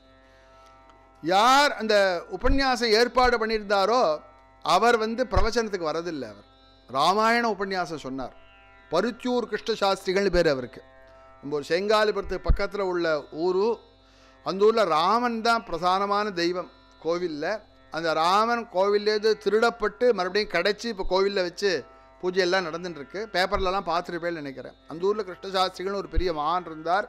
Speaker 1: யார் அந்த உபன்யாசம் ஏற்பாடு பண்ணியிருந்தாரோ அவர் வந்து பிரவச்சனத்துக்கு வரதில்லை. அவர் ராமாயண உபன்யாசம் சொன்னார். பருத்தியூர் கிருஷ்ணசாஸ்திரிகள்னு பேர் அவருக்கு. நம்ம ஒரு செங்காலிபுரத்துக்கு பக்கத்தில் உள்ள ஊர். அந்த ஊரில் ராமன் தான் பிரதானமான தெய்வம் கோவிலில். அந்த ராமன் கோவிலேருந்து திருடப்பட்டு மறுபடியும் கிடச்சி இப்போ கோவிலில் வச்சு பூஜையெல்லாம் நடந்துட்டுருக்கு. பேப்பர்லலாம் பார்த்துருப்பேன்னு நினைக்கிறேன். அந்த ஊரில் கிருஷ்ணசாஸ்திரிகள்னு ஒரு பெரிய மகான் இருந்தார்.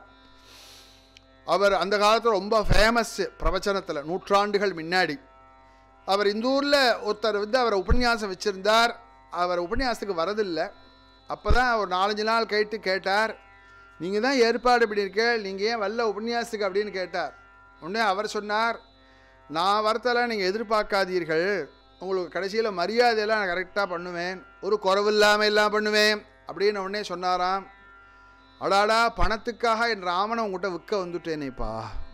Speaker 1: அவர் அந்த காலத்தில் ரொம்ப ஃபேமஸ்ஸு பிரவச்சனத்தில், நூற்றாண்டுகள் முன்னாடி. அவர் இந்த ஊரில் ஒருத்தர் வந்து அவரை உபன்யாசம் வச்சுருந்தார். அவர் உபன்யாசத்துக்கு வரதில்லை. அப்போ தான் ஒரு நாலஞ்சு நாள் கேட்டு கேட்டார், நீங்கள் தான் ஏற்பாடு பண்ணியிருக்க, நீங்கள் ஏன் வரல உபன்யாசத்துக்கு அப்படின்னு கேட்டார். உடனே அவர் சொன்னார், நான் வரத்தெல்லாம் நீங்கள் எதிர்பார்க்காதீர்கள், உங்களுக்கு கடைசியில் மரியாதையெல்லாம் நான் கரெக்டாக பண்ணுவேன், ஒரு குறவு இல்லாமல் எல்லாம் பண்ணுவேன் அப்படின்னு உடனே சொன்னாராம். அடாடா, பணத்துக்காக என் ராமனை உங்கள்கிட்ட விற்க வந்துட்டேனேப்பா,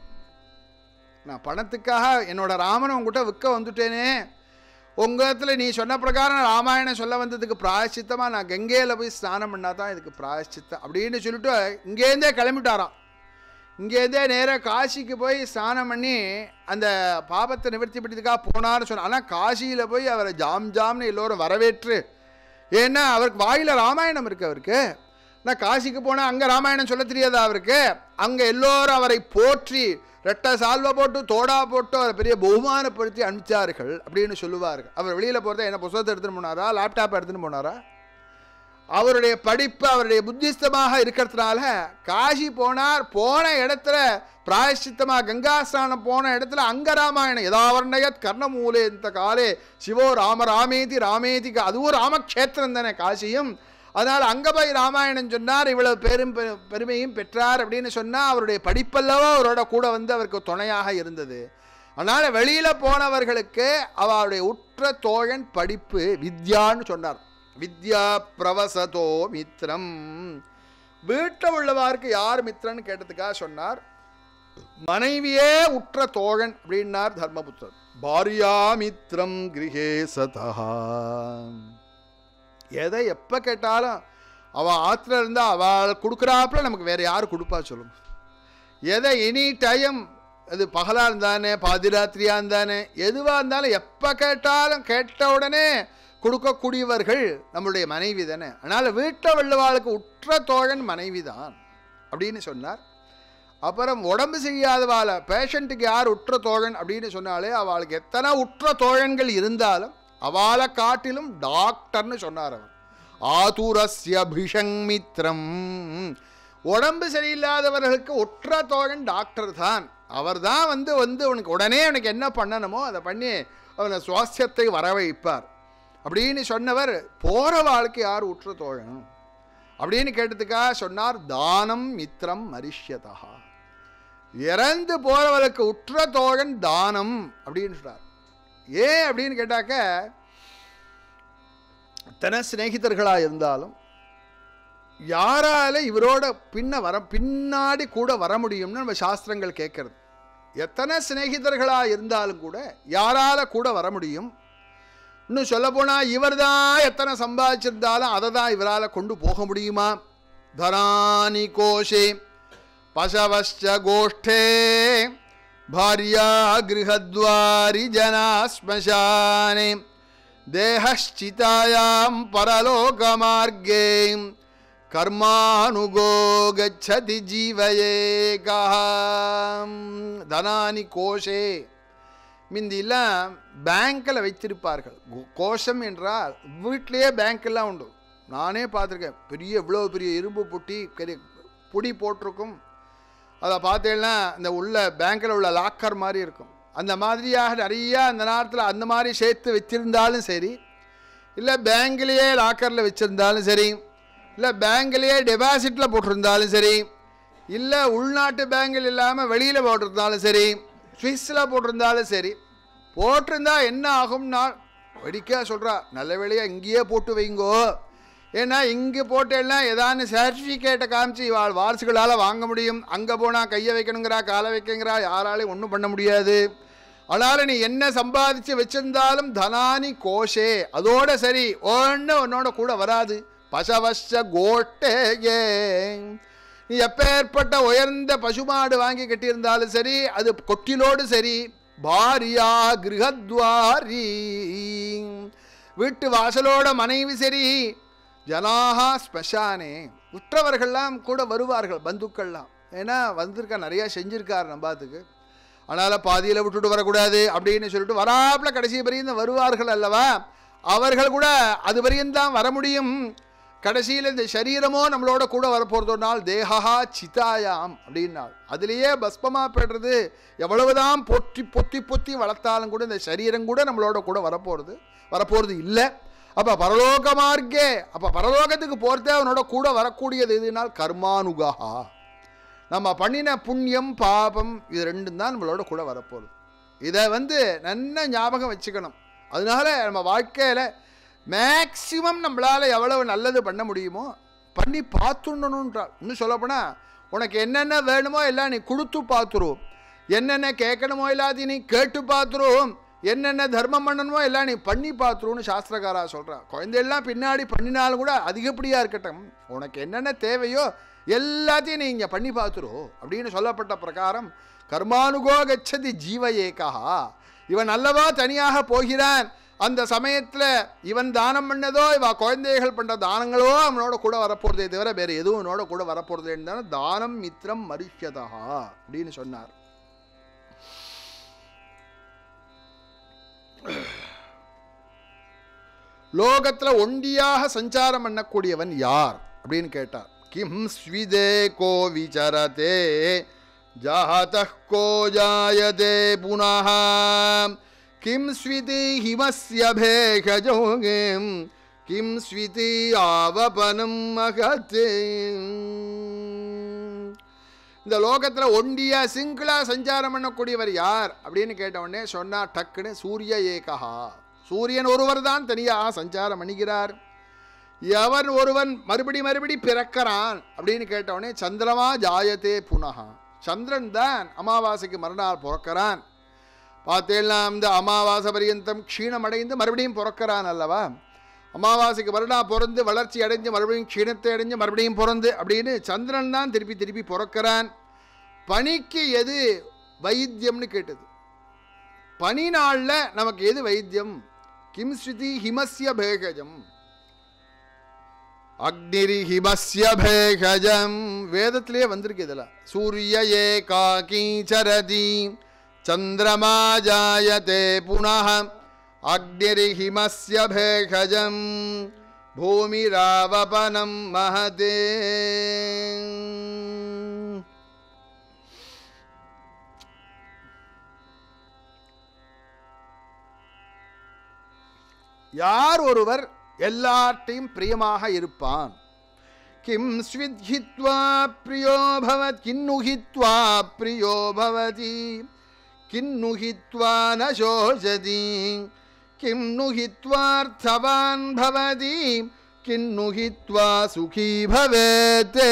Speaker 1: நான் பணத்துக்காக என்னோட ராமனை உங்கள்கிட்ட விற்க வந்துட்டேனே, உங்கள் நீ சொன்ன பிரகாரம் ராமாயணம் சொல்ல வந்ததுக்கு பிராயச்சித்தமாக நான் கங்கையில் போய் ஸ்நானம் பண்ணால் தான் இதுக்கு பிராயச்சித்தம் அப்படின்னு சொல்லிட்டு இங்கேருந்தே கிளம்பிட்டாராம். இங்கேருந்தே நேராக காசிக்கு போய் ஸ்நானம் பண்ணி அந்த பாபத்தை நிவர்த்தி பண்ணியதுக்காக போனார்னு சொன்னார். ஆனால் காசியில் போய் அவரை ஜாம் ஜாம்னு எல்லோரும் வரவேற்று, ஏன்னா அவருக்கு வாயில் ராமாயணம் இருக்குது அவருக்கு. ஆனால் காசிக்கு போனால் அங்கே ராமாயணம் சொல்ல தெரியாதா அவருக்கு. அங்கே எல்லோரும் அவரை போற்றி ரெட்டை சால்வை போட்டு தோடா போட்டு அவரை பெரிய பகுமானப்படுத்தி அனுப்பிச்சார்கள் அப்படின்னு சொல்லுவார்கள். அவர் வெளியில் போகிறத என்ன புத்தகத்தை எடுத்துன்னு போனாரா, லேப்டாப் எடுத்துன்னு போனாரா? அவருடைய படிப்பு அவருடைய புத்திஸ்தமாக இருக்கிறதுனால காசி போனார். போன இடத்துல பிராயஷ்சித்தமாக கங்கா ஸ்நானம் போன இடத்துல அங்க ராமாயணம் யதாவர்ணயத் கர்ணமூலே இந்த காலே சிவோ ராம ராமேதி ராமேதிக்கு, அதுவும் ராமக்ஷேத்திரம் தானே காசியும். அதனால் அங்கே போய் ராமாயணம் சொன்னார், இவ்வளவு பெரும் பெருமையும் பெற்றார் அப்படின்னு சொன்னால் அவருடைய படிப்பல்லவோ அவரோட கூட வந்து அவருக்கு துணையாக இருந்தது. அதனால் வெளியில் போனவர்களுக்கு அவருடைய உற்ற தோழன் படிப்பு வித்யான்னு சொன்னார். வித்யா பிரவசதோ மித்ரம். வீட்டில் உள்ளவாருக்கு யார் மித்ரன்னு கேட்டதுக்காக சொன்னார், மனைவியே உற்ற தோழன் அப்படின்னார் தர்மபுத்திரர். பாரியா மித்ரம் கிரகே சதா. எதை எப்போ கேட்டாலும் அவள் ஆற்றுல இருந்தால் அவள் கொடுக்குறாப்புல நமக்கு வேறு யார் கொடுப்பா சொல்லுங்க. எதை எனி டைம், அது பகலாக இருந்தானே பாதிராத்திரியாக இருந்தானே எதுவாக இருந்தாலும் எப்போ கேட்டாலும் கேட்ட உடனே கொடுக்கக்கூடியவர்கள் நம்மளுடைய மனைவி தானே. அதனால் வீட்டில் உள்ளவாளுக்கு உற்ற தோழன் மனைவி தான் அப்படின்னு சொன்னார். அப்புறம் உடம்பு செய்யாதவாளை பேஷண்ட்டுக்கு யார் உற்ற தோழன் அப்படின்னு சொன்னாலே அவளுக்கு எத்தனை உற்ற தோழன்கள் இருந்தாலும் அவளை காட்டிலும் டாக்டர்னு சொன்னார் அவர். ஆதுரஸ்ய பிஷங்மித்ரம். உடம்பு சரியில்லாதவர்களுக்கு உற்ற தோழன் டாக்டர் தான். அவர் தான் வந்து வந்து உனக்கு உடனே உனக்கு என்ன பண்ணணுமோ அதை பண்ணி அவனை சுவாஸ்தியத்தை வர வைப்பார் அப்படின்னு சொன்னவர். போகிற வாழ்க்கை யார் உற்ற தோழன் அப்படின்னு கேட்டதுக்காக சொன்னார், தானம் மித்ரம் மரிஷ்யதா. இறந்து போகிறவளுக்கு உற்ற தோழன் தானம் அப்படின்னு சொன்னார். ஏன் அப்படின்னு கேட்டாக்க, தன சிநேகிதர்களாக இருந்தாலும் யாரால இவரோட பின்ன வர பின்னாடி கூட வர முடியும்னு நம்ம சாஸ்திரங்கள் கேட்கறது. எத்தனை சிநேகிதர்களாக இருந்தாலும் கூட யாரால கூட வர முடியும். இன்னும் சொல்ல போனால் இவர் தான் எத்தனை சம்பாதிச்சிருந்தாலும் அதை தான் இவரால் கொண்டு போக முடியுமா. தரானி கோஷே பசவச்ச கோஷ்டே பாரியா கிருஹத்வாரி ஜனா ஸ்மசானே தேஹ்சிதாயாம் பரலோகமார்கே கர்மானுகோ கச்சதி ஜீவயேகாம். தனானி கோஷே. முந்தியெல்லாம் பேங்க்கில் வைத்திருப்பார்கள். கோஷம் என்றால் வீட்டிலேயே பேங்க்கெல்லாம் உண்டு. நானே பார்த்துருக்கேன். பெரிய இவ்வளோ பெரிய இரும்பு புட்டி பெரிய புடி போட்டிருக்கும். அதை பார்த்தேன்னா இந்த உள்ள பேங்க்கில் உள்ள லாக்கர் மாதிரி இருக்கும். அந்த மாதிரியாக நிறையா அந்த நேரத்தில் அந்த மாதிரி சேர்த்து வச்சுருந்தாலும் சரி, இல்லை பேங்க்லேயே லாக்கரில் வச்சுருந்தாலும் சரி, இல்லை பேங்க்லேயே டெபாசிட்டில் போட்டிருந்தாலும் சரி, இல்லை உள்நாட்டு பேங்கில் இல்லாமல் வெளியில் போட்டிருந்தாலும் சரி, ஸ்விஸ்ஸில் போட்டிருந்தாலும் சரி, போட்டிருந்தா என்ன ஆகும்னா வெடிக்க சொல்கிறா, நல்ல வேலையாக இங்கேயே போட்டு வைங்கோ. ஏன்னா இங்கே போட்டேன்னா ஏதானு சர்டிஃபிகேட்டை காமிச்சு இவாள் வாரிசுகளால் வாங்க முடியும். அங்கே போனால் கையை வைக்கணுங்கிறா காலை வைக்கங்கிறா, யாராலையும் ஒன்றும் பண்ண முடியாது. அதனால் நீ என்ன சம்பாதிச்சு வச்சிருந்தாலும் தனானி கோஷே, அதோட சரி ஒன்று உன்னோட கூட வராது. பசவச்ச கோட்டேயே. நீ எப்பேற்பட்ட உயர்ந்த பசுமாடு வாங்கி கட்டியிருந்தாலும் சரி, அது கொட்டிலோடு சரி, பாரியா கிரகத்வாரி, வீட்டு வாசலோட மனைவி சரி, ஜனாகா ஸ்மசானே, உற்றவர்கள்லாம் கூட வருவார்கள், பந்துக்கள்லாம். ஏன்னா வந்திருக்கா, நிறையா செஞ்சுருக்கார் நம்பாத்துக்கு, அதனால் பாதியில் விட்டுட்டு வரக்கூடாது அப்படின்னு சொல்லிட்டு வராப்பில் கடைசி பரியந்தம் வருவார்கள் அல்லவா. அவர்கள் கூட அது பரியந்தான் வர முடியும். கடைசியில் இந்த சரீரமோ நம்மளோட கூட வரப்போகிறதுனால தேகா சிதாயாம் அப்படின்னாள். அதுலேயே பஸ்பமாக போய்டுறது. எவ்வளவுதான் பொத்தி பொத்தி பொத்தி வளர்த்தாலும் கூட இந்த சரீரம் கூட நம்மளோட கூட வரப்போகிறது வரப்போகிறது இல்லை. அப்போ பரலோக மார்க்கே, அப்போ பரலோகத்துக்கு போகிறதே அவனோட கூட வரக்கூடியது எதுனால் கர்மானுகா. நம்ம பண்ணின புண்ணியம் பாபம் இது ரெண்டும் தான் நம்மளோட கூட வரப்போகுது. இதை வந்து நல்லா ஞாபகம் வச்சுக்கணும். அதனால நம்ம வாழ்க்கையில் மேக்சிமம் நம்மளால் எவ்வளவு நல்லது பண்ண முடியுமோ பண்ணி பார்த்துடணுன்றால். இன்னும் சொல்லப்போனால் உனக்கு என்னென்ன வேணுமோ எல்லாம் நீ கொடுத்து பார்த்துருவோம், என்னென்ன கேட்கணுமோ எல்லாத்தையும் நீ கேட்டு பார்த்துருவோம், என்னென்ன தர்மம் பண்ணணுமோ எல்லாம் நீ பண்ணி பார்த்துருவோன்னு சாஸ்திரக்காரா சொல்கிறான். குழந்தையெல்லாம் பின்னாடி பண்ணினாலும் கூட அதிகப்படியாக இருக்கட்டும், உனக்கு என்னென்ன தேவையோ எல்லாத்தையும் நீ இங்கே பண்ணி பார்த்துரும் அப்படின்னு சொல்லப்பட்ட பிரகாரம் கர்மானுகோ கச்சதி ஜீவ ஏகா. இவன் அல்லவா தனியாக போகிறான். அந்த சமயத்தில் இவன் தானம் பண்ணதோ இவ குழந்தைகள் பண்ணுற தானங்களோ அவனோட கூட வரப்போகிறதே தவிர வேறு எதுவும் அவனோட கூட வரப்போகிறதே தானம் மித்திரம் மரிஷ்யதா அப்படின்னு சொன்னார். லோகத்தில் ஒண்டியாக சஞ்சாரம் பண்ணக்கூடியவன் யார் அப்படின்னு கேட்டார். கிம் ஸ்விதே கோ விசரதே ஜாதः கோ ஜாயதே புனः கிம் ஸ்விதி ஹிமஸ்ய பேகஜோகம் கிம் ஸ்விதி ஆவபனம் மகதே. இந்த லோகத்தில் ஒண்டியா சிங்கிளா சஞ்சாரம் பண்ணக்கூடியவர் யார் அப்படின்னு கேட்டவுடனே சொன்னா டக்குன்னு சூரிய ஏகா. சூரியன் ஒருவர் தான் தனியாக சஞ்சாரம் பண்ணுகிறார். எவன் ஒருவன் மறுபடி மறுபடி பிறக்கிறான் அப்படின்னு கேட்டவுடனே சந்திரமா ஜாயத்தே புனகா. சந்திரன் தான் அமாவாசைக்கு மறுநாள் பிறக்கிறான். பார்த்தேன்னா இந்த அமாவாசை பரியந்தம் க்ஷீணமடைந்து மறுபடியும் பிறக்கிறான் அல்லவா. அமாவாசைக்கு மறுநாள் பிறந்து வளர்ச்சி அடைஞ்சு மறுபடியும் க்ஷீணத்தை அடைஞ்சு மறுபடியும் பிறந்து அப்படின்னு சந்திரன் தான் திருப்பி திருப்பி பிறக்கிறான். பனிக்கு எது வைத்தியம்னு கேட்டது. பனி நாளில் நமக்கு எது வைத்தியம்? கிம் ஸ்ருதி ஹிமஸ்ய பேகஜம் அக்னிரி ஹிமஸ்ய பேகஜம் வேதத்திலேயே வந்திருக்கு. இதில் சூரிய ஏகாகி சரதி சந்திரமா ஜாயதே புனः அக்னிரி ஹிமஸ்ய பேகஜம் பூமிராவபனம் மஹதே. யார் ஒருவர் எல்லார்ட்டையும் பிரியமாக இருப்பான். கிம் ஸ்வித்ஹித்வா பிரியோ பவத் கின்னுஹித்வா பிரியோ பவதி கின்னுஹித்வா ந சோஷதி கிம் நுஹித்வார்த்தவான் பவதி கின்னுஹித்வா சுகீ பவேதே.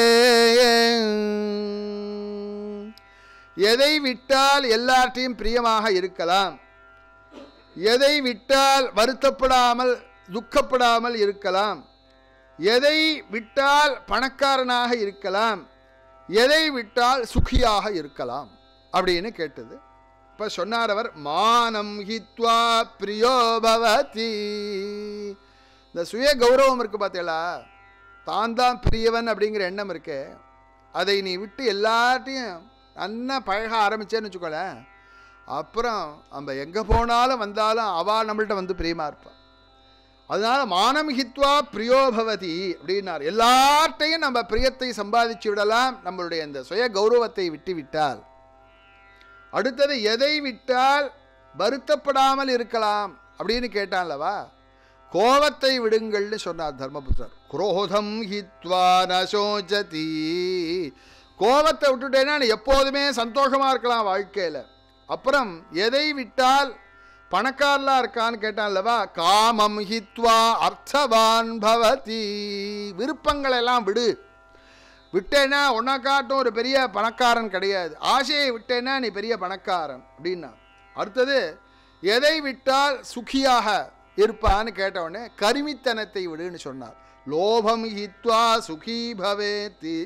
Speaker 1: எதை விட்டால் எல்லார்ட்டையும் பிரியமாக இருக்கலாம், எதை விட்டால் வருத்தப்படாமல் துக்கப்படாமல் இருக்கலாம், எதை விட்டால் பணக்காரனாக இருக்கலாம், எதை விட்டால் சுகியாக இருக்கலாம் அப்படின்னு கேட்டது. இப்போ சொன்னார் அவர் மானம் ஹித்வா பிரியோ பவதி. இந்த சுய கௌரவம் இருக்கு பார்த்தீங்களா, தான் தான் பிரியவன் அப்படிங்கிற எண்ணம் இருக்கு. அதை நீ விட்டு எல்லார்ட்டையும் நல்லா பழக ஆரம்பிச்சேன்னு வச்சுக்கோல, அப்புறம் நம்ம எங்கே போனாலும் வந்தாலும் அவள் நம்மள்கிட்ட வந்து பிரியமாக இருப்பாள். அதனால் மானம் ஹித்வா பிரியோ பவதி அப்படின்னார். எல்லார்ட்டையும் நம்ம பிரியத்தை சம்பாதிச்சு விடலாம் நம்மளுடைய இந்த சுய கௌரவத்தை விட்டு விட்டால். அடுத்தது எதை விட்டால் வருத்தப்படாமல் இருக்கலாம் அப்படின்னு கேட்டான்லவா, கோபத்தை விடுங்கள்னு சொன்னார் தர்மபுத்திரர். குரோதம் ஹித்வா நசோச்சதி. கோபத்தை விட்டுட்டேன்னா நீ எப்போதுமே சந்தோஷமாக இருக்கலாம் வாழ்க்கையில். அப்புறம் எதை விட்டால் பணக்காரலாம் இருக்கான்னு கேட்டான்லவா, காமம் ஹித்வா அர்த்தவான் பவதி. விருப்பங்கள் எல்லாம் விடு. விட்டேன்னா ஒன்னா காட்டும் ஒரு பெரிய பணக்காரன் கிடையாது. ஆசையை விட்டேன்னா நீ பெரிய பணக்காரன் அப்படின்னா. அடுத்தது எதை விட்டால் சுகியாக இருப்பான்னு கேட்டவுடனே கருமித்தனத்தை விடுன்னு சொன்னார். லோபம் ஹித்வா சுகீ பவேதி.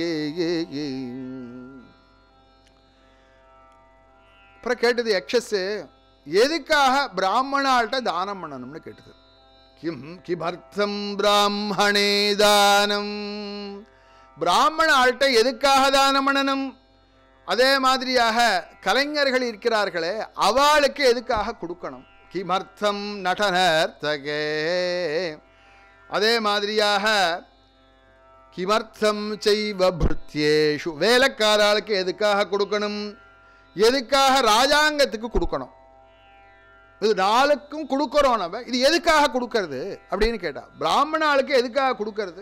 Speaker 1: அப்புறம் கேட்டது யக்ஷஸு, எதுக்காக பிராமணால்கிட்ட தானம் பண்ணணும்னு கேட்டது. கிம் கிமர்த்தம் பிராமணே தானம், பிராமண ஆள்கிட்ட எதுக்காக தானம் பண்ணணும்? அதே மாதிரியாக கலைஞர்கள் இருக்கிறார்களே அவளுக்கு எதுக்காக கொடுக்கணும்? கிமர்த்தம் நடனர்த்தகே, அதே மாதிரியாக கிமர்த்தம் செய்வ பிருத்யேஷு, வேலைக்காராளுக்கு எதுக்காக கொடுக்கணும்? எதுக்காக ராஜாங்கத்துக்கு கொடுக்கணும்? இது நாளுக்கும் கொடுக்குறோம் நம்ம, இது எதுக்காக கொடுக்கறது அப்படின்னு கேட்டா, பிராமண ஆளுக்கு எதுக்காக கொடுக்கறது?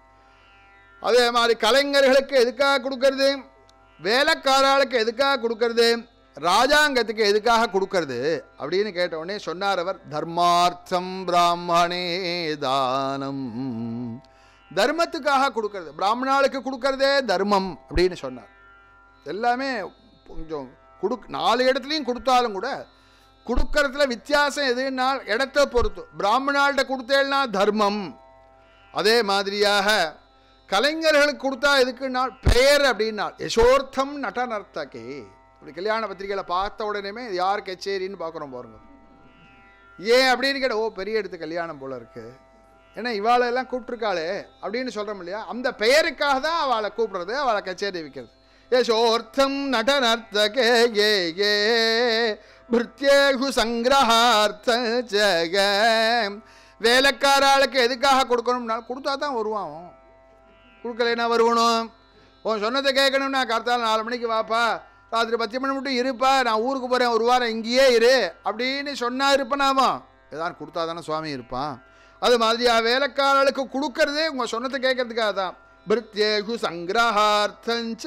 Speaker 1: அதே மாதிரி கலைஞர்களுக்கு எதுக்காக கொடுக்கறது? வேலைக்காராளுக்கு எதுக்காக கொடுக்கறது? ராஜாங்கத்துக்கு எதுக்காக கொடுக்கறது அப்படின்னு கேட்ட உடனே சொன்னார் அவர், தர்மார்த்தம் பிராமணே தானம், தர்மத்துக்காக கொடுக்கறது. பிராமணாளுக்கு கொடுக்கறதே தர்மம் அப்படின்னு சொன்னார். எல்லாமே கொஞ்சம் கொடு, நாலு இடத்துலையும் கொடுத்தாலும் கூட கொடுக்கறதுல வித்தியாசம் எதுன்னா இடத்தை பொறுத்து. பிராமணாள்கிட்ட கொடுத்தேன்னா தர்மம், அதே மாதிரியாக கலைஞர்களுக்கு கொடுத்தா எதுக்குன்னா பெயர் அப்படின்னா யசோர்த்தம் நடனர்த்தகே. இப்படி கல்யாண பத்திரிகையில் பார்த்த உடனே இது யார் கச்சேரின்னு பார்க்குறோம் பாருங்க. ஏன் அப்படின்னு கேட்ட, ஓ பெரிய இடத்து கல்யாணம் போல இருக்கு, ஏன்னா இவாளெல்லாம் கூப்பிட்டுருக்காளே அப்படின்னு சொல்கிறோம் இல்லையா, அந்த பெயருக்காக தான் அவளை கூப்பிடுறது, அவளை கச்சேரி வைக்கிறது. யசோர்த்தம் நடனர்த்தகே ஏ ஏ பிருத்யேகு சங்கிரஹார்த்த ஜக, வேலைக்காராளுக்கு எதுக்காக கொடுக்கணும்னா கொடுத்தா தான் வருவான், கொடுக்கலைன்னா வருவணும். உன் சொன்னதை கேட்கணும்னா கரெக்டாக நாலு மணிக்கு வாப்பா, ராத்திரி பத்து மணி மட்டும் இருப்பா, நான் ஊருக்கு போகிறேன் ஒரு வாரம் இங்கேயே இரு அப்படின்னு சொன்னா இருப்பனாமா, ஏதாவது கொடுத்தா தானே சுவாமி இருப்பான். அது மாதிரியா வேலைக்காரர்களுக்கு கொடுக்கறதே உங்கள் சொன்னதை கேட்கறதுக்காக தான். பிருத்யேகு சங்கிரஹார்த்தஞ்ச,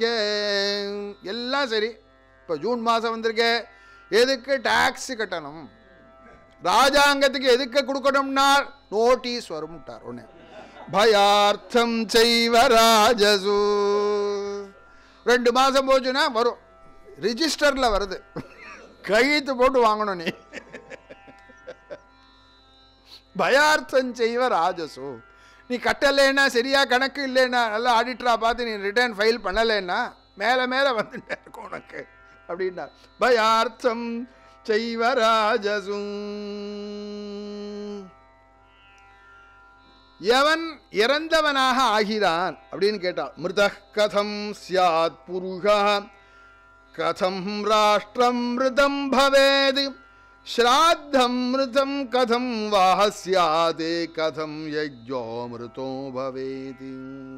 Speaker 1: எல்லாம் சரி. இப்போ ஜூன் மாதம் வந்திருக்கே, எதுக்கு டாக்ஸ் கட்டணும்? ராஜாங்கத்துக்கு எதுக்கு கொடுக்கணும்னா நோட்டீஸ் வரும்ட்டார் ஒன்று. பயார்த்தம் செய்வ ராஜசு, ரெண்டு மாதம் போச்சுன்னா வரும், ரிஜிஸ்டரில் வருது, கையெழுத்து போட்டு வாங்கணும் நீ. பயார்த்தம் செய்வ ராஜசு, நீ கட்டலைன்னா சரியா கணக்கு இல்லைன்னா நல்லா ஆடிட்டரா பார்த்து நீ ரிட்டர்ன் ஃபைல் பண்ணலைன்னா மேலே மேலே வந்துட்டே இருக்கும் உனக்கு அப்படின்னா. பயார்த்தம் செய்வ ராஜசு, எவன் இறந்தவனாக ஆகிறான் அப்படின்னு கேட்டான். மிருத கதம் ஸ்யாத் புருஷா கதம் ராஷ்டிரம் மிருதம் பவேத், ஸ்ராத்தம் மிருதம் கதம் வாஹ ஸ்யாதே கதம் யஜ்ஞோ மிருதோ பவேதி.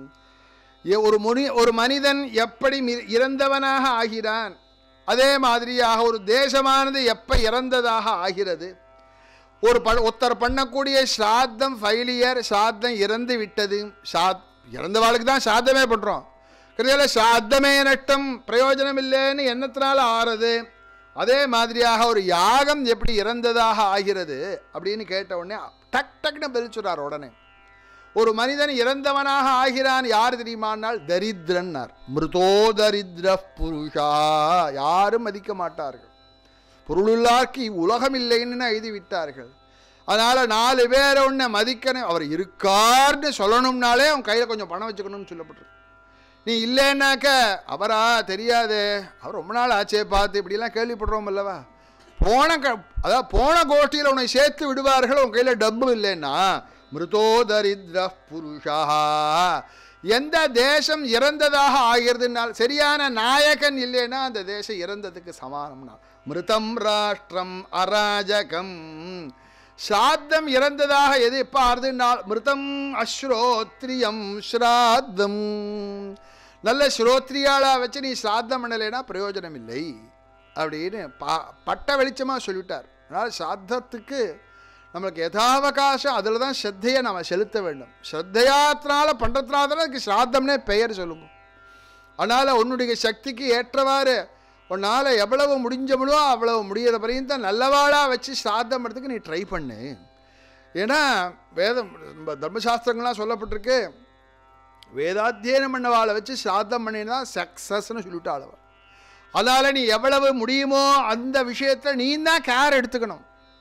Speaker 1: ஒரு முனி ஒரு மனிதன் எப்படி இறந்தவனாக ஆகிறான், அதே மாதிரியாக ஒரு தேசமானது எப்ப இறந்ததாக ஆகிறது. ஒரு ப ஒருத்தர் பண்ணக்கூடிய ஸ்ராத்தம் ஃபெயிலியர், ஸ்ராத்தம் இறந்து விட்டது, சாத் இறந்தவாளுக்கு தான் ஸ்ராத்தமே பண்ணுறோம், கிடையாது ஸ்ராத்தமே நஷ்டம் பிரயோஜனம் இல்லைன்னு எண்ணத்தினால ஆறுது. அதே மாதிரியாக ஒரு யாகம் எப்படி இறந்ததாக ஆகிறது அப்படின்னு கேட்ட உடனே டக் டக்குன்னு பதிச்சுறார் உடனே. ஒரு மனிதன் இறந்தவனாக ஆகிறான் யார் தெரியுமானால் தரித்திரன்னார். மிருதோ தரித்திர புருஷா, யாரும் மதிக்க மாட்டார்கள், பொருளுள்ளார்க்கு உலகம் இல்லைன்னு எழுதி விட்டார்கள். அதனால நாலு பேரை ஒன்று மதிக்கணும், அவர் இருக்கார்னு சொல்லணும்னாலே அவன் கையில் கொஞ்சம் பணம் வச்சுக்கணும்னு சொல்லப்பட்டிருக்கு. நீ இல்லைன்னாக்க அவரா தெரியாது, அவர் ரொம்ப நாள் ஆச்சே பார்த்து இப்படிலாம் கேள்விப்படுறோம் அல்லவா. போன க அதாவது போன கோஷ்டியில் உன்னை சேர்த்து விடுவார்கள், உன் கையில் டப்பு இல்லைன்னா. மிருதோ தரித்திர புருஷா, எந்த தேசம் இறந்ததாக ஆகிறதுனால் சரியான நாயகன் இல்லைன்னா அந்த தேசம் இறந்ததுக்கு சமானம்னா. மிருதம் ராஷ்டிரம் அராஜகம், ஸ்ராத்தம் இறந்ததாக எது எப்போ ஆறுதுனால் மிருதம் அஸ்ரோத்ரியம் ஸ்ராத்தம், நல்ல ஸ்ரோத்ரியாளா வச்சு நீ ஸ்ராத்தம் பண்ணலைன்னா பிரயோஜனம் இல்லை அப்படின்னு பா பட்ட வெளிச்சமாக சொல்லிவிட்டார். அதனால் ஸ்ராத்தத்துக்கு நம்மளுக்கு யதாவகாசம் அதில் தான் ஸ்ரத்தையை நம்ம செலுத்த வேண்டும். ஸ்ரத்தையாத்தினால பண்ணுறதுனால தான் அதுக்கு ஸ்ராத்தம்னே பெயர் சொல்லுங்க. அதனால் உன்னுடைய சக்திக்கு ஏற்றவாறு உன்னால் எவ்வளவு முடிஞ்சவளோ அவ்வளவு முடியாத வரையும் தான் நல்லவாளாக வச்சு ஸ்ராத்தம் பண்ணுறதுக்கு நீ ட்ரை பண்ணு. ஏன்னா வேதம் தர்மசாஸ்திரங்கள்லாம் சொல்லப்பட்டிருக்கு, வேதாத்தியனம் பண்ணவாளை வச்சு ஸ்ராத்தம் பண்ணினா சக்ஸஸ்ன்னு சொல்லிவிட்டு ஆளவா. அதனால் நீ எவ்வளவு முடியுமோ அந்த விஷயத்தில் நீ தான் கேர் எடுத்துக்கணும்.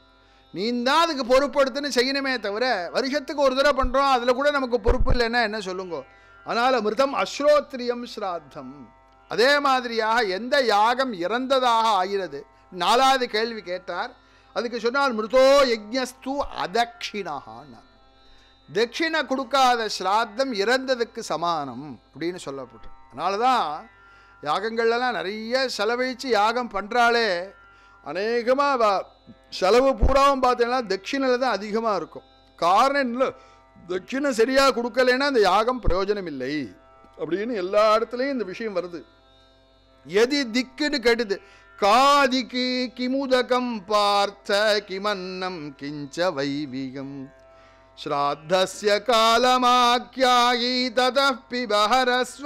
Speaker 1: நீ தான் அதுக்கு பொறுப்படுத்துன்னு செய்யணுமே தவிர வருஷத்துக்கு ஒரு தடவை பண்ணுறோம், அதில் கூட நமக்கு பொறுப்பு இல்லைன்னா என்ன சொல்லுங்க. அதனால் மிருதம் அஸ்ரோத்ரியம் ஸ்ராத்தம். அதே மாதிரியாக எந்த யாகம் இறந்ததாக ஆகிறது. நாலாவது கேள்வி கேட்டார். அதுக்கு சொன்னால் மிருதோ யஜ்ஞஸ்து அதக்ஷிணான்னு, தட்சிணை கொடுக்காத ஸ்ராத்தம் இறந்ததுக்கு சமானம் அப்படின்னு சொல்லப்பட்டு. அதனால தான் யாகங்கள்லாம் நிறைய செலவழித்து யாகம் பண்ணுறாலே அநேகமாக செலவு பூராவும் பார்த்தீங்கன்னா தட்சிணையில் தான் அதிகமாக இருக்கும். காரணம் இல்லை, தட்சிணை சரியாக கொடுக்கலைன்னா அந்த யாகம் பிரயோஜனம் இல்லை அப்படின்னு எல்லா இடத்துலையும் இந்த விஷயம் வருது. எது திக்குன்னு கேட்டுது. காதிக்கு கிமுதகம் பார்த்த கிமன்னம் கிஞ்ச வைவிகம் ஸ்ராத்தஸ்ய காலமாக்யாயி ததः பிபஹரஸ்வ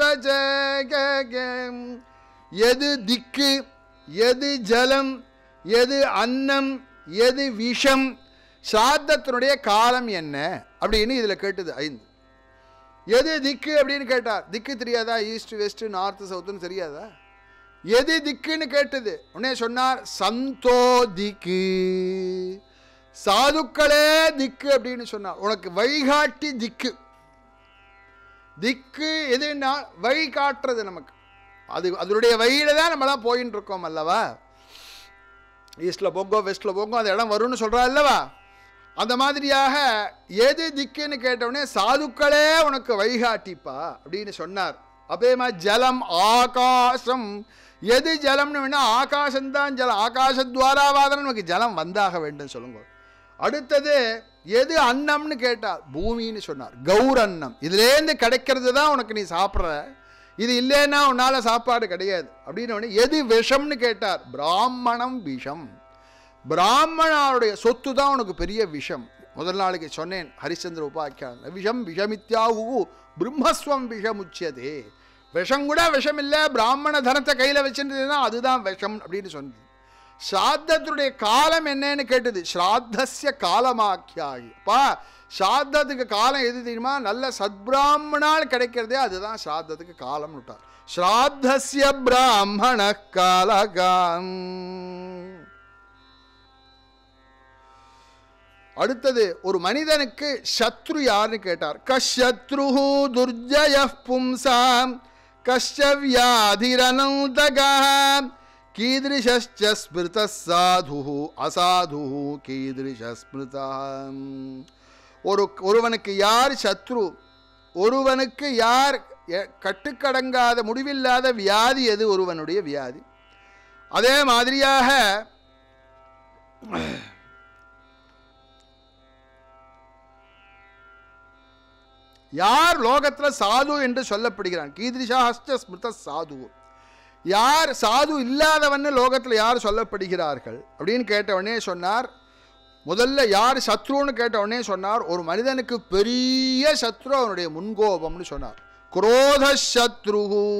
Speaker 1: ஜகம். எது திக்கு, எது ஜலம், எது அன்னம், எது விஷம், ஸ்ராத்தத்தினுடைய காலம் என்ன அப்படின்னு இதில் கேட்டுது. ஐந்து எது திக்கு அப்படின்னு கேட்டார். திக்கு தெரியாதா? ஈஸ்ட் வெஸ்ட் நார்த்து சவுத்துன்னு தெரியாதா? எது திக்குன்னு கேட்டது. உடனே சொன்னார் சந்தோ திக்கு, சாதுக்களே திக்கு அப்படின்னு சொன்னார். உனக்கு வழிகாட்டி திக்கு. திக்கு எதுன்னா வழி காட்டுறது நமக்கு. அது அதனுடைய வழியில தான் நம்மளாம் போயின்னு இருக்கோம் அல்லவா. ஈஸ்டில் போங்கோ வெஸ்டில் போங்கோ அந்த இடம் வரும்னு சொல்கிறா அல்லவா. அந்த மாதிரியாக எது திக்குன்னு கேட்டவுடனே சாதுக்களே உனக்கு வழிகாட்டிப்பா அப்படின்னு சொன்னார். அப்பேமா ஜலம் ஆகாசம். எது ஜலம்னு வேணா ஆகாசம்தான் ஜலம். ஆகாசத்வாராவாதான் நமக்கு ஜலம் வந்தாக வேண்டும் சொல்லுங்க. அடுத்தது எது அன்னம்னு கேட்டார். பூமின்னு சொன்னார். கௌர் அன்னம். இதுலேருந்து கிடைக்கிறது தான் உனக்கு நீ சாப்பிட்ற, இது இல்லைன்னா உன்னால் சாப்பாடு கிடையாது அப்படின்னு. எது விஷம்னு கேட்டார். பிராமணம் விஷம். பிராமணனுடைய சொத்து தான் உனக்கு பெரிய விஷம். முதல் நாளைக்கு சொன்னேன் ஹரிச்சந்திர உபாக்கியான விஷம் விஷமித்யாகு பிரம்மஸ்வம் விஷமுச்சியதே. விஷம் கூட விஷம் இல்லை, பிராமண தனத்தை கையில் வச்சுருந்ததுன்னா அதுதான் விஷம் அப்படின்னு சொன்னது. ஸ்ராத்தத்துடைய காலம் என்னன்னு கேட்டது. ஸ்ராத்தஸ்ய காலமாக்கியாகி. அப்பா ஸ்ராத்தத்துக்கு காலம் எது தெரியுமா? நல்ல சத்பிராமணால் கிடைக்கிறதே அதுதான் ஸ்ராத்தத்துக்கு காலம்னு விட்டார். ஸ்ராத்தஸ்ய பிராமண காலகாம். அடுத்தது ஒரு மனிதனுக்கு சத்ரு யாருன்னு கேட்டார். கஷத்ரு துர்ஜய பும்சாம் கஷ்யவியாதிரனந்தகாம் கீதிருஷ்ச ஸ்மிருத சாது அசாது கீதிருஷ்ஸ்மிருதாம். ஒரு ஒருவனுக்கு யார் சத்ரு, ஒருவனுக்கு யார் கட்டுக்கடங்காத முடிவில்லாத வியாதி எது ஒருவனுடைய வியாதி. அதே மாதிரியாக யார் லோகத்தில் சாது என்று சொல்லப்படுகிறான். கீதிருஷாஸ்ட ஸ்மிருத சாது. யார் சாது இல்லாதவன்னு லோகத்தில் யார் சொல்லப்படுகிறார்கள் அப்படின்னு கேட்டவனே சொன்னார். முதல்ல யார் சத்ருன்னு கேட்டவனே சொன்னார். ஒரு மனிதனுக்கு பெரிய சத்ரு அவனுடைய முன்கோபம்னு சொன்னார். குரோத சத்ரு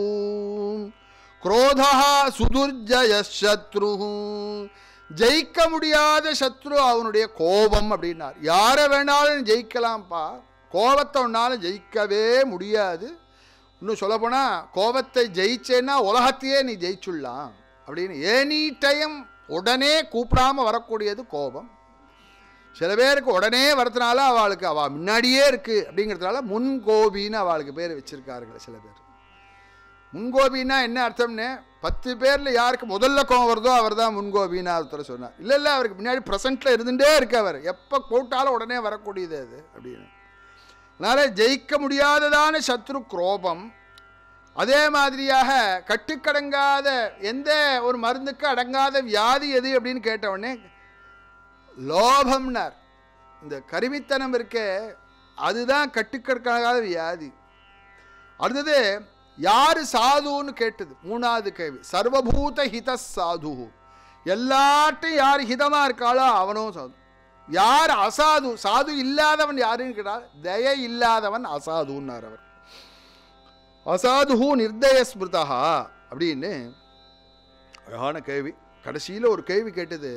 Speaker 1: குரோதா சுதுர்ஜய சத்ரு. ஜெயிக்க முடியாத சத்ரு அவனுடைய கோபம் அப்படின்னார். யாரை வேணாலும் ஜெயிக்கலாம்ப்பா, கோபத்தை ஒன்றாலும் ஜெயிக்கவே முடியாது. இன்னும் சொல்லப்போனால் கோபத்தை ஜெயிச்சேன்னா உலகத்தையே நீ ஜெயிச்சுடலாம் அப்படின்னு. எனி டைம் உடனே கூப்பிடாமல் வரக்கூடியது கோபம். சில பேருக்கு உடனே வரதுனால அவளுக்கு அவள் முன்னாடியே இருக்குது அப்படிங்கிறதுனால முன்கோபின்னு அவளுக்கு பேர் வச்சுருக்கார்கள் சில பேர். முன்கோபின்னா என்ன அர்த்தம்னு, பத்து பேரில் யாருக்கு முதல்ல கோபம் வருதோ அவர் தான் முன்கோபின்னு ஒருத்தர் சொன்னார். இல்லை இல்லை அவருக்கு முன்னாடி ப்ரெசண்ட்டில் இருந்துகிட்டே இருக்கு, அவர் எப்போ போட்டாலும் உடனே வரக்கூடியது அது அப்படின்னு. அதனால் ஜெயிக்க முடியாததான சத்ரு குரோபம். அதே மாதிரியாக கட்டுக்கடங்காத எந்த ஒரு மருந்துக்கு அடங்காத வியாதி எது அப்படின்னு கேட்டவுடனே லோபம்னார். இந்த கருமித்தனம் இருக்க அதுதான் கட்டுக்கடங்காத வியாதி. அடுத்தது யார் சாதுன்னு கேட்டது. மூணாவது கேள்வி சர்வபூத ஹித சாது. எல்லாட்டும் யார் ஹிதமாக இருக்காளோ அவனும் சாது. யார் அசாது, சாது இல்லாதவன் யாருன்னு கேட்டால் தய இல்லாதவன் அசாதுன்னார் அவர். அசாது நிர்தய ஸ்மிருதா அப்படின்னு அழகான கேள்வி. கடைசியில் ஒரு கேள்வி கேட்டது.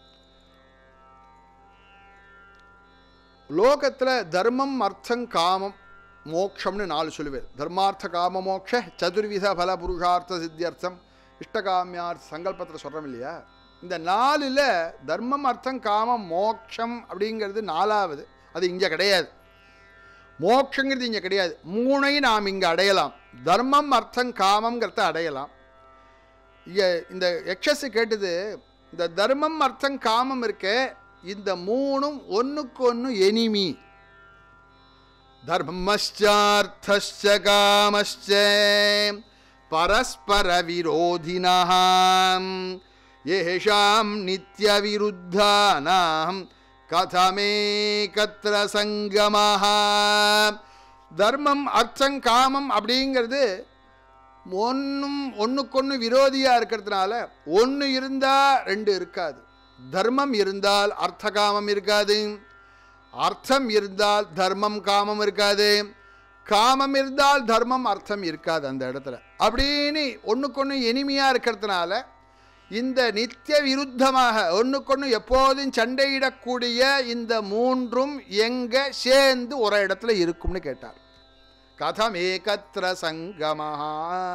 Speaker 1: லோகத்தில் தர்மம் அர்த்தம் காமம் மோக்ஷம்னு நாலு சொல்லுவேன். தர்மார்த்த காம மோக்ஷ சதுர்வித பல புருஷார்த்த சித்தியர்த்தம் இஷ்டகாமியார்த்த சங்கல்பத்தில் சொல்கிறோம் இல்லையா. இந்த நாலில் தர்மம் அர்த்தம் காமம் மோட்சம் அப்படிங்கிறது நாலாவது. அது இங்கே கிடையாது. மோட்சங்கிறது இங்கே கிடையாது. மூணையும் நாம் இங்கே அடையலாம். தர்மம் அர்த்தம் காமங்கிறத அடையலாம். இங்கே இந்த எக்ஸஸ் கேட்டது, இந்த தர்மம் அர்த்தம் காமம் இருக்க, இந்த மூணும் ஒன்றுக்கு ஒன்று எனிமி. தர்மஸ்சார்த்தஸ்ச காமஸ்ச பரஸ்பர விரோதினஹாம் ஏஷாம் நித்ய விருத்தானாம் கதமேகத்ர சங்கமஹ. தர்மம் அர்த்தம் காமம் அப்படிங்கிறது ஒன்றும் ஒன்றுக்கொன்று விரோதியாக இருக்கிறதுனால ஒன்று இருந்தால் ரெண்டு இருக்காது. தர்மம் இருந்தால் அர்த்த காமம் இருக்காது, அர்த்தம் இருந்தால் தர்மம் காமம் இருக்காது, காமம் இருந்தால் தர்மம் அர்த்தம் இருக்காது அந்த இடத்துல. அப்படின்னு ஒன்றுக்கொன்று இனிமையாக இருக்கிறதுனால இந்த நித்திய விருத்தமாக ஒன்றுக்கொன்று எப்போதும் சண்டையிடக்கூடிய இந்த மூன்றும் எங்கே சேர்ந்து ஒரு இடத்துல இருக்கும்னு கேட்டார். கதம் ஏகத்ர சங்கமஹா.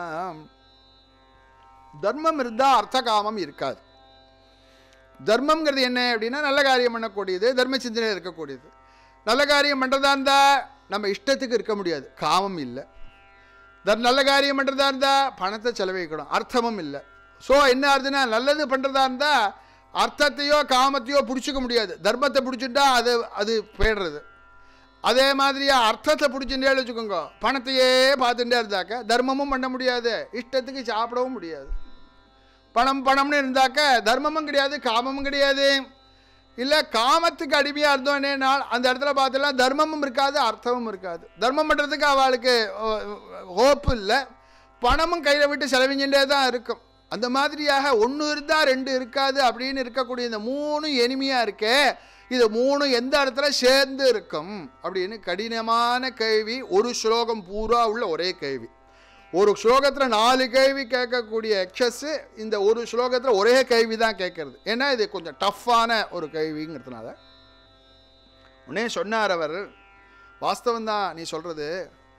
Speaker 1: தர்மம் இருந்தால் அர்த்த காமம் இருக்காது. தர்மம்ங்கிறது என்ன அப்படின்னா நல்ல காரியம் பண்ணக்கூடியது, தர்ம சிந்தனை இருக்கக்கூடியது. நல்ல காரியம் பண்ணுறதா இருந்தால் நம்ம இஷ்டத்துக்கு இருக்க முடியாது, காமம் இல்லை. தர் நல்ல காரியம் பண்ணுறதா இருந்தால் பணத்தை செலவழிக்கணும், அர்த்தமும் இல்லை. ஸோ என்ன ஆகுதுன்னா, நல்லது பண்ணுறதா இருந்தால் அர்த்தத்தையோ காமத்தையோ பிடிச்சிக்க முடியாது. தர்மத்தை பிடிச்சிட்டா அது அது போயிடுறது. அதே மாதிரியா அர்த்தத்தை பிடிச்சுட்டே வச்சுக்கோங்க, பணத்தையே பார்த்துட்டே இருந்தாக்க தர்மமும் பண்ண முடியாது, இஷ்டத்துக்கு சாப்பிடவும் முடியாது. பணம் பணம்னு இருந்தாக்க தர்மமும் கிடையாது, காமமும் கிடையாது. இல்லை காமத்துக்கு அடிமையாக இருந்தோன்னே நாள் அந்த இடத்துல பார்த்துலாம் தர்மமும் இருக்காது, அர்த்தமும் இருக்காது. தர்மம் பண்ணுறதுக்கு அவளுக்கு ஹோப்பு இல்லை, பணமும் கையில் விட்டு செலவிஞ்சுட்டே தான் இருக்கும். அந்த மாதிரியாக ஒன்று இருந்தால் ரெண்டு இருக்காது அப்படின்னு இருக்கக்கூடிய இந்த மூணு எளிமையாக இருக்கே, இது மூணு எந்த இடத்துல சேர்ந்து இருக்கும் அப்படின்னு கடினமான கேள்வி. ஒரு ஸ்லோகம் பூரா உள்ள ஒரே கேள்வி. ஒரு ஸ்லோகத்தில் நாலு கேள்வி கேட்கக்கூடிய எக்ஸஸ்ஸு இந்த ஒரு ஸ்லோகத்தில் ஒரே கேள்வி தான் கேட்கறது. ஏன்னா இது கொஞ்சம் டஃப்பான ஒரு கேள்விங்கிறதுனால உடனே சொன்னார் அவர், வாஸ்தவந்தான் நீ சொல்கிறது,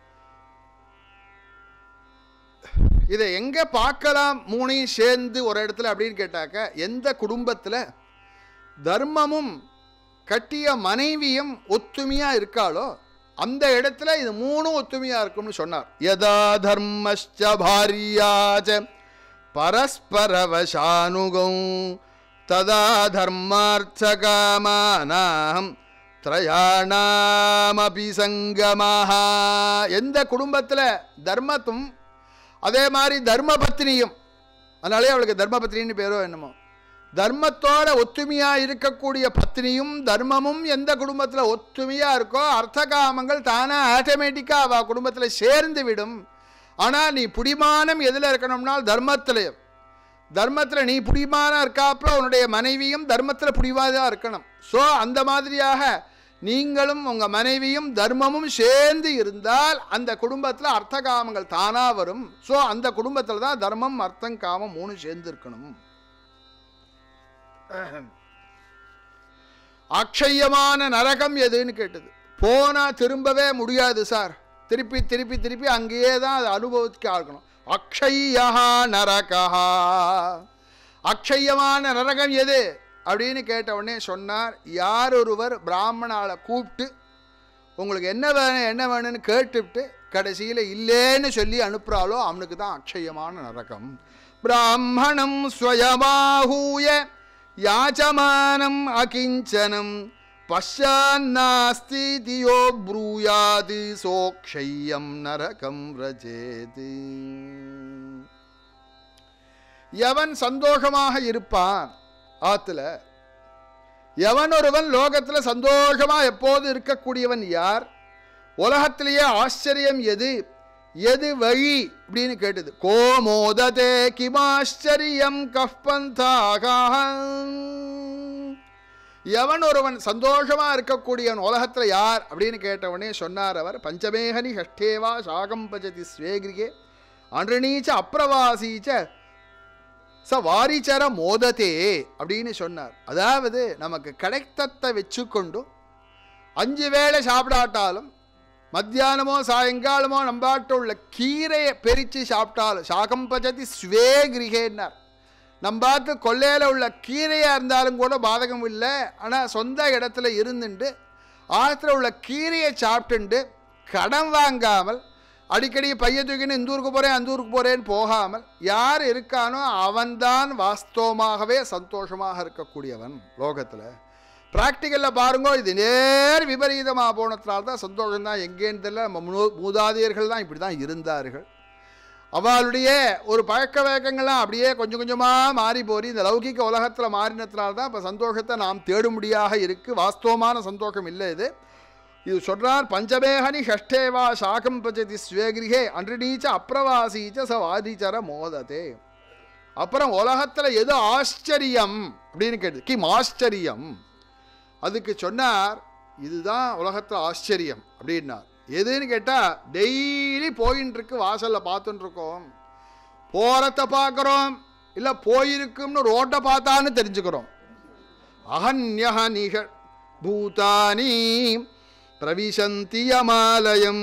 Speaker 1: இதை எங்கே பார்க்கலாம் மூணையும் சேர்ந்து ஒரு இடத்துல அப்படின்னு கேட்டாக்க, எந்த குடும்பத்தில் தர்மமும் கட்டிய மனைவியும் ஒத்துமையாக இருக்காளோ அந்த இடத்துல இது மூணும் ஒத்துமையாக இருக்கும்னு சொன்னார். யதா தர்மஸ்ச பாரியாச்ச பரஸ்பரவசானுகம் ததா தர்மார்த்த காமானாம் த்ரயாணாமபி சங்கமஹ. எந்த குடும்பத்தில் தர்மத்தும் அதே மாதிரி தர்ம பத்னியும், அதனாலே அவளுக்கு தர்ம பத்னின்னு பேரோ என்னமோ, தர்மத்தோட ஒத்துமையாக இருக்கக்கூடிய பத்னியும் தர்மமும் எந்த குடும்பத்தில் ஒத்துமையாக இருக்கோ அர்த்த காமங்கள் தானாக ஆட்டோமேட்டிக்காக அவள் குடும்பத்தில் சேர்ந்து விடும். ஆனால் நீ புடிமானம் எதில் இருக்கணும்னா தர்மத்திலையும், தர்மத்தில் நீ புடிமானம் இருக்காப்புல உன்னுடைய மனைவியும் தர்மத்தில் புடிவாதாக இருக்கணும். ஸோ அந்த மாதிரியாக நீங்களும் உங்கள் மனைவியும் தர்மமும் சேர்ந்து இருந்தால் அந்த குடும்பத்தில் அர்த்த காமங்கள் தானாக வரும். ஸோ அந்த குடும்பத்தில் தான் தர்மம் அர்த்தம் காமம் மூணு சேர்ந்து இருக்கணும். அக்ஷயமான நரகம் எதுன்னு கேட்டது. போனால் திரும்பவே முடியாது சார், திருப்பி திருப்பி திருப்பி அங்கேயே தான் அதை அனுபவிக்க ஆகணும். அக்ஷயா நரகா. அக்ஷயமான நரகம் எது அப்படின்னு கேட்ட உடனே சொன்னார், யார் ஒருவர் பிராமணாவை கூப்பிட்டு உங்களுக்கு என்ன வேணும் என்ன வேணும்னு கேட்டுவிட்டு கடைசியில் இல்லைன்னு சொல்லி அனுப்புகிறாளோ அவனுக்கு தான் அக்ஷயமான நரகம். பிராமணம் ஸ்வயமாஹூய யாச்சமானம் அகிஞ்சனம் பஷ்யான்னாஸ்தி தியோ ப்ரூயாது சோக்ஷயம் நரகம் ரஜேது. எவன் சந்தோஷமாக இருப்பான் ஆத்துல, எவன் ஒருவன் லோகத்தில் சந்தோஷமாக எப்போது இருக்கக்கூடியவன் யார், உலகத்திலேயே ஆச்சரியம் எது, எது வழி அப்படின்னு கேட்டது. கோமோததே கிமாச்சரியம் கஃபந்தாக. எவன் ஒருவன் சந்தோஷமாக இருக்கக்கூடியவன் உலகத்தில் யார் அப்படின்னு கேட்டவனே சொன்னார் அவர், பஞ்சமேகனி ஷஷ்டேவா சாகம் பஜதி ஸ்வேகிரிகே அன்ரணீச்ச அப்பிரவாசீச்ச ச வாரிச்சர மோதத்தே அப்படின்னு சொன்னார். அதாவது நமக்கு கிடைத்தத்தை வச்சுக்கொண்டு அஞ்சு வேளை சாப்பிடாட்டாலும் மத்தியானமோ சாயங்காலமோ நம்பாட்ட உள்ள கீரையை பெரித்து சாப்பிட்டாலும் சாகம் பஜதி ஸ்வே கிரகேன்னார். நம்ம பார்த்து கொள்ளையில் உள்ள கீரையாக இருந்தாலும் கூட பாதகம் இல்லை. ஆனால் சொந்த இடத்துல இருந்துட்டு ஆற்றுல உள்ள கீரையை சாப்பிட்டுண்டு கடன் வாங்காமல் அடிக்கடி பைய தூக்கின்னு இந்த ஊருக்கு போகிறேன் அந்த ஊருக்கு போகிறேன்னு போகாமல் யார் இருக்கானோ அவன்தான் வாஸ்தவமாகவே சந்தோஷமாக இருக்கக்கூடியவன் லோகத்தில். ப்ராக்டிக்கலில் பாருங்கோ, இது நேர் விபரீதமாக போனதுனால்தான் சந்தோஷம்தான் எங்கேன்னு தெரியல. நம்ம மூ மூதாதையர்கள் தான் இப்படி தான் இருந்தார்கள். அவளுடைய ஒரு பழக்க வழக்கங்கள்லாம் அப்படியே கொஞ்சம் கொஞ்சமாக மாறி போய் இந்த லௌகிக உலகத்தில் மாறினதுனால்தான் இப்போ சந்தோஷத்தை நாம் தேடும்படியாக இருக்குது. வாஸ்தவமான சந்தோஷம் இல்லை இது. இது சொல்கிறார், பஞ்சமேகனி ஷஷ்டேவா சாகம் பச்சதி ஸ்வேகிரிகே அன்றினீச்ச அப்பிரவாசீச்ச ச வாதிச்சர மோததே. அப்புறம் உலகத்தில் எது ஆச்சரியம் அப்படின்னு கேட்டு கிம் ஆச்சரியம், அதுக்கு சொன்னார் இதுதான் உலகத்தில் ஆச்சரியம் அப்படின்னார். எதுன்னு கேட்டால் டெய்லி போயின்னு இருக்கு, வாசலில் பார்த்துட்டு இருக்கோம், போகிறத பார்க்குறோம், இல்லை போயிருக்கும்னு ரோட்டை பார்த்தான்னு தெரிஞ்சுக்கிறோம். அகன்யஹ நிக பூதானி பிரவிசந்தி யமாலயம்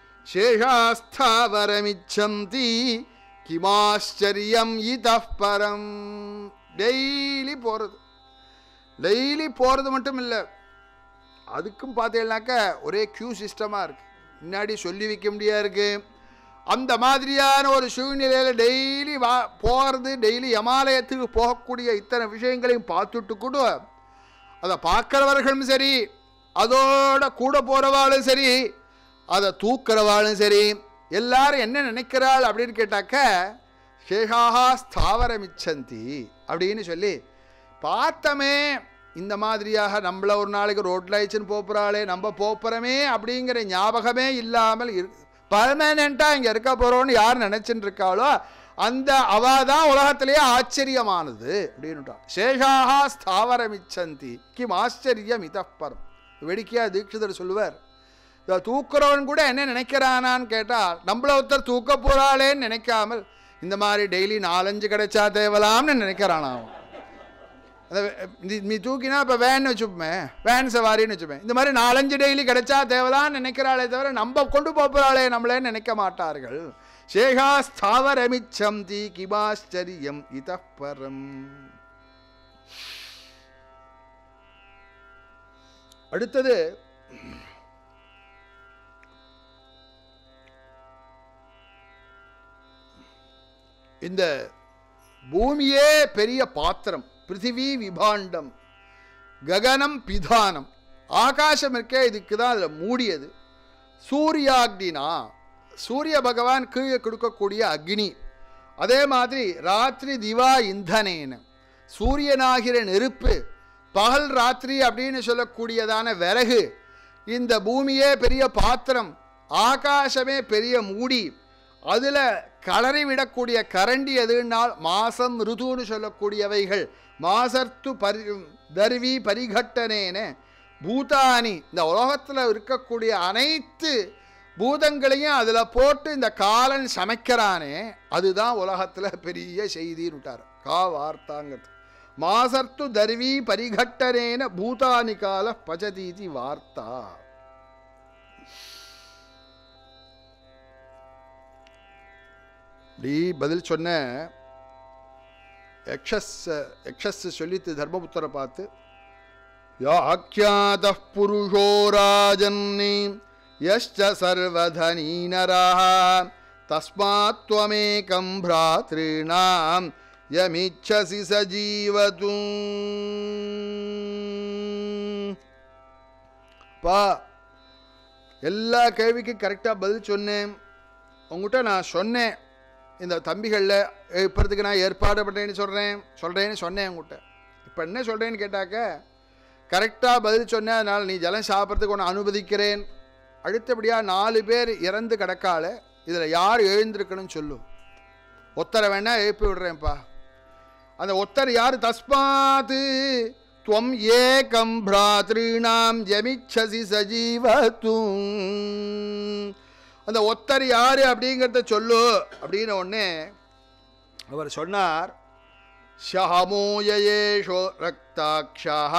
Speaker 1: சேஷாஸ்தாவரமிச்சந்தி கிமாச்சரியம் இதः பரம். டெய்லி போகிறது, டெய்லி போகிறது மட்டும் இல்லை, அதுக்கும் பார்த்தீங்கன்னாக்க ஒரே க்யூ சிஸ்டமாக இருக்குது. முன்னாடி சொல்லி வைக்க முடியாது இருக்குது. அந்த மாதிரியான ஒரு சூழ்நிலையில் டெய்லி வா போகிறது, டெய்லி யமாலயத்துக்கு போகக்கூடிய இத்தனை விஷயங்களையும் பார்த்துட்டு கூட அதை பார்க்குறவர்களும் சரி, அதோட கூட போகிறவாளும் சரி, அதை தூக்கிறவாளும் சரி, எல்லாரும் என்ன நினைக்கிறாள் அப்படின்னு கேட்டாக்க சேஷாகா ஸ்தாவரமிச்சந்தி அப்படின்னு சொல்லி பார்த்தமே இந்த மாதிரியாக நம்மளை ஒரு நாளைக்கு ரோட்டில் ஆயிடுச்சுன்னு போப்புறாளே, நம்ம போப்புறமே அப்படிங்கிற ஞாபகமே இல்லாமல் இரு பர்மனெண்ட்டாக இங்கே இருக்க போகிறோன்னு யார் நினச்சின்னு இருக்காளோ அந்த அவள் தான் உலகத்திலேயே ஆச்சரியமானது அப்படின்னுட்டான். சேஷாகா ஸ்தாவரமிச்சந்தி கிம் ஆச்சரியம் இதः பரம். வேடிக்கையாக தீட்சிதர் சொல்லுவார், இதை தூக்குறவன் கூட என்ன நினைக்கிறானான்னு கேட்டால் நம்மளை ஒருத்தர் தூக்க போகிறாளேன்னு நினைக்காமல் இந்த மாதிரி டெய்லி நாலஞ்சு கிடைச்சா தேவலாம்னு நினைக்கிறான். அவன் அதை நீ தூக்கினா இப்போ வேன் வச்சுப்போமே, வேன் சவாரின்னு வச்சுப்பேன், இந்த மாதிரி நாலஞ்சு டெய்லி கிடைச்சா தேவலான்னு நினைக்கிறாளே தவிர நம்ம கொண்டு போகிறாளே நம்மளே நினைக்க மாட்டார்கள். சேஷா ஸ்தாவரமிச்சந்தி கிமாச்சரியம் இதः பரம். அடுத்தது இந்த பூமியே பெரிய பாத்திரம், பிருத்திவி விபாண்டம், ககனம் பிதானம், ஆகாசம் இருக்கே இதுக்கு தான் அதில் மூடியது. சூர்யாக்னினா சூரிய பகவான் கீழே கொடுக்கக்கூடிய அக்னி, அதே மாதிரி ராத்திரி திவா இந்தனேன சூரியனாகிற நெருப்பு, பகல் ராத்திரி அப்படின்னு சொல்லக்கூடியதான விறகு, இந்த பூமியே பெரிய பாத்திரம், ஆகாசமே பெரிய மூடி, அதில் கலறி விடக்கூடிய கரண்டி எதுனால் மாசம் ருதுன்னு சொல்லக்கூடியவைகள், மாசர்த்து பரி தர்வி பரிகட்டனேன பூதானி, இந்த உலகத்தில் இருக்கக்கூடிய அனைத்து பூதங்களையும் அதில் போட்டு இந்த காலன் சமைக்கிறானே அதுதான் உலகத்தில் பெரிய செய்தின்னு விட்டார். கா வார்த்தாங்கிறது மாசர்த்து தர்வி பரிகட்டனேன பூதானி கால பஜதீதி வார்த்தா. இப்படி பதில் சொன்ன யக்ஷஸ் யக்ஷஸ் சொல்லித்து தர்மபுத்தரை பார்த்து, யாக்யாத புருஷோ ராஜன்னி யஷ்ச சர்வதனீ நரஹ தஸ்மாத் த்வமேகம் ப்ராத்ருணாம் யமிச்சசி சஜீவது. பா எல்லா கேள்விக்கும் கரெக்டாக பதில் சொன்னேன். உங்கள்கிட்ட நான் சொன்னேன், இந்த தம்பிகளில் இப்போதுக்கு நான் ஏற்பாடு பண்ணுறேன்னு சொல்கிறேன் சொல்கிறேன்னு சொன்னேன் உங்கள்கிட்ட. இப்போ என்ன சொல்கிறேன்னு கேட்டாக்க கரெக்டாக பதில் சொன்னேன், அதனால் நீ ஜலம் சாப்பிட்றதுக்கு ஒன்று அனுமதிக்கிறேன். அடுத்தபடியாக நாலு பேர் இறந்து கிடக்கால, இதில் யார் எழுந்திருக்கணும்னு சொல்லு. ஒத்தரை வேணால் எழுப்பி விடுறேன்ப்பா. அந்த ஒத்தர் யார்? தஸ்மாத் துவம் ஏகம் ப்ராத்ருணாம் யமிச்சசி சஜீவதும். அந்த ஒத்தர் யார் அப்படிங்கிறத சொல்லு அப்படின்னு ஒன்று அவர் சொன்னார். ஷஹமோயேஷோ ரக்தாக்ஷாஹ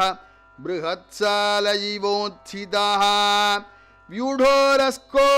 Speaker 1: ப்ருஹத்சாலயிவோத்சிதஹ வியூடோரஸ்கோ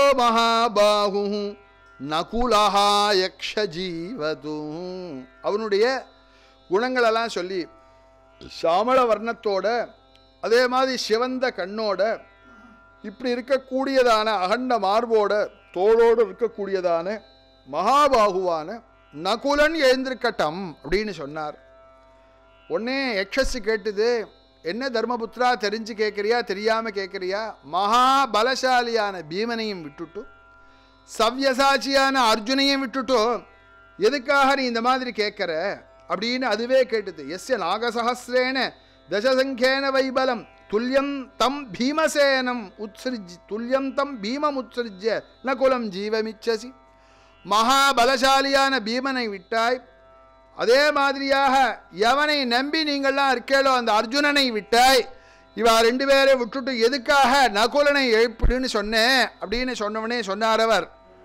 Speaker 1: மகாபாஹு நகுலஹா யக்ஷஜீவது. அவனுடைய குணங்களெல்லாம் சொல்லி சாமள வர்ணத்தோட அதே மாதிரி சிவந்த கண்ணோட இப்படி இருக்கக்கூடியதான அகண்ட மார்போட தோளோடு இருக்கக்கூடியதான மகாபாகுவான நகுலன் எழுந்திருக்கட்டம் அப்படின்னு சொன்னார். உடனே யக்ஷஸ் கேட்டுது, என்ன தர்மபுத்திரா தெரிஞ்சு கேட்குறியா தெரியாமல் கேட்குறியா? மகா பலசாலியான பீமனையும் விட்டுட்டு சவ்யசாச்சியான அர்ஜுனையும் விட்டுட்டு எதுக்காக நீ இந்த மாதிரி கேட்குற அப்படின்னு அதுவே கேட்டுது. எஸ்ய நாகசஹஸ்ரேன தசசங்கேன வைபலம் துல்லியம் தம் பீமசேனம் உத்ஸிருஜ் துல்லியம் தம் பீமம் உத்ஸிருஜ்ய நகுலம் ஜீவமிச்சசி. மகாபலசாலியான பீமனை விட்டாய், அதே மாதிரியாக எவனை நம்பி நீங்கள்லாம் இருக்கேளோ அந்த அர்ஜுனனை விட்டாய். இவா ரெண்டு பேரை விட்டுட்டு எதுக்காக நகுலனை எழுப்பிடுன்னு சொன்னேன் அப்படின்னு சொன்னவனே சொன்னார் அவர்.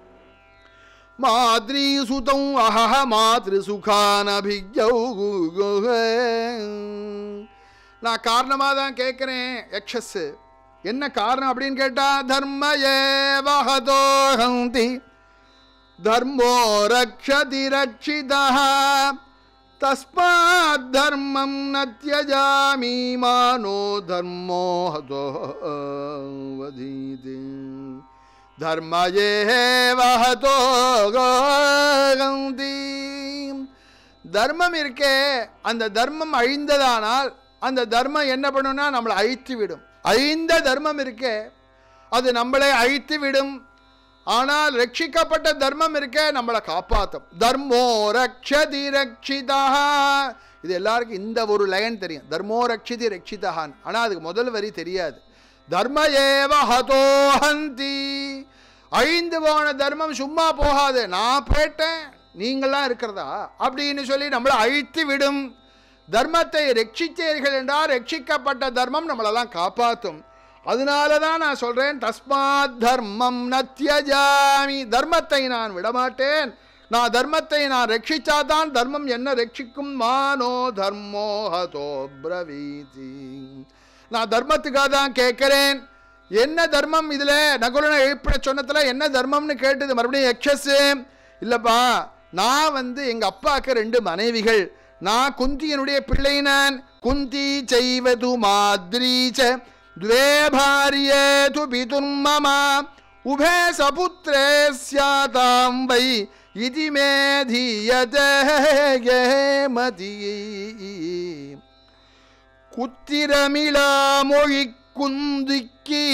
Speaker 1: மாத்ரி சுதம் அஹஹ மாத்ரு சுகானபிஜௌ. நான் காரணமாக தான் கேட்குறேன் யக்ஷஸ். என்ன காரணம் அப்படின்னு கேட்டா, தர்மயே வஹதோஹந்தி தர்மோ ரக்ஷதி ரக்ஷிதஹ தஸ்மாத் தர்மம் ந த்யஜாமி மானோ தர்மோ ஹதோ வதீதி. தர்மயே வஹதோஹந்தி. தர்மம் இருக்கே, அந்த தர்மம் அழிந்ததானால் அந்த தர்மம் என்ன பண்ணும்னா நம்மளை அழித்து விடும். அழிந்த தர்மம் இருக்கே அது நம்மளை அழித்து விடும். ஆனால் ரட்சிக்கப்பட்ட தர்மம் இருக்கே நம்மளை காப்பாற்றும். தர்மோ ரக்ஷதி ரக்ஷிதா. இது எல்லாருக்கும் இந்த ஒரு லைன் தெரியும், தர்மோ ரக்ஷிதி ரக்ஷிதான்னு. ஆனால் அதுக்கு முதல் வரி தெரியாது. தர்ம ஏவ ஹதோஹந்தி. அழிந்து போன தர்மம் சும்மா போகாது. நான் போயிட்டேன் நீங்களாம் இருக்கிறதா அப்படின்னு சொல்லி நம்மளை அழித்து விடும். தர்மத்தை ரட்சித்தீர்கள் என்றால் ரட்சிக்கப்பட்ட தர்மம் நம்மளெல்லாம் காப்பாற்றும். அதனால தான் நான் சொல்கிறேன், தஸ்மாத் தர்மம் ந த்யஜாமி. தர்மத்தை நான் விடமாட்டேன். நான் தர்மத்தை நான் ரட்சிச்சாதான் தர்மம் என்ன ரட்சிக்கும். மானோ தர்மோ ஹதோ ப்ரவீதி. நான் தர்மத்துக்காக தான் கேட்குறேன். என்ன தர்மம் இதில் நகுலனை எழுப்பிட சொன்னதில் என்ன தர்மம்னு கேட்டது மறுபடியும் யக்ஷஸ். இல்லைப்பா, நான் வந்து எங்கள் அப்பாவுக்கு ரெண்டு மனைவிகள். நான் குந்தியனுடைய பிள்ளை. நான் குந்தி செய்வது மாத்ரீச்ச द्वे भार्ये तु पितुर्मम उभे सपुत्रे स्यातां वै इति मे धीयते मति. குத்திரமிழா மொழி குந்திக்கு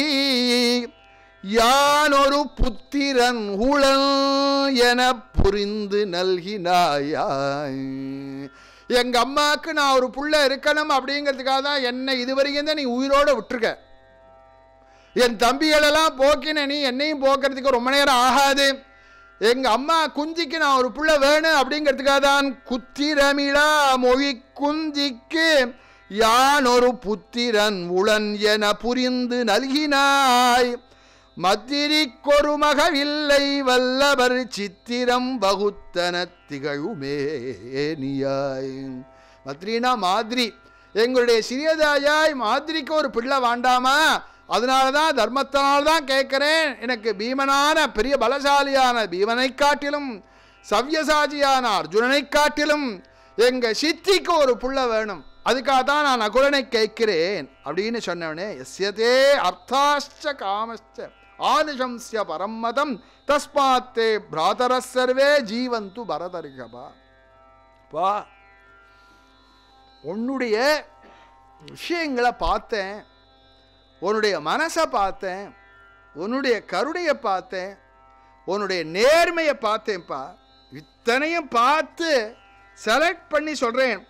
Speaker 1: யானொரு புத்திரன் உளன் என புரிந்து நல்கினாயாய். எங்க அம்மாவுக்கு நான் ஒரு புள்ள இருக்கணும் அப்படிங்கிறதுக்காக தான் என்னை இதுவரைக்கும் தான் நீ உயிரோடு விட்டுருக்க. என் தம்பிகளெல்லாம் போக்கின நீ என்னையும் போக்குறதுக்கு ரொம்ப நேரம் ஆகாது. எங்க அம்மா குஞ்சிக்கு நான் ஒரு புள்ள வேணும் அப்படிங்கிறதுக்காக தான் குத்திரமிழா மொழி குஞ்சிக்கு யான் ஒரு புத்திரன் உளன் என புரிந்து நல்கினாய். மத்திரி கொரு மகவில்லை வல்லவர் சித்திரம் வகுத்தன திகழுமேனியாய். மத்ரினா மாதிரி. எங்களுடைய சிறியதாயாய் மாதிரிக்கு ஒரு பிள்ளை வேண்டாமா? அதனால தான் தர்மத்தினால்தான் கேட்குறேன். எனக்கு பீமனான பெரிய பலசாலியான பீமனை காட்டிலும் சவ்யசாஜியான அர்ஜுனனை காட்டிலும் எங்கள் சித்திக்கு ஒரு புள்ள வேணும். அதுக்காக தான் நான் நகுலனை கேட்கிறேன் அப்படின்னு சொன்னவனே. எஸ்யதே அர்த்தாச்ச காமச்ச ஆனுஷம்ஸ்ய பரம்மதம் தஸ்மாத்தே பிராதர சர்வே ஜீவந்து பரதர்கபா. பா, உன்னுடைய விஷயங்களை பார்த்தேன், உன்னுடைய மனசை பார்த்தேன், உன்னுடைய கருணையை பார்த்தேன், உன்னுடைய நேர்மையை பார்த்தேன்ப்பா. இத்தனையும் பார்த்து செலக்ட் பண்ணி சொல்கிறேன்.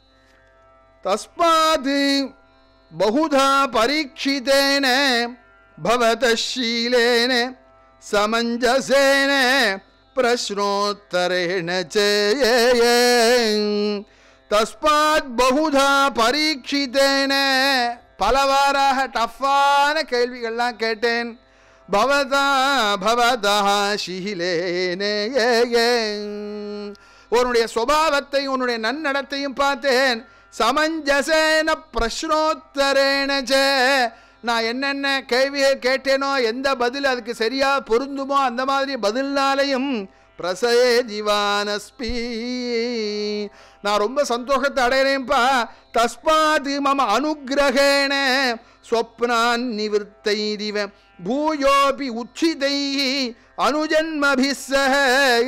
Speaker 1: தஸ்மாத் பகுதா பரீட்சிதேன பவதீலேன சமஞ்சசேன பிரஸ்னோத்தரேண சேய. தஸ்மாத் பகுதா பரீட்சிதேன, பலவாறாக டஃப்பான கேள்விகள்லாம் கேட்டேன். பவதா பவதா ஷீலேனே, உன்னுடைய சுபாவத்தை உன்னுடைய நன்னடத்தையும் பார்த்தேன். சமஞ்சசேன பிரஸ்னோத்தரேண சே, நான் என்னென்ன கேள்வியை கேட்டேனோ எந்த பதில் அதுக்கு சரியாக பொருந்துமோ அந்த மாதிரி பதில்னாலையும் பிரசயே ஜீவானஸ்பி. நான் ரொம்ப சந்தோஷத்தை அடையிறேன்ப்பா. தஸ்மாத் மம அனுகிரகேண ஸ்வப்னான் நிவர்த்தைதிவ பூயோபி உச்சிதை அனுஜன்மபிஸ்ஸஹ.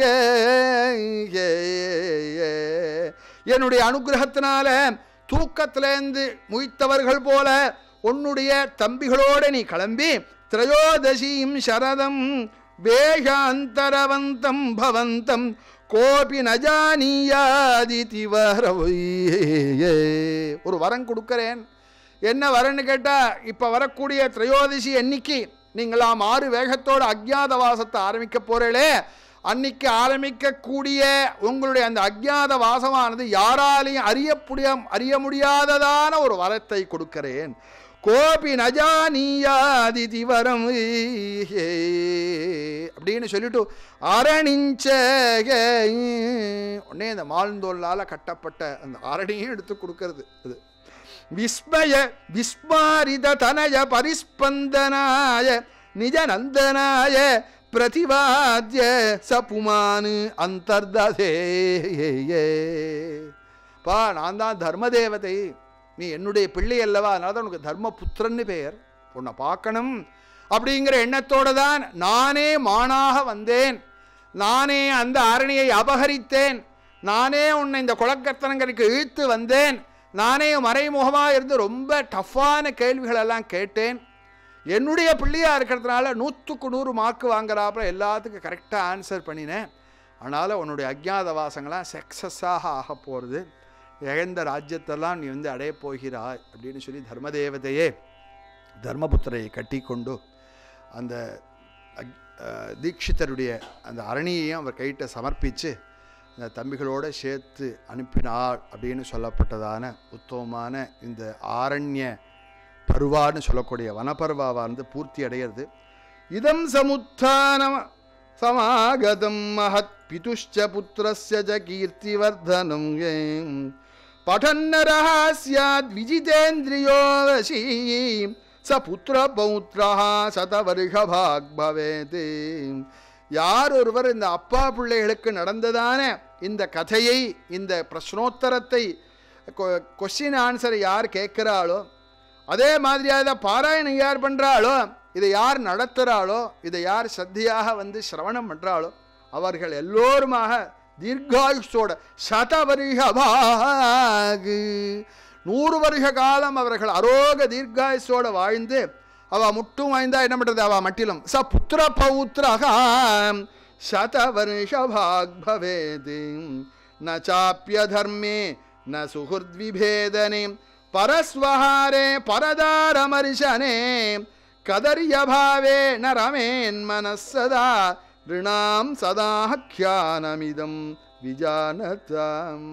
Speaker 1: என்னுடைய அனுகிரகத்தினால தூக்கத்திலேந்து முய்த்தவர்கள் போல உன்னுடைய தம்பிகளோட நீ கிளம்பி திரையோதசீம் சரதம் வேஷாந்தரவந்தம் பவந்தம் கோபி நஜானியாதிதி வரவை. ஒரு வரம் கொடுக்கிறேன். என்ன வரன்னு கேட்டால், இப்போ வரக்கூடிய திரையோதசி அன்னைக்கு நீங்களாம் ஆறு வேகத்தோடு அஜ்ஞாதவாசத்தை ஆரம்பிக்க போகிறீங்களே, அன்னைக்கு ஆரம்பிக்கக்கூடிய உங்களுடைய அந்த அஜ்ஞாத வாசமானது யாராலையும் அறியப்புடிய அறிய முடியாததான ஒரு வரத்தை கொடுக்கிறேன். கோபி நஜானியாதிதி வரம் அப்படின்னு சொல்லிட்டு அரணிஞ்ச உடனே இந்த மால்ந்தோல்லால் கட்டப்பட்ட அந்த அரணியும் எடுத்து கொடுக்கறது. இது விஸ்மய விஸ்மாரித தனய பரிஸ்பந்தனாய நிஜநந்தனாய பிரதிவாத்ய சபுமானு அந்தர்ததே. பா, நான் தான் தர்மதேவதை, நீ என்னுடைய பிள்ளை அல்லவா, அதனால தான் உனக்கு தர்மபுத்திரன்னு பெயர். உன்னை பார்க்கணும் அப்படிங்கிற எண்ணத்தோடு தான் நானே மானாக வந்தேன். நானே அந்த அரணியை அபகரித்தேன். நானே உன்னை இந்த குளக்கர்த்தனங்களுக்கு இழுத்து வந்தேன். நானே மறைமுகமாக இருந்து ரொம்ப டஃப்பான கேள்விகளெல்லாம் கேட்டேன். என்னுடைய பிள்ளையாக இருக்கிறதுனால நூற்றுக்கு நூறு மார்க்கு வாங்குறாப்புல எல்லாத்துக்கும் கரெக்டாக ஆன்சர் பண்ணினேன். அதனால் உன்னுடைய அஜ்ஞாத வாசங்களாம் சக்ஸஸாக ஆக போகிறது. இழந்த ராஜ்யத்தெல்லாம் நீ வந்து அடைய போகிறாய் அப்படின்னு சொல்லி தர்மதேவதையே தர்மபுத்திரையை கட்டி கொண்டு அந்த தீட்சிதருடைய அந்த அரணியையும் அவர் கையிட்ட சமர்ப்பித்து அந்த தம்பிகளோடு சேர்த்து அனுப்பினாள் அப்படின்னு சொல்லப்பட்டதான உத்தமமான இந்த ஆரண்ய பருவான்னு சொல்லக்கூடிய வனப்பருவாவானது பூர்த்தி அடைகிறது. இதம் சமுத்தானம் சமாகதம் மஹத் பிதுஷ்ச புத்திரஸ்ய ஜ கீர்த்திவர்தனம் படன்னரஹ ஸ்யாத் விஜிதேந்திரியோ வசி ச புத்திர பௌத்ரஹ சதவருஷபாக் பவேத். யார் ஒருவர் இந்த அப்பா பிள்ளைகளுக்கு நடந்ததான இந்த கதையை, இந்த பிரஷ்னோத்தரத்தை, கொஸ்டின் ஆன்சரை யார் கேட்குறாளோ, அதே மாதிரியாக இதை பாராயணம் யார் பண்ணுறாளோ, இதை யார் நடத்துகிறாளோ, இதை யார் சத்தியாக வந்து சிரவணம் பண்ணுறாளோ, அவர்கள் எல்லோருமாக தீர்காயுஷோட சதவருஷபாகு நூறு வருஷ காலம் அவர்கள் அரோக தீர்காயுஷோடு வாழ்ந்து அவள் முட்டும் வாய்ந்தா என்ன பண்ணுறது, அவள் மட்டிலும் ச புத்திர பௌத்ரகாம் சதவருஷபாக் பவேத் ந சாப்பிய தர்மே ந சுஹுர்த்விபேதனே பரஸ்வஹாரே பரதாரமர்ஷனே கதர்யபாவே ந ரமேன் மனசதா ரிணாம் சதாஹ்யானமிதம் விஜானதாம்.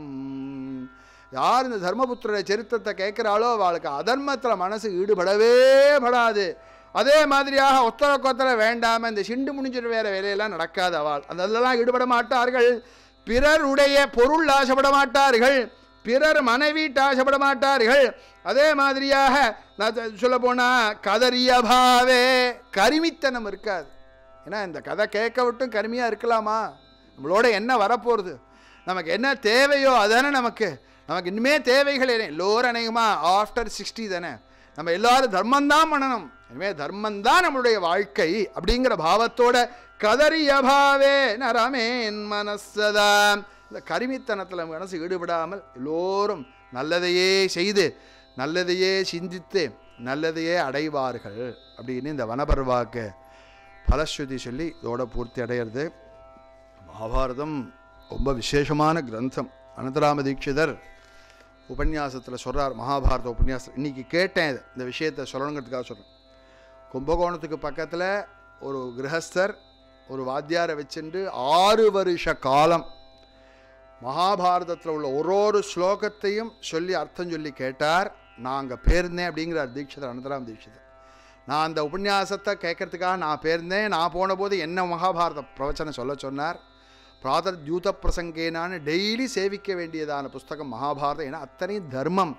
Speaker 1: யார் இந்த தர்மபுத்திரருடைய சரித்திரத்தை கேட்குறாளோ அவளுக்கு அதர்மத்தில் மனசு ஈடுபடவே படாது. அதே மாதிரியாக ஒத்தர கொத்தர வேண்டாமல் இந்த சிண்டு முடிஞ்சிட்டு வேறு வேலையெல்லாம் நடக்காது. அவள் அந்த இதெல்லாம் ஈடுபட மாட்டார்கள். பிறருடைய பொருள் ஆசைப்பட மாட்டார்கள். பிறர் மனைவிட்டு ஆசைப்பட மாட்டார்கள். அதே மாதிரியாக நான் சொல்ல போனால் கதரியபாவே கருமித்தனம் இருக்காது. ஏன்னா இந்த கதை கேட்க விட்டும் கருமையாக இருக்கலாமா? நம்மளோட என்ன வரப்போகிறது, நமக்கு என்ன தேவையோ அதானே நமக்கு. நமக்கு இனிமே தேவைகள் எல்லோரும் அநேகமாக ஆஃப்டர் சிக்ஸ்டி தானே, நம்ம எல்லோரும் தர்மந்தான் பண்ணணும். இனிமேல் தர்மந்தான் நம்மளுடைய வாழ்க்கை அப்படிங்கிற பாவத்தோட கதரியபாவே நரமேன் மனசதான் இந்த கருமித்தனத்தில் மனசு ஈடுபடாமல் எல்லோரும் நல்லதையே செய்து நல்லதையே சிந்தித்து நல்லதையே அடைவார்கள் அப்படின்னு இந்த வனபர்வாக்கு பலஸ்ருதி சொல்லி இதோட பூர்த்தி அடையிறது. மகாபாரதம் ரொம்ப விசேஷமான கிரந்தம். அனந்தராம தீட்சிதர் உபன்யாசத்தில் சொல்கிறார், மகாபாரத உபன்யாசம் இன்றைக்கி கேட்டேன் இந்த விஷயத்தை சொல்லணுங்கிறதுக்காக சொல்கிறேன். கும்பகோணத்துக்கு பக்கத்தில் ஒரு கிரகஸ்தர் ஒரு வாத்தியாரை வச்சுட்டு ஆறு வருஷ காலம் மகாபாரதத்தில் உள்ள ஒரு ஒரு ஸ்லோகத்தையும் சொல்லி அர்த்தம் சொல்லி கேட்டார். நான் அங்கே பேர்ந்தேன் அப்படிங்கிறார் தீட்சிதர், அனந்தராம தீட்சிதர். நான் அந்த உபன்யாசத்தை கேட்கறதுக்காக நான் பேர்ந்தேன். நான் போன போது என்ன மகாபாரத பிரவச்சனம் சொல்ல சொன்னார். பிராதர் தியூத பிரசங்கேனான்னு டெய்லி சேவிக்க வேண்டியதான புஸ்தகம் மகாபாரதம். ஏன்னா அத்தனை தர்மம்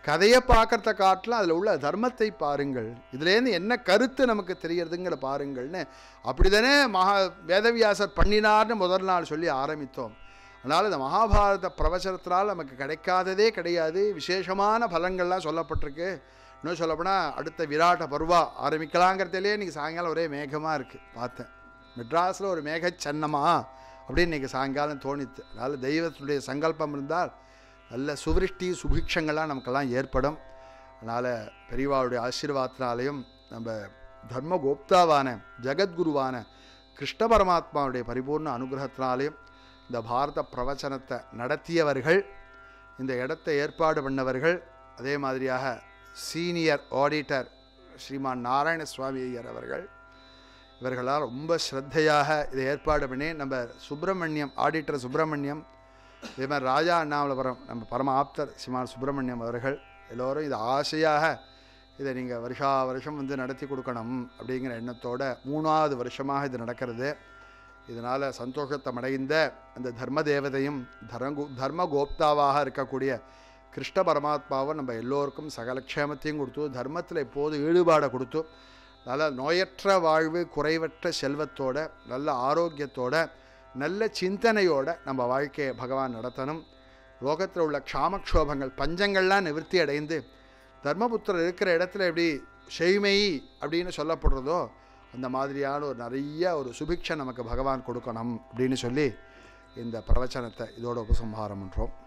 Speaker 1: கதையை பார்க்கறத காட்டிலும் அதில் உள்ள தர்மத்தை பாருங்கள், இதுலேருந்து என்ன கருத்து நமக்கு தெரியறதுங்கிற பாருங்கள்னு அப்படி தானே மகா வேதவியாசர் பண்ணினார்னு முதல் நாள் சொல்லி ஆரம்பித்தோம். அதனால் இந்த மகாபாரத பிரவச்சனத்தினால் நமக்கு கிடைக்காததே கிடையாது. விசேஷமான பலன்கள்லாம் சொல்லப்பட்டிருக்கு. இன்னும் சொல்லப்போனால் அடுத்த விராட்ட பருவா ஆரம்பிக்கலாங்கிறதுலே இன்றைக்கி சாயங்காலம் ஒரே மேகமாக இருக்குது. பார்த்தேன் மெட்ராஸில் ஒரு மேகச்சன்னமா அப்படின்னு இன்றைக்கி சாயங்காலம் தோணித்து. அதனால் தெய்வத்துடைய சங்கல்பம் இருந்தால் நல்ல சுவிருஷ்டி சுபிக்ஷங்கள்லாம் நமக்கெல்லாம் ஏற்படும். அதனால் பெரியவாவுடைய ஆசீர்வாதத்தினாலையும் நம்ம தர்மகோப்தாவான ஜெகத்குருவான கிருஷ்ண பரமாத்மாவுடைய பரிபூர்ண அனுகிரகத்தினாலையும் இந்த பாரத பிரவச்சனத்தை நடத்தியவர்கள், இந்த இடத்தை ஏற்பாடு பண்ணவர்கள், அதே மாதிரியாக சீனியர் ஆடிட்டர் ஸ்ரீமான் நாராயண சுவாமி ஐயர் அவர்கள், இவர்களால் ரொம்ப ஸ்ரத்தையாக இதை ஏற்பாடு பண்ணி நம்ம சுப்பிரமணியம் ஆடிட்டர் சுப்பிரமணியம், இதே மாதிரி ராஜா அண்ணாமலைபுரம் நம்ம பரம ஆப்தர் ஸ்ரீமான் சுப்பிரமணியம் அவர்கள் எல்லோரும் இதை ஆசையாக இதை நீங்கள் வருஷா வருஷம் வந்து நடத்தி கொடுக்கணும் அப்படிங்கிற எண்ணத்தோடு மூணாவது வருஷமாக இது நடக்கிறது. இதனால் சந்தோஷத்தை அடைந்த அந்த தர்ம தேவதையும் தர்ம தர்மகோப்தாவாக இருக்கக்கூடிய கிருஷ்ண பரமாத்மாவை நம்ம எல்லோருக்கும் சகலக்ஷேமத்தையும் கொடுத்து தர்மத்தில் எப்போது ஈடுபாடை கொடுத்து நல்ல நோயற்ற வாழ்வு, குறைவற்ற செல்வத்தோட, நல்ல ஆரோக்கியத்தோட, நல்ல சிந்தனையோடு நம்ம வாழ்க்கையை பகவான் நடத்தணும். லோகத்தில் உள்ள க்ஷாமக்ஷோபங்கள் பஞ்சங்கள்லாம் நிவர்த்தி அடைந்து தர்மபுத்திரர் இருக்கிற இடத்துல எப்படி செய்மை அப்படின்னு சொல்லப்படுறதோ அந்த மாதிரியான ஒரு நிறைய ஒரு சுபிக்ஷை நமக்கு பகவான் கொடுக்கணும் அப்படின்னு சொல்லி இந்த பிரவச்சனத்தை இதோட உபசம்ஹாரம் பண்ணுறோம்.